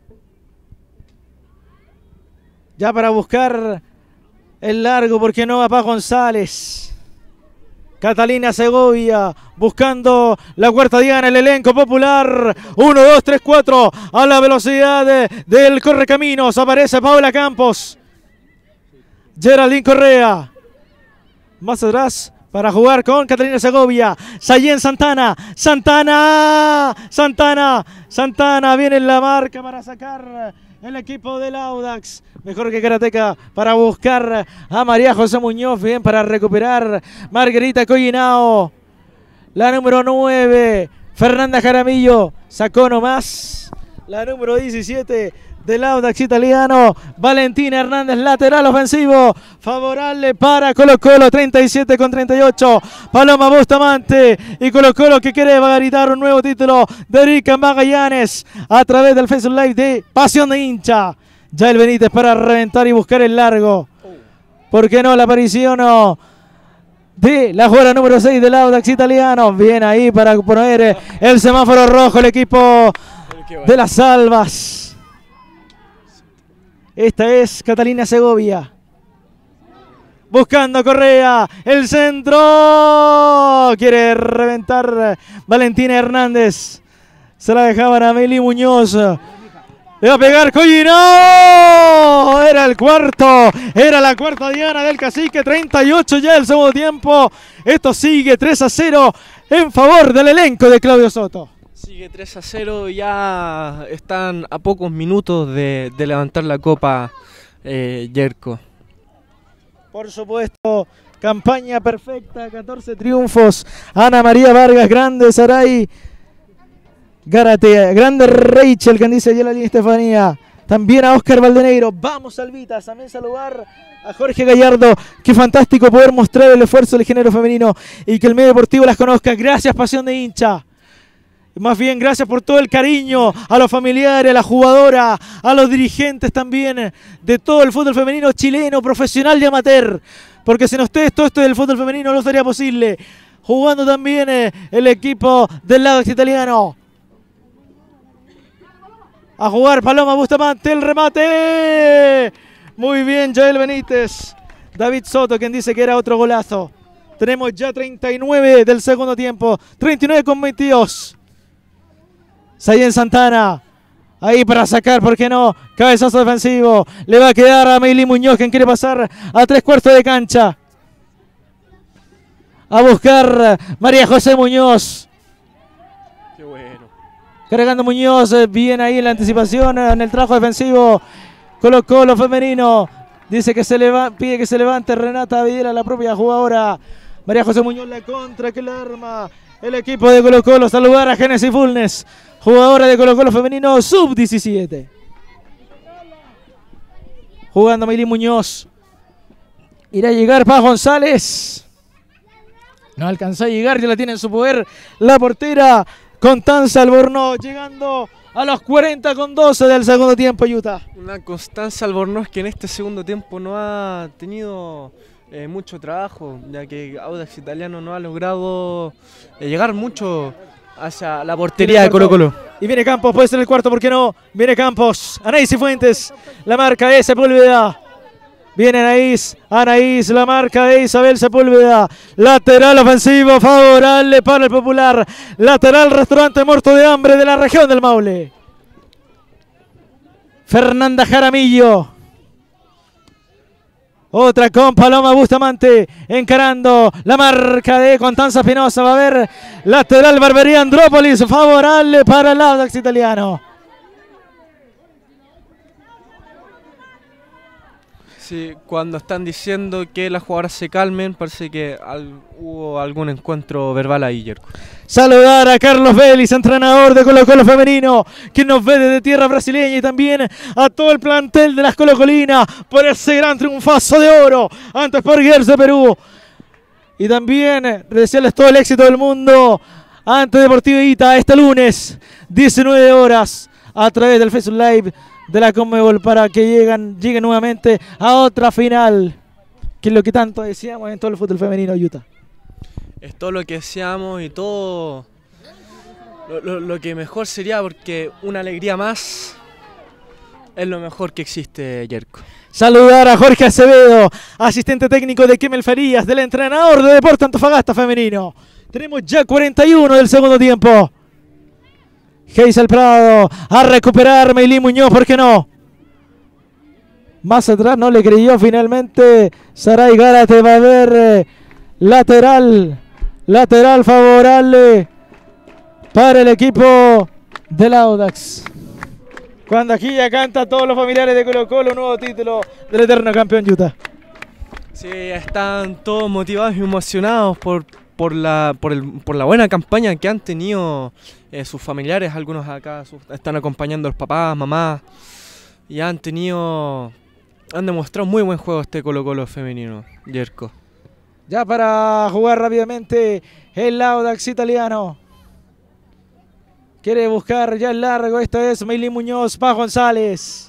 Ya para buscar el largo, ¿por qué no? A Paz González. Catalina Segovia buscando la cuarta diana, el elenco popular. uno, dos, tres, cuatro. A la velocidad de, del correcaminos. Aparece Paula Campos. Geraldine Correa. Más atrás para jugar con Catalina Segovia. Sayen Santana. Santana. Santana. Santana viene en la marca para sacar el equipo del Audax. Mejor que Karateka para buscar a María José Muñoz. Bien para recuperar Margarita Collinao. La número nueve. Fernanda Jaramillo. Sacó nomás. La número diecisiete del Audax italiano. Valentina Hernández, lateral ofensivo. Favorable para Colo Colo. treinta y siete con treinta y ocho. Paloma Bustamante. Y Colo Colo que quiere gritar un nuevo título de Erika Magallanes a través del Facebook Live de Pasión de Hincha. Jael Benítez para reventar y buscar el largo. ¿Por qué no? La aparición no de la jugadora número seis del Audax italiano. Bien ahí para poner el semáforo rojo el equipo de las Albas. Esta es Catalina Segovia. Buscando Correa. El centro. Quiere reventar Valentina Hernández. Se la dejaban a Meli Muñoz. Le va a pegar Collino. Era el cuarto. Era la cuarta diana del Cacique. treinta y ocho ya el segundo tiempo. Esto sigue tres a cero en favor del elenco de Claudio Soto. Sigue tres a cero. Ya están a pocos minutos de, de levantar la copa, eh, Yerko. Por supuesto. Campaña perfecta. catorce triunfos. Ana María Vargas, grande Saray. Garatea, grande Rachel, que dice allá la línea Estefanía. También a Oscar Valdeneiro. Vamos, Salvitas. También saludar a Jorge Gallardo. Qué fantástico poder mostrar el esfuerzo del género femenino y que el medio deportivo las conozca. Gracias, Pasión de Hincha. Más bien, gracias por todo el cariño a los familiares, a la jugadora, a los dirigentes también de todo el fútbol femenino chileno, profesional y amateur. Porque sin ustedes todo esto del fútbol femenino no sería posible. Jugando también eh, el equipo del Audax italiano. A jugar Paloma Bustamante, el remate. Muy bien, Jael Benítez. David Soto, quien dice que era otro golazo. Tenemos ya treinta y nueve del segundo tiempo. treinta y nueve con veintidós. Sayen Santana. Ahí para sacar, ¿por qué no? Cabezazo defensivo. Le va a quedar a Meli Muñoz, quien quiere pasar a tres cuartos de cancha. A buscar María José Muñoz. Qué bueno. Cargando Muñoz, bien ahí en la anticipación, en el trabajo defensivo. Colo Colo femenino. Dice que se leva, pide que se levante Renata Videla, la propia jugadora. María José Muñoz la contra, que la arma el equipo de Colo Colo. Saludar a Génesis Fulnes, jugadora de Colo Colo femenino sub diecisiete. Jugando Meli Muñoz. Irá a llegar Paz González. No alcanzó a llegar, ya la tiene en su poder la portera Constanza Albornoz, llegando a los cuarenta con doce del segundo tiempo, Utah. Una Constanza Albornoz que en este segundo tiempo no ha tenido eh, mucho trabajo, ya que Audax italiano no ha logrado eh, llegar mucho hacia la portería de Colo Colo. Y viene Campos, puede ser el cuarto, ¿por qué no? Viene Campos, Anaís Fuentes, la marca de Sepúlveda. Viene Anaís, Anaís, la marca de Isabel Sepúlveda. Lateral ofensivo favorable para el popular. Lateral restaurante muerto de hambre de la región del Maule. Fernanda Jaramillo. Otra con Paloma Bustamante. Encarando la marca de Constanza Espinosa. Va a haber lateral Barbería Andrópolis favorable para el Audax italiano. Sí, cuando están diciendo que las jugadoras se calmen, parece que al, hubo algún encuentro verbal ahí, Yerko. Saludar a Carlos Vélez, entrenador de Colo Colo femenino, que nos ve desde tierra brasileña, y también a todo el plantel de las colocolinas por ese gran triunfazo de oro ante Sport Girls de Perú. Y también desearles todo el éxito del mundo ante Deportivo Ita este lunes, diecinueve horas, a través del Facebook Live de la Conmebol, para que lleguen, lleguen nuevamente a otra final, que es lo que tanto decíamos en todo el fútbol femenino, Utah. Es todo lo que deseamos y todo lo, lo, lo que mejor sería, porque una alegría más es lo mejor que existe, Yerko. Saludar a Jorge Acevedo, asistente técnico de Kemel Farías, del entrenador de Deportes Antofagasta femenino. Tenemos ya cuarenta y uno del segundo tiempo. Geisel Prado a recuperar Meilín Muñoz, ¿por qué no? Más atrás no le creyó finalmente Saray Gárate. Va a haber eh, lateral, lateral favorable para el equipo del Audax. Cuando aquí ya canta todos los familiares de Colo Colo, nuevo título del eterno campeón Utah. Sí, están todos motivados y emocionados por, por, la, por, el, por la buena campaña que han tenido eh, sus familiares. Algunos acá sus, están acompañando a los papás, mamás, y han tenido, han demostrado muy buen juego este Colo Colo femenino, Yerko. Ya para jugar rápidamente el Audax italiano. Quiere buscar ya el largo, esta es Meilín Muñoz, Paz González.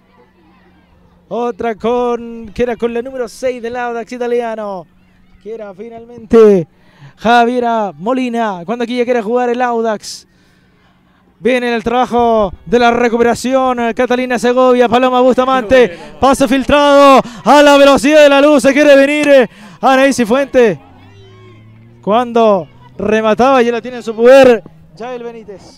Otra con, que era con la número seis del Audax italiano. Que era finalmente Javiera Molina. Cuando aquí ya quiere jugar el Audax. Viene el trabajo de la recuperación. Catalina Segovia, Paloma Bustamante. Bueno. Pase filtrado a la velocidad de la luz. Se quiere venir Anaís Fuente. Cuando remataba, ya la tiene en su poder Yael Benítez.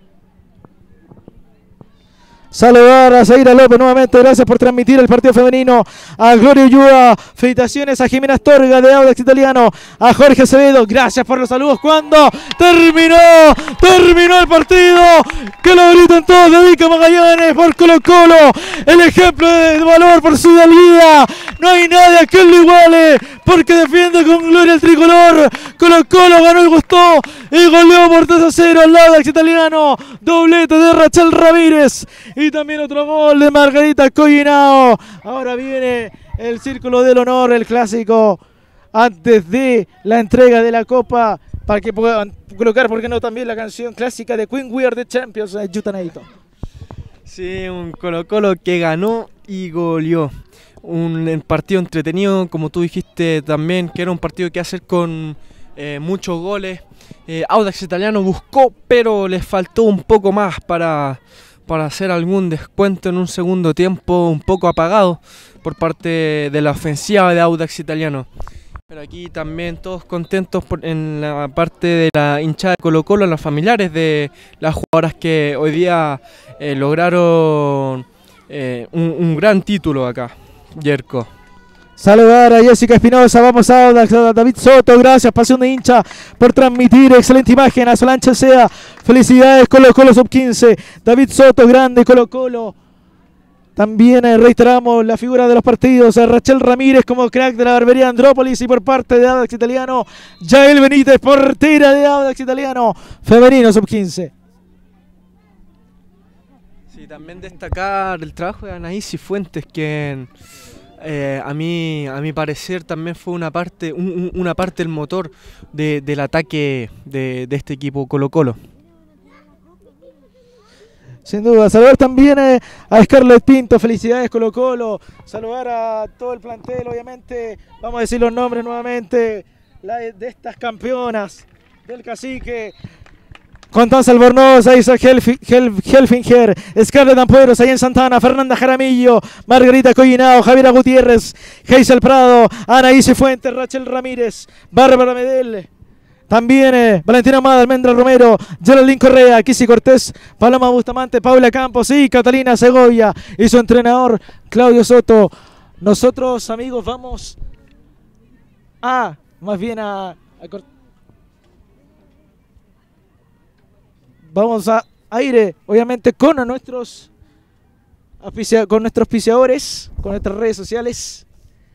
Saludar a Zaira López nuevamente, gracias por transmitir el partido femenino. A Gloria Ulloa, felicitaciones a Jimena Astorga de Audax Italiano. A Jorge Acevedo, gracias por los saludos. Cuando terminó, terminó el partido, que lo gritan todos de Vica Magallanes por Colo Colo. El ejemplo de valor por su hidalguía. No hay nadie que lo iguale, porque defiende con gloria el tricolor. Colo Colo ganó y gustó y goleó por tres a cero al Audax Italiano. Doblete de Rachel Ramírez. Y también otro gol de Margarita Collinao. Ahora viene el Círculo del Honor, el clásico, antes de la entrega de la Copa, para que puedan colocar, ¿por qué no?, también la canción clásica de Queen We Are the Champions de Utah Neito. Sí, un Colo Colo que ganó y goleó. Un partido entretenido, como tú dijiste también, que era un partido que hacer con eh, muchos goles. Eh, Audax Italiano buscó, pero les faltó un poco más para... para hacer algún descuento en un segundo tiempo un poco apagado por parte de la ofensiva de Audax Italiano. Pero aquí también todos contentos por, en la parte de la hinchada de Colo Colo, los familiares de las jugadoras que hoy día eh, lograron eh, un, un gran título acá, Yerko. Saludar a Jessica Espinosa, vamos a Audax, a David Soto, gracias, Pasión de Hincha, por transmitir, excelente imagen, a Solange Sea, felicidades Colo Colo sub quince, David Soto, grande Colo Colo. También eh, reiteramos la figura de los partidos, a Rachel Ramírez como crack de la barbería Andrópolis, y por parte de Audax Italiano, Yael Benítez, portera de Audax Italiano, femenino sub quince. Sí, también destacar el trabajo de Anaís Fuentes, quien... Eh, a mí, a mi parecer, también fue una parte, un, una parte del motor de, del ataque de, de este equipo Colo Colo. Sin duda, saludar también eh, a Scarlett Pinto, felicidades Colo Colo, saludar a todo el plantel, obviamente, vamos a decir los nombres nuevamente, la de, de estas campeonas del Cacique. Constanza Albornoz, Isaac Helfinger, Scarlett Ampueros, Ayen Santana, Fernanda Jaramillo, Margarita Collinao, Javiera Gutiérrez, Geisel Prado, Anaís Fuentes, Rachel Ramírez, Bárbara Medel, también eh, Valentina Amada, Almendra Romero, Geraldine Correa, Kisi Cortés, Paloma Bustamante, Paula Campos y Catalina Segovia y su entrenador Claudio Soto. Nosotros, amigos, vamos a, más bien a, a cortar. Vamos a aire, obviamente, con nuestros con nuestros auspiciadores, con nuestras redes sociales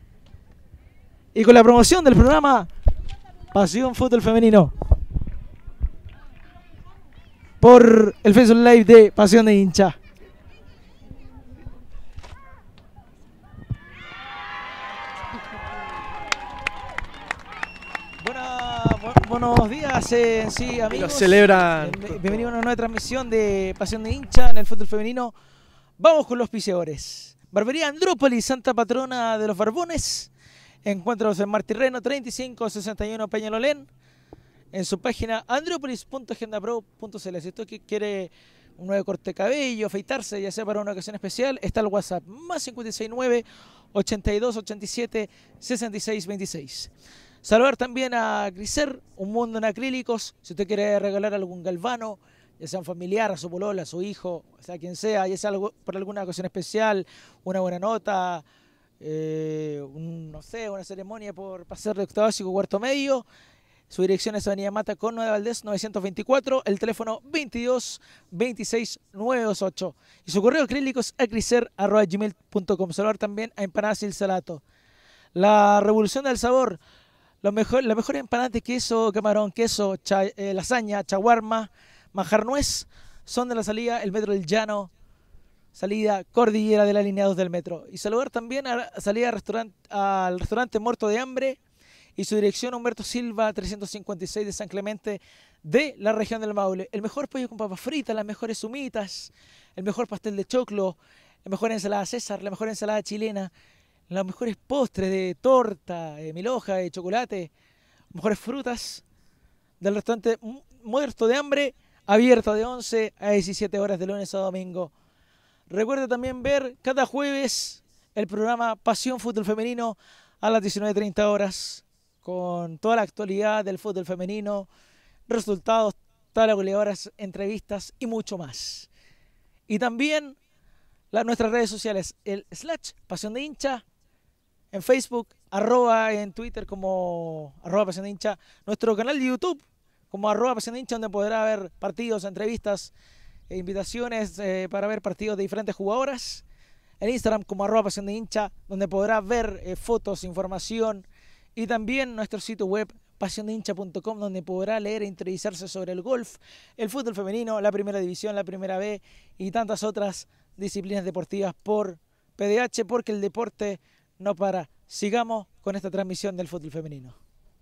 y con la promoción del programa Pasión Fútbol Femenino por el Facebook Live de Pasión de Hincha. Buena, buenos días, eh, sí, amigos. Y lo celebran. Bien- Bienvenidos a una nueva transmisión de Pasión de Hincha en el fútbol femenino. Vamos con los auspiciadores. Barbería Andrópolis, Santa Patrona de los Barbones. Encuéntralos en Martirreno treinta y cinco sesenta y uno Peñalolén. En su página andropolis punto agenda pro punto c l. Si usted que quiere un nuevo corte de cabello, afeitarse, ya sea para una ocasión especial, está el WhatsApp más cinco seis nueve, ochenta y dos ochenta y siete, sesenta y seis veintiséis. Saludar también a Griser, un mundo en acrílicos. Si usted quiere regalar algún galvano, ya sea un familiar, a su polola, a su hijo, o sea quien sea, ya sea algo, por alguna ocasión especial, una buena nota, eh, un, no sé, una ceremonia por pasar de octavo básico cuarto medio. Su dirección es Avenida Mata con nueve Valdés novecientos veinticuatro, el teléfono veintidós veintiséis novecientos veintiocho. Y su correo acrílicos acricer arroba gmail punto com. Saludar también a Empanadas y el Salato. La revolución del sabor. Lo mejor, la mejor empanada de queso, camarón, queso, cha, eh, lasaña, chaguarma, manjar nuez, son de la salida El Metro del Llano, salida Cordillera de la línea dos del metro. Y saludar también a la salida al restaurante, al restaurante Muerto de Hambre y su dirección Humberto Silva trescientos cincuenta y seis de San Clemente de la región del Maule. El mejor pollo con papas fritas, las mejores humitas, el mejor pastel de choclo, la mejor ensalada César, la mejor ensalada chilena, los mejores postres de torta, de mil hojas, de chocolate, mejores frutas del restaurante Muerto de Hambre, abierto de once a diecisiete horas de lunes a domingo. Recuerda también ver cada jueves el programa Pasión Fútbol Femenino a las diecinueve treinta horas con toda la actualidad del fútbol femenino, resultados, tablas goleadoras, entrevistas y mucho más. Y también las, nuestras redes sociales, el slash Pasión de Hincha, en Facebook, arroba en Twitter como arroba Pasión de Hincha, nuestro canal de YouTube como arroba Pasión de Hincha, donde podrá ver partidos, entrevistas e invitaciones eh, para ver partidos de diferentes jugadoras. En Instagram como arroba Pasión de Hincha, donde podrá ver eh, fotos, información, y también nuestro sitio web pasión de hincha punto com, donde podrá leer e interesarse sobre el golf, el fútbol femenino, la primera división, la primera B y tantas otras disciplinas deportivas por P D H, porque el deporte no para. Sigamos con esta transmisión del fútbol femenino.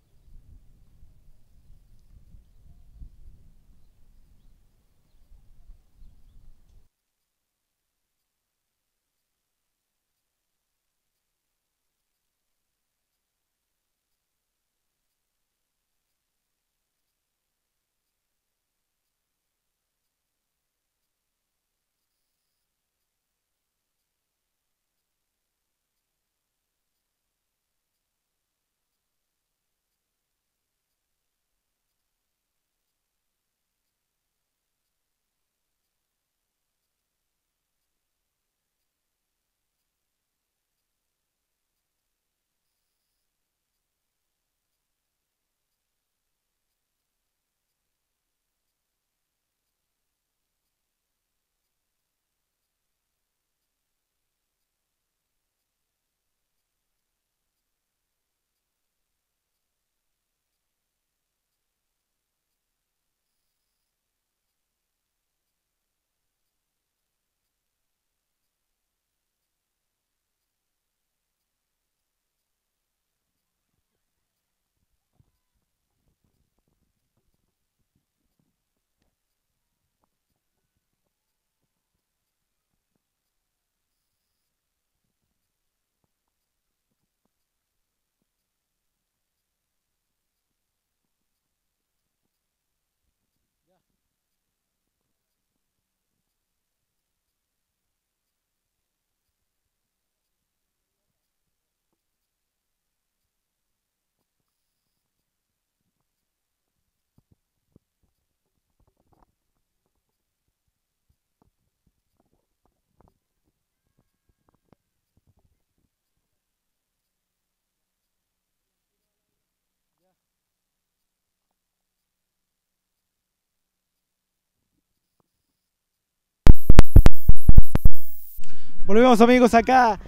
Volvemos, amigos, acá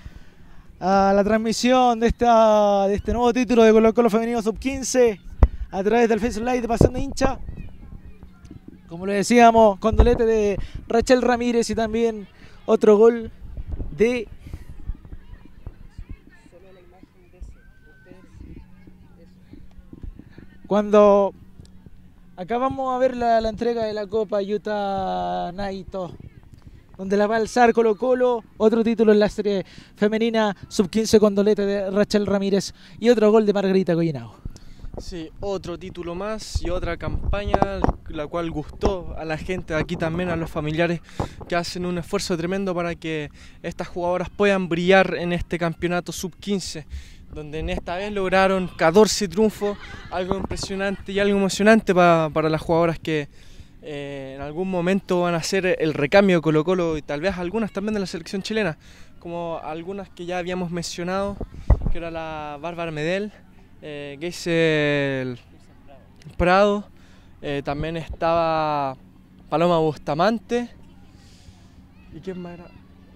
a la transmisión de, esta, de este nuevo título de Colo Colo Femenino Sub quince a través del Facebook Live de Pasión de Hincha. Como le decíamos, con dolete de Rachel Ramírez y también otro gol de... Cuando Acá vamos a ver la, la entrega de la Copa Utah Naito, donde la va a alzar Colo Colo, otro título en la serie femenina sub quince con dolete de Rachel Ramírez y otro gol de Margarita Goyenao. Sí, otro título más y otra campaña, la cual gustó a la gente de aquí también, a los familiares que hacen un esfuerzo tremendo para que estas jugadoras puedan brillar en este campeonato sub quince, donde en esta vez lograron catorce triunfos, algo impresionante y algo emocionante para, para las jugadoras que eh, en algún momento van a hacer el recambio de Colo Colo y tal vez algunas también de la selección chilena, como algunas que ya habíamos mencionado, que era la Bárbara Medel, Eh, Geisel Prado, eh, también estaba Paloma Bustamante, ¿y quién más era?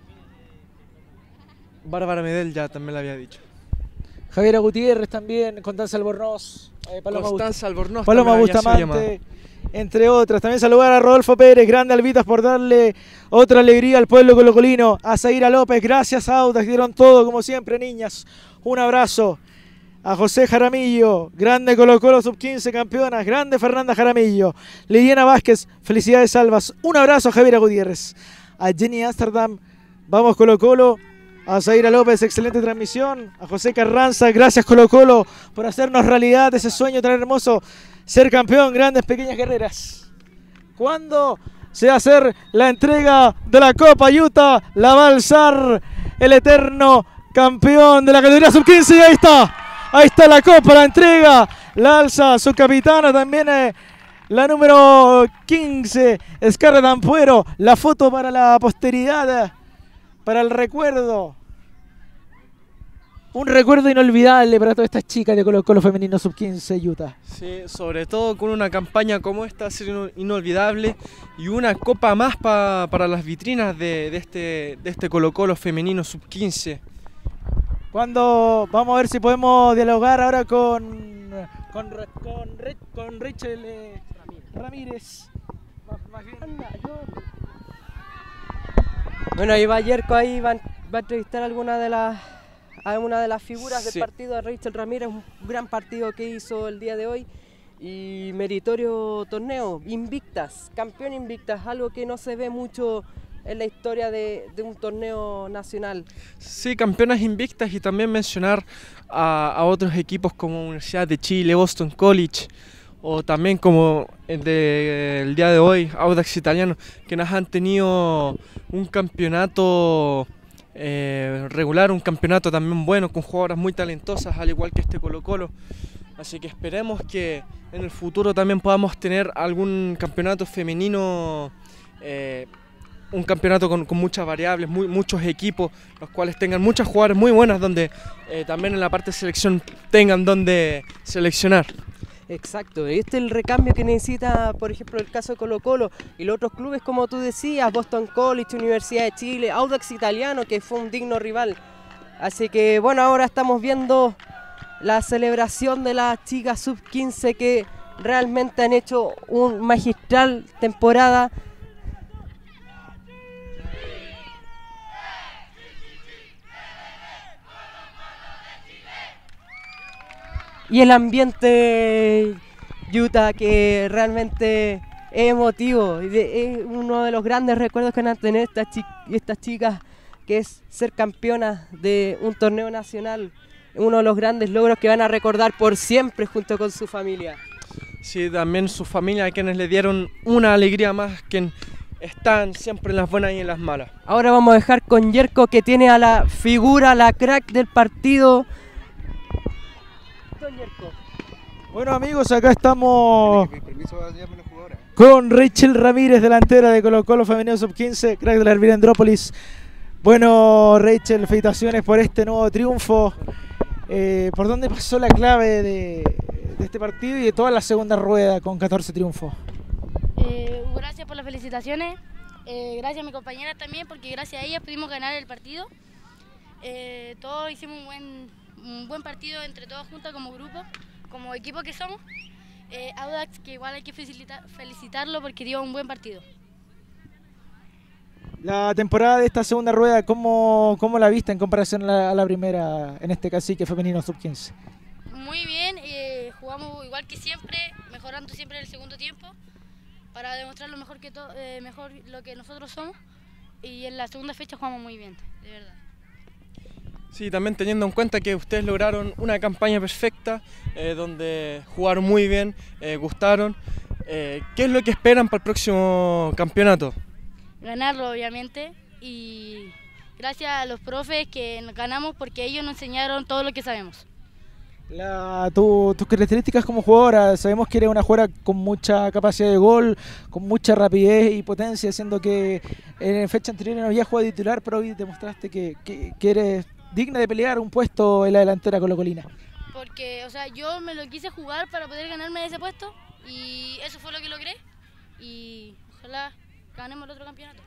Bárbara Medel ya también la había dicho. Javiera Gutiérrez también, Constanza Albornoz, eh, Paloma, Constanza Albornoz, Paloma Bustamante, entre otras. También saludar a Rodolfo Pérez, grande Albitas por darle otra alegría al pueblo colocolino. A Zaira López, gracias a Audax, dieron todo como siempre, niñas. Un abrazo. A José Jaramillo, grande Colo Colo sub quince campeonas, grande Fernanda Jaramillo. Liliana Vázquez, felicidades Salvas. Un abrazo a Javiera Gutiérrez. A Jenny Amsterdam, vamos Colo Colo. A Zaira López, excelente transmisión. A José Carranza, gracias Colo Colo por hacernos realidad ese sueño tan hermoso. Ser campeón, grandes pequeñas guerreras. ¿Cuándo se va a hacer la entrega de la Copa Utah? La va a alzar el eterno campeón de la categoría sub quince y ahí está. Ahí está la copa, la entrega, la alza su capitana también, eh, la número quince, Scarlett Ampuero, la foto para la posteridad, para el recuerdo. Un recuerdo inolvidable para todas estas chicas de Colo Colo femenino sub quince Utah. Sí, sobre todo con una campaña como esta, ser inolvidable y una copa más pa, para las vitrinas de, de, este, de este Colo Colo femenino sub quince. Cuando vamos a ver si podemos dialogar ahora con con, con, con Rachel eh, Ramírez. Más, más bien. Bueno, ahí va Yerko, ahí va, va a entrevistar a alguna de las a una de las figuras Sí. del partido de Rachel Ramírez, un gran partido que hizo el día de hoy y meritorio torneo, invictas, campeón invictas, algo que no se ve mucho en la historia de, de un torneo nacional. Sí, campeonas invictas y también mencionar a, a otros equipos como Universidad de Chile, Boston College o también como el del día de hoy, Audax Italiano, que nos han tenido un campeonato eh, regular, un campeonato también bueno, con jugadoras muy talentosas, al igual que este Colo Colo. Así que esperemos que en el futuro también podamos tener algún campeonato femenino, eh, un campeonato con, con muchas variables, muy, muchos equipos, los cuales tengan muchas jugadoras muy buenas, donde eh, también en la parte de selección tengan donde seleccionar. Exacto, este es el recambio que necesita, por ejemplo, el caso de Colo Colo y los otros clubes, como tú decías, Boston College, Universidad de Chile, Audax Italiano, que fue un digno rival. Así que bueno, ahora estamos viendo la celebración de las chicas sub quince que realmente han hecho una magistral temporada. Y el ambiente Utah que realmente es emotivo, es uno de los grandes recuerdos que van a tener estas, chi estas chicas, que es ser campeonas de un torneo nacional, uno de los grandes logros que van a recordar por siempre junto con su familia. Sí, también su familia, a quienes le dieron una alegría más, quien están siempre en las buenas y en las malas. Ahora vamos a dejar con Yerko, que tiene a la figura, la crack del partido. Bueno amigos, acá estamos con Rachel Ramírez, delantera de Colo Colo femenino sub quince, crack de la Hervira Andrópolis. Bueno Rachel, felicitaciones por este nuevo triunfo. Eh, ¿Por dónde pasó la clave de, de este partido y de toda la segunda rueda con catorce triunfos? Eh, gracias por las felicitaciones, eh, gracias a mi compañera también, porque gracias a ellas pudimos ganar el partido. Eh, todos hicimos un buen, un buen partido entre todos juntos como grupo, como equipo que somos. Eh, Audax, que igual hay que felicitar, felicitarlo porque dio un buen partido. La temporada de esta segunda rueda, ¿cómo, cómo la viste en comparación a la, a la primera, en este cacique femenino sub quince? Muy bien, eh, jugamos igual que siempre, mejoramos mejorando siempre en el segundo tiempo para demostrar lo mejor que to eh, mejor lo que nosotros somos, y en la segunda fecha jugamos muy bien, de verdad. Sí, también teniendo en cuenta que ustedes lograron una campaña perfecta, eh, donde jugaron muy bien, eh, gustaron. Eh, ¿Qué es lo que esperan para el próximo campeonato? Ganarlo, obviamente, y gracias a los profes que nos ganamos porque ellos nos enseñaron todo lo que sabemos. La, tu, tus características como jugadora, sabemos que eres una jugadora con mucha capacidad de gol, con mucha rapidez y potencia, siendo que en fecha anterior no había jugado de titular, pero hoy demostraste que, que, que eres digna de pelear un puesto en la delantera colocolina. Porque, o sea, yo me lo quise jugar para poder ganarme ese puesto y eso fue lo que logré, y ojalá ganemos el otro campeonato.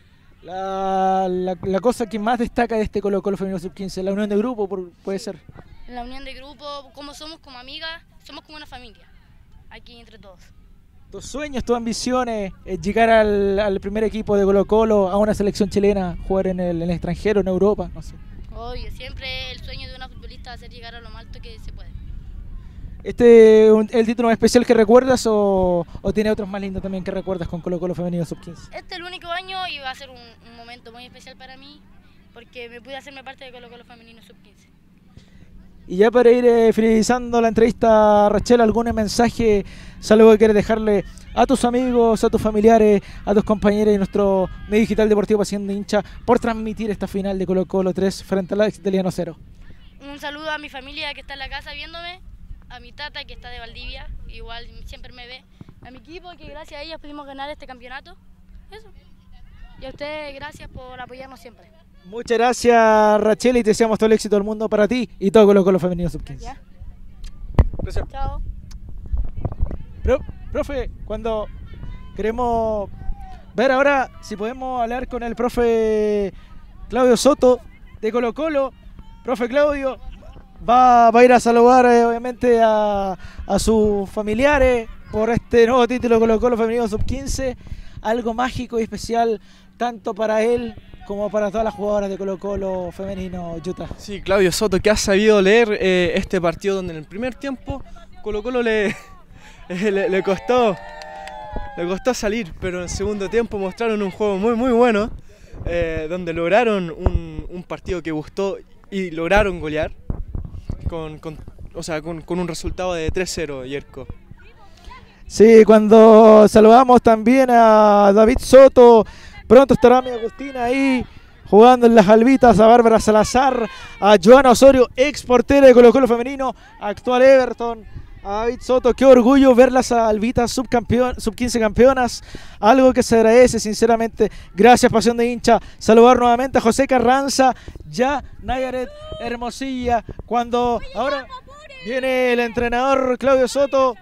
La, la, la cosa que más destaca de este Colo Colo femenino sub quince, la unión de grupo, por, puede ser. La unión de grupo, como somos como amigas, somos como una familia, aquí entre todos. ¿Tus sueños, tus ambiciones es llegar al, al primer equipo de Colo Colo, a una selección chilena, jugar en el, en el extranjero, en Europa? No sé. Obvio, siempre el sueño de una futbolista es hacer llegar a lo más alto que se puede. ¿Este es el título más especial que recuerdas o, o tiene otros más lindos también que recuerdas con Colo Colo femenino sub quince? Este es el único año y va a ser un, un momento muy especial para mí porque me pude hacerme parte de Colo Colo femenino sub quince. Y ya para ir eh, finalizando la entrevista, Rachel, ¿algún mensaje, algo que quieres dejarle a tus amigos, a tus familiares, a tus compañeros y nuestro medio digital deportivo Pasión de Hincha por transmitir esta final de Colo Colo tres frente al Italiano cero? Un saludo a mi familia que está en la casa viéndome, a mi tata que está de Valdivia, igual siempre me ve, a mi equipo que gracias a ellas pudimos ganar este campeonato. Eso. Y a ustedes gracias por apoyarnos siempre. Muchas gracias, Rachel, y te deseamos todo el éxito del mundo para ti y todo Colo Colo femenino sub quince. ¿Ya? Gracias. Chao. Pro, profe, cuando queremos ver ahora si podemos hablar con el profe Claudio Soto de Colo Colo. Profe Claudio, va, va a ir a saludar eh, obviamente a, a sus familiares por este nuevo título de Colo Colo femenino sub quince. Algo mágico y especial tanto para él como para todas las jugadoras de Colo Colo femenino, Utah. Sí, Claudio Soto, que ha sabido leer eh, este partido donde en el primer tiempo Colo Colo le, le, le, costó, le costó salir, pero en el segundo tiempo mostraron un juego muy muy bueno, eh, donde lograron un, un partido que gustó y lograron golear con, con, o sea, con, con un resultado de tres cero, Yerko. Sí, cuando saludamos también a David Soto, pronto estará mi Agustina ahí jugando en las albitas, a Bárbara Salazar, a Joana Osorio, ex portera de Colo Colo femenino, actual Everton, a David Soto. Qué orgullo ver las albitas subcampeón, sub quince campeonas, algo que se agradece sinceramente. Gracias, Pasión de Hincha. Saludar nuevamente a José Carranza, ya Nayaret Hermosilla, cuando ahora viene el entrenador Claudio Soto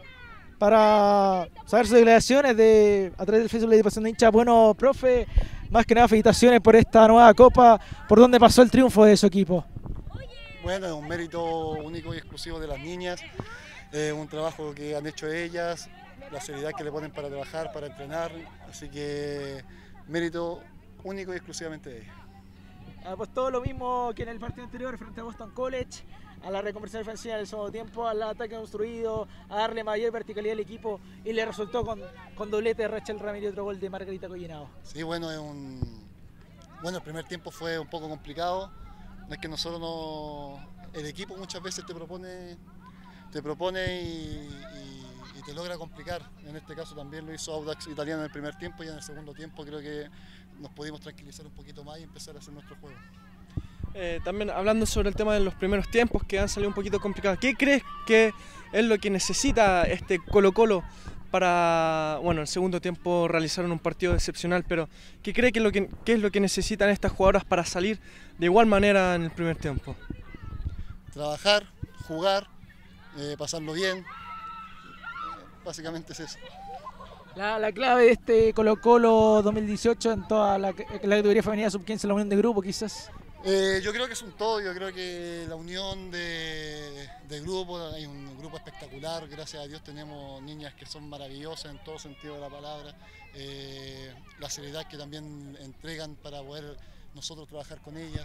para saber sus declaraciones de, a través del Facebook de Pasión de Hincha. Bueno, profe, más que nada felicitaciones por esta nueva Copa, por donde pasó el triunfo de su equipo. Bueno, es un mérito único y exclusivo de las niñas, eh, un trabajo que han hecho ellas, la seriedad que le ponen para trabajar, para entrenar, así que mérito único y exclusivamente de ellas. Apostó lo mismo que en el partido anterior frente a Boston College, a la reconversión defensiva del segundo tiempo, al ataque construido, a darle mayor verticalidad al equipo, y le resultó con, con doblete de Rachel Ramírez y otro gol de Margarita Collinado. Sí, bueno, es un, bueno, el primer tiempo fue un poco complicado, no es que nosotros no, el equipo muchas veces te propone, te propone y, y, y te logra complicar. En este caso también lo hizo Audax Italiano en el primer tiempo, y en el segundo tiempo creo que nos pudimos tranquilizar un poquito más y empezar a hacer nuestro juego. Eh, también hablando sobre el tema de los primeros tiempos que han salido un poquito complicados, ¿qué crees que es lo que necesita este Colo Colo para, bueno, el segundo tiempo realizaron un partido excepcional, pero ¿qué cree que es lo que, qué es lo que necesitan estas jugadoras para salir de igual manera en el primer tiempo? Trabajar, jugar, eh, pasarlo bien, básicamente es eso. La, la clave de este Colo Colo dos mil dieciocho en toda la, la categoría femenina sub quince, la unión de grupo quizás. Eh, yo creo que es un todo, yo creo que la unión de, de grupo, hay un grupo espectacular, gracias a Dios tenemos niñas que son maravillosas en todo sentido de la palabra, eh, la seriedad que también entregan para poder nosotros trabajar con ellas,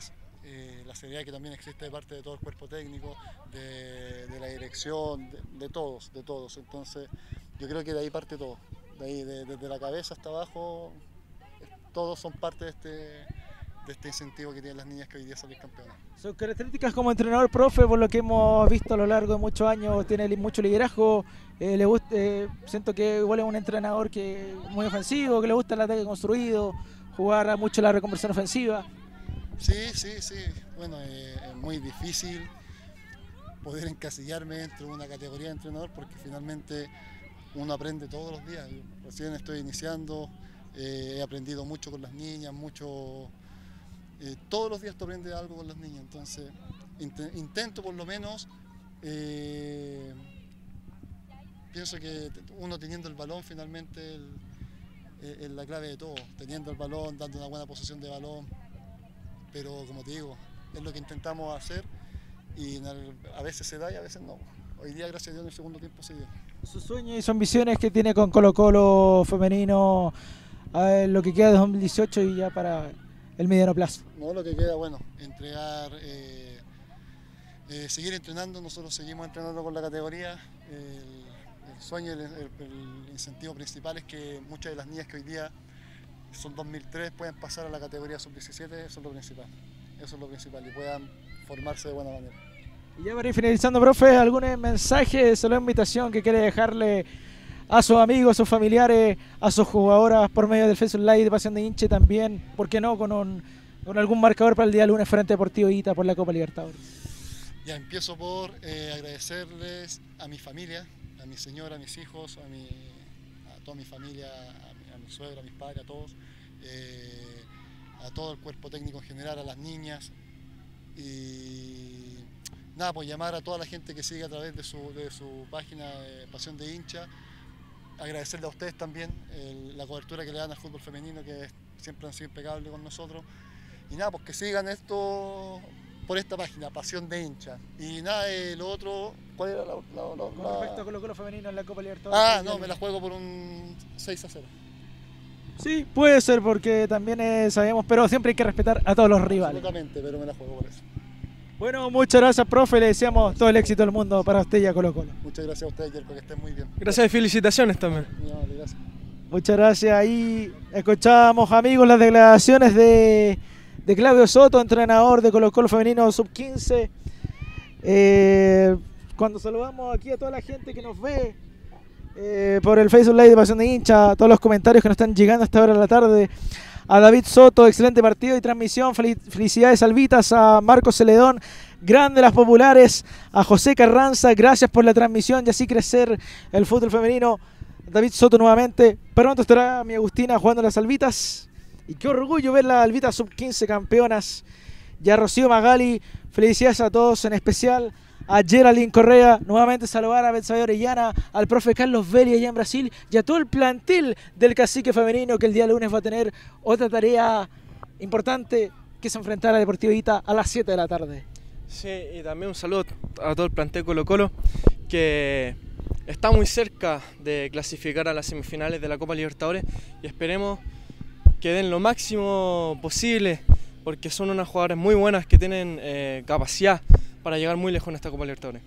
eh, la seriedad que también existe de parte de todo el cuerpo técnico, de, de la dirección, de, de todos, de todos. Entonces yo creo que de ahí parte todo, de ahí, de, desde la cabeza hasta abajo, todos son parte de este, de este incentivo que tienen las niñas que hoy día salen campeonas. Sus características como entrenador, profe, por lo que hemos visto a lo largo de muchos años, tiene mucho liderazgo, eh, le gusta, eh, siento que igual es un entrenador que muy ofensivo, que le gusta el ataque construido, jugar mucho la reconversión ofensiva. Sí, sí, sí, bueno, eh, es muy difícil poder encasillarme dentro de una categoría de entrenador porque finalmente uno aprende todos los días. Yo recién estoy iniciando, eh, he aprendido mucho con las niñas, mucho, eh, todos los días tú aprendes algo con las niñas, entonces int intento por lo menos, eh, pienso que uno teniendo el balón finalmente el, eh, es la clave de todo, teniendo el balón, dando una buena posesión de balón, pero como te digo, es lo que intentamos hacer y a veces se da y a veces no. Hoy día, gracias a Dios, en el segundo tiempo se dio. Sus sueños y sus ambiciones que tiene con Colo Colo femenino, a ver, lo que queda de dos mil dieciocho y ya para el mediano plazo. No, lo que queda, bueno, entregar, eh, eh, seguir entrenando, nosotros seguimos entrenando con la categoría. El, el sueño, el, el, el incentivo principal es que muchas de las niñas que hoy día son dos mil tres pueden pasar a la categoría sub diecisiete, eso es lo principal, eso es lo principal y puedan formarse de buena manera. Y ya para ir finalizando, profe, ¿algún mensaje, solo invitación que quiere dejarle a sus amigos, a sus familiares, a sus jugadoras por medio del Facebook Live de Pasión de Hincha también, por qué no, con, un, con algún marcador para el día lunes frente a Deportivo Ita por la Copa Libertadores? Ya empiezo por eh, agradecerles a mi familia, a mi señora, a mis hijos, a, mi, a toda mi familia, a mi, a mi suegra, a mis padres, a todos, eh, a todo el cuerpo técnico en general, a las niñas y nada, pues llamar a toda la gente que sigue a través de su, de su página de Pasión de Hincha, agradecerle a ustedes también el, la cobertura que le dan al fútbol femenino, que siempre han sido impecables con nosotros. Y nada, pues que sigan esto por esta página, Pasión de Hincha. Y nada, eh, lo otro, ¿cuál era la, la, la, Con la... respecto a Colo Colo femenino en la Copa Libertadores. Ah, no, me la juego por un seis a cero. Sí, puede ser porque también eh, sabemos, pero siempre hay que respetar a todos los rivales. Absolutamente, pero me la juego por eso. Bueno, muchas gracias, profe. Le deseamos todo el éxito del mundo para usted y a Colo Colo. Muchas gracias a ustedes, Yerko, que estén muy bien. Gracias y felicitaciones también. No, vale, gracias. Muchas gracias. Ahí escuchábamos, amigos, las declaraciones de, de Claudio Soto, entrenador de Colo Colo femenino sub quince. Eh, cuando saludamos aquí a toda la gente que nos ve eh, por el Facebook Live de Pasión de Hincha, todos los comentarios que nos están llegando a esta hora de la tarde. A David Soto, excelente partido y transmisión, felicidades Alvitas, a Marcos Celedón, grande las populares, a José Carranza, gracias por la transmisión y así crecer el fútbol femenino. David Soto nuevamente, pronto estará mi Agustina jugando las Alvitas y qué orgullo ver las Alvitas sub quince campeonas. Y a Rocío Magali, felicidades a todos, en especial a Geraldine Correa, nuevamente saludar a Betsabe Orellana, al profe Carlos Vélez allá en Brasil y a todo el plantel del Cacique femenino que el día lunes va a tener otra tarea importante que es enfrentar a Deportivo Ita a las siete de la tarde. Sí, y también un saludo a todo el plantel Colo Colo que está muy cerca de clasificar a las semifinales de la Copa Libertadores y esperemos que den lo máximo posible porque son unas jugadoras muy buenas que tienen eh, capacidad para llegar muy lejos en esta Copa Libertadores.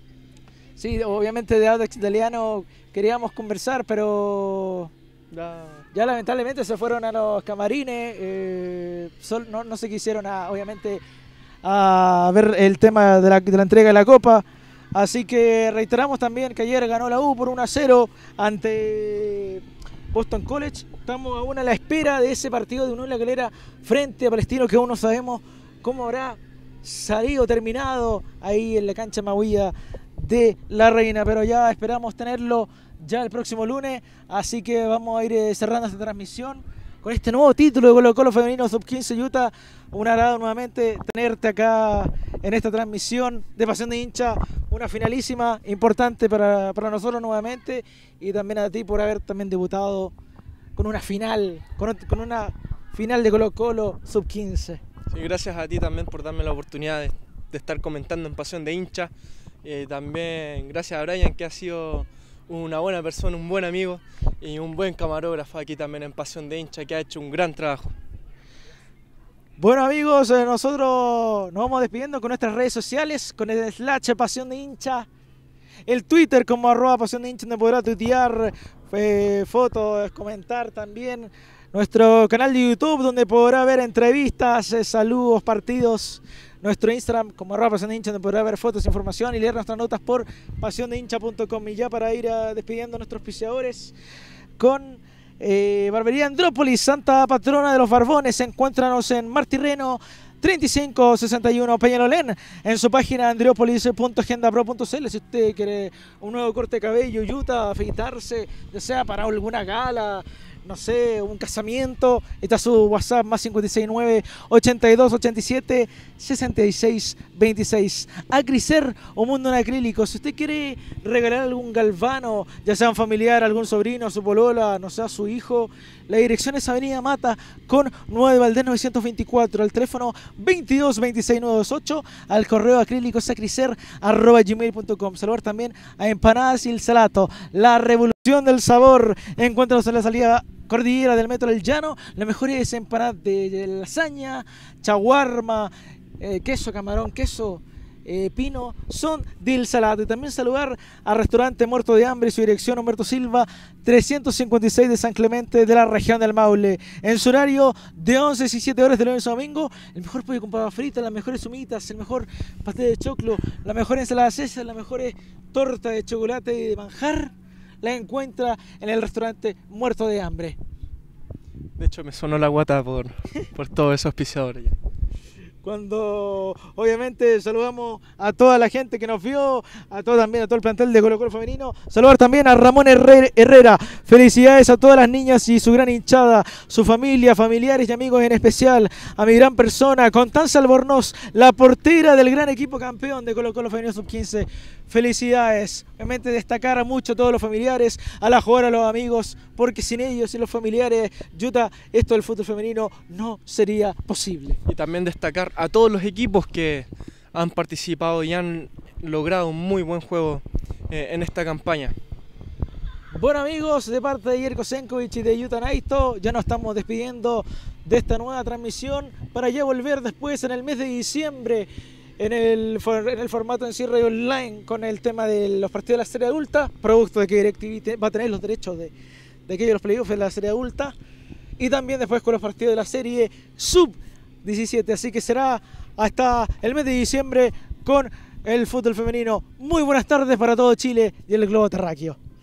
Sí, obviamente de Audax Italiano queríamos conversar, pero Ya, ya lamentablemente se fueron a los camarines, eh, sol, no, no se quisieron a, obviamente a ver el tema de la, de la entrega de la Copa, así que reiteramos también que ayer ganó la U por uno a cero ante Boston College. Estamos aún a la espera de ese partido de Unión La Calera frente a Palestino, que aún no sabemos cómo habrá salido, terminado ahí en la cancha Mahuía de La Reina, pero ya esperamos tenerlo ya el próximo lunes, así que vamos a ir eh, cerrando esta transmisión con este nuevo título de Colo Colo femenino sub quince Utah. Un agrado nuevamente tenerte acá en esta transmisión de Pasión de Hincha, una finalísima importante para, para nosotros nuevamente y también a ti por haber también debutado con una final, con, con una final de Colo Colo sub quince. sí, gracias a ti también por darme la oportunidad de, de estar comentando en Pasión de Hincha. Eh, también gracias a Brian, que ha sido una buena persona, un buen amigo y un buen camarógrafo aquí también en Pasión de Hincha, que ha hecho un gran trabajo. Bueno amigos, eh, nosotros nos vamos despidiendo con nuestras redes sociales, con el slash Pasión de Hincha, el Twitter como arroba Pasión de Hincha, donde podrá tuitear eh, fotos, comentar también, nuestro canal de YouTube donde podrá ver entrevistas, eh, saludos, partidos, nuestro Instagram como arroba Pasión de Hincha, donde podrá ver fotos, información y leer nuestras notas por pasión de hincha punto com. Y ya para ir a, despidiendo a nuestros auspiciadores con... Eh, Barbería Andrópolis, Santa Patrona de los Barbones. Encuéntranos en Martirreno treinta y cinco sesenta y uno Peñalolén, en su página andreopolis punto agenda pro punto c l. Si usted quiere un nuevo corte de cabello, yuta, afeitarse, ya sea para alguna gala, no sé, un casamiento, está su WhatsApp más cinco seis nueve, ochenta y dos ochenta y siete, sesenta y seis veintiséis. Acricer, un mundo en acrílico. Si usted quiere regalar algún galvano, ya sea un familiar, algún sobrino, su polola, no sea su hijo, la dirección es Avenida Mata con nueve de Valdés novecientos veinticuatro, al teléfono veintidós veintiséis novecientos ochenta y ocho, al correo acrílicos acricer arroba gmail punto com. Saludar también a Empanadas y el Salato, la revolución del sabor. Encuéntranos en la salida Cordillera del Metro del Llano, las mejores empanadas de, de lasaña, chaguarma, eh, queso, camarón, queso, eh, pino, son del Salato. Y también saludar al restaurante Muerto de Hambre, su dirección Humberto Silva, trescientos cincuenta y seis de San Clemente, de la región del Maule. En su horario de once a diecisiete horas de lunes a domingo, el mejor pollo con papa frita, las mejores humitas, el mejor pastel de choclo, la mejor ensalada César, las mejores tortas de chocolate y de manjar, la encuentra en el restaurante Muerto de Hambre. De hecho me sonó la guata por, por todos esos auspiciadores ya. Cuando obviamente saludamos a toda la gente que nos vio, a todo también, a todo el plantel de Colo Colo femenino. Saludar también a Ramón Herrera. Felicidades a todas las niñas y su gran hinchada, su familia, familiares y amigos en especial, a mi gran persona, Constanza Albornoz, la portera del gran equipo campeón de Colo Colo femenino sub quince. Felicidades. Obviamente destacar a mucho a todos los familiares, a la jugadora, a los amigos, porque sin ellos y los familiares, Yuta, esto del fútbol femenino no sería posible. Y también destacar a todos los equipos que han participado y han logrado un muy buen juego eh, en esta campaña. Bueno amigos, de parte de Jerko Senkovic y de Yuta Naito, ya nos estamos despidiendo de esta nueva transmisión para ya volver después en el mes de diciembre en el, en el formato en sí radio online con el tema de los partidos de la serie adulta, producto de que DirecTV va a tener los derechos de, de aquellos los playoffs de la serie adulta, y también después con los partidos de la serie sub diecisiete, así que será hasta el mes de diciembre con el fútbol femenino. Muy buenas tardes para todo Chile y el globo terráqueo.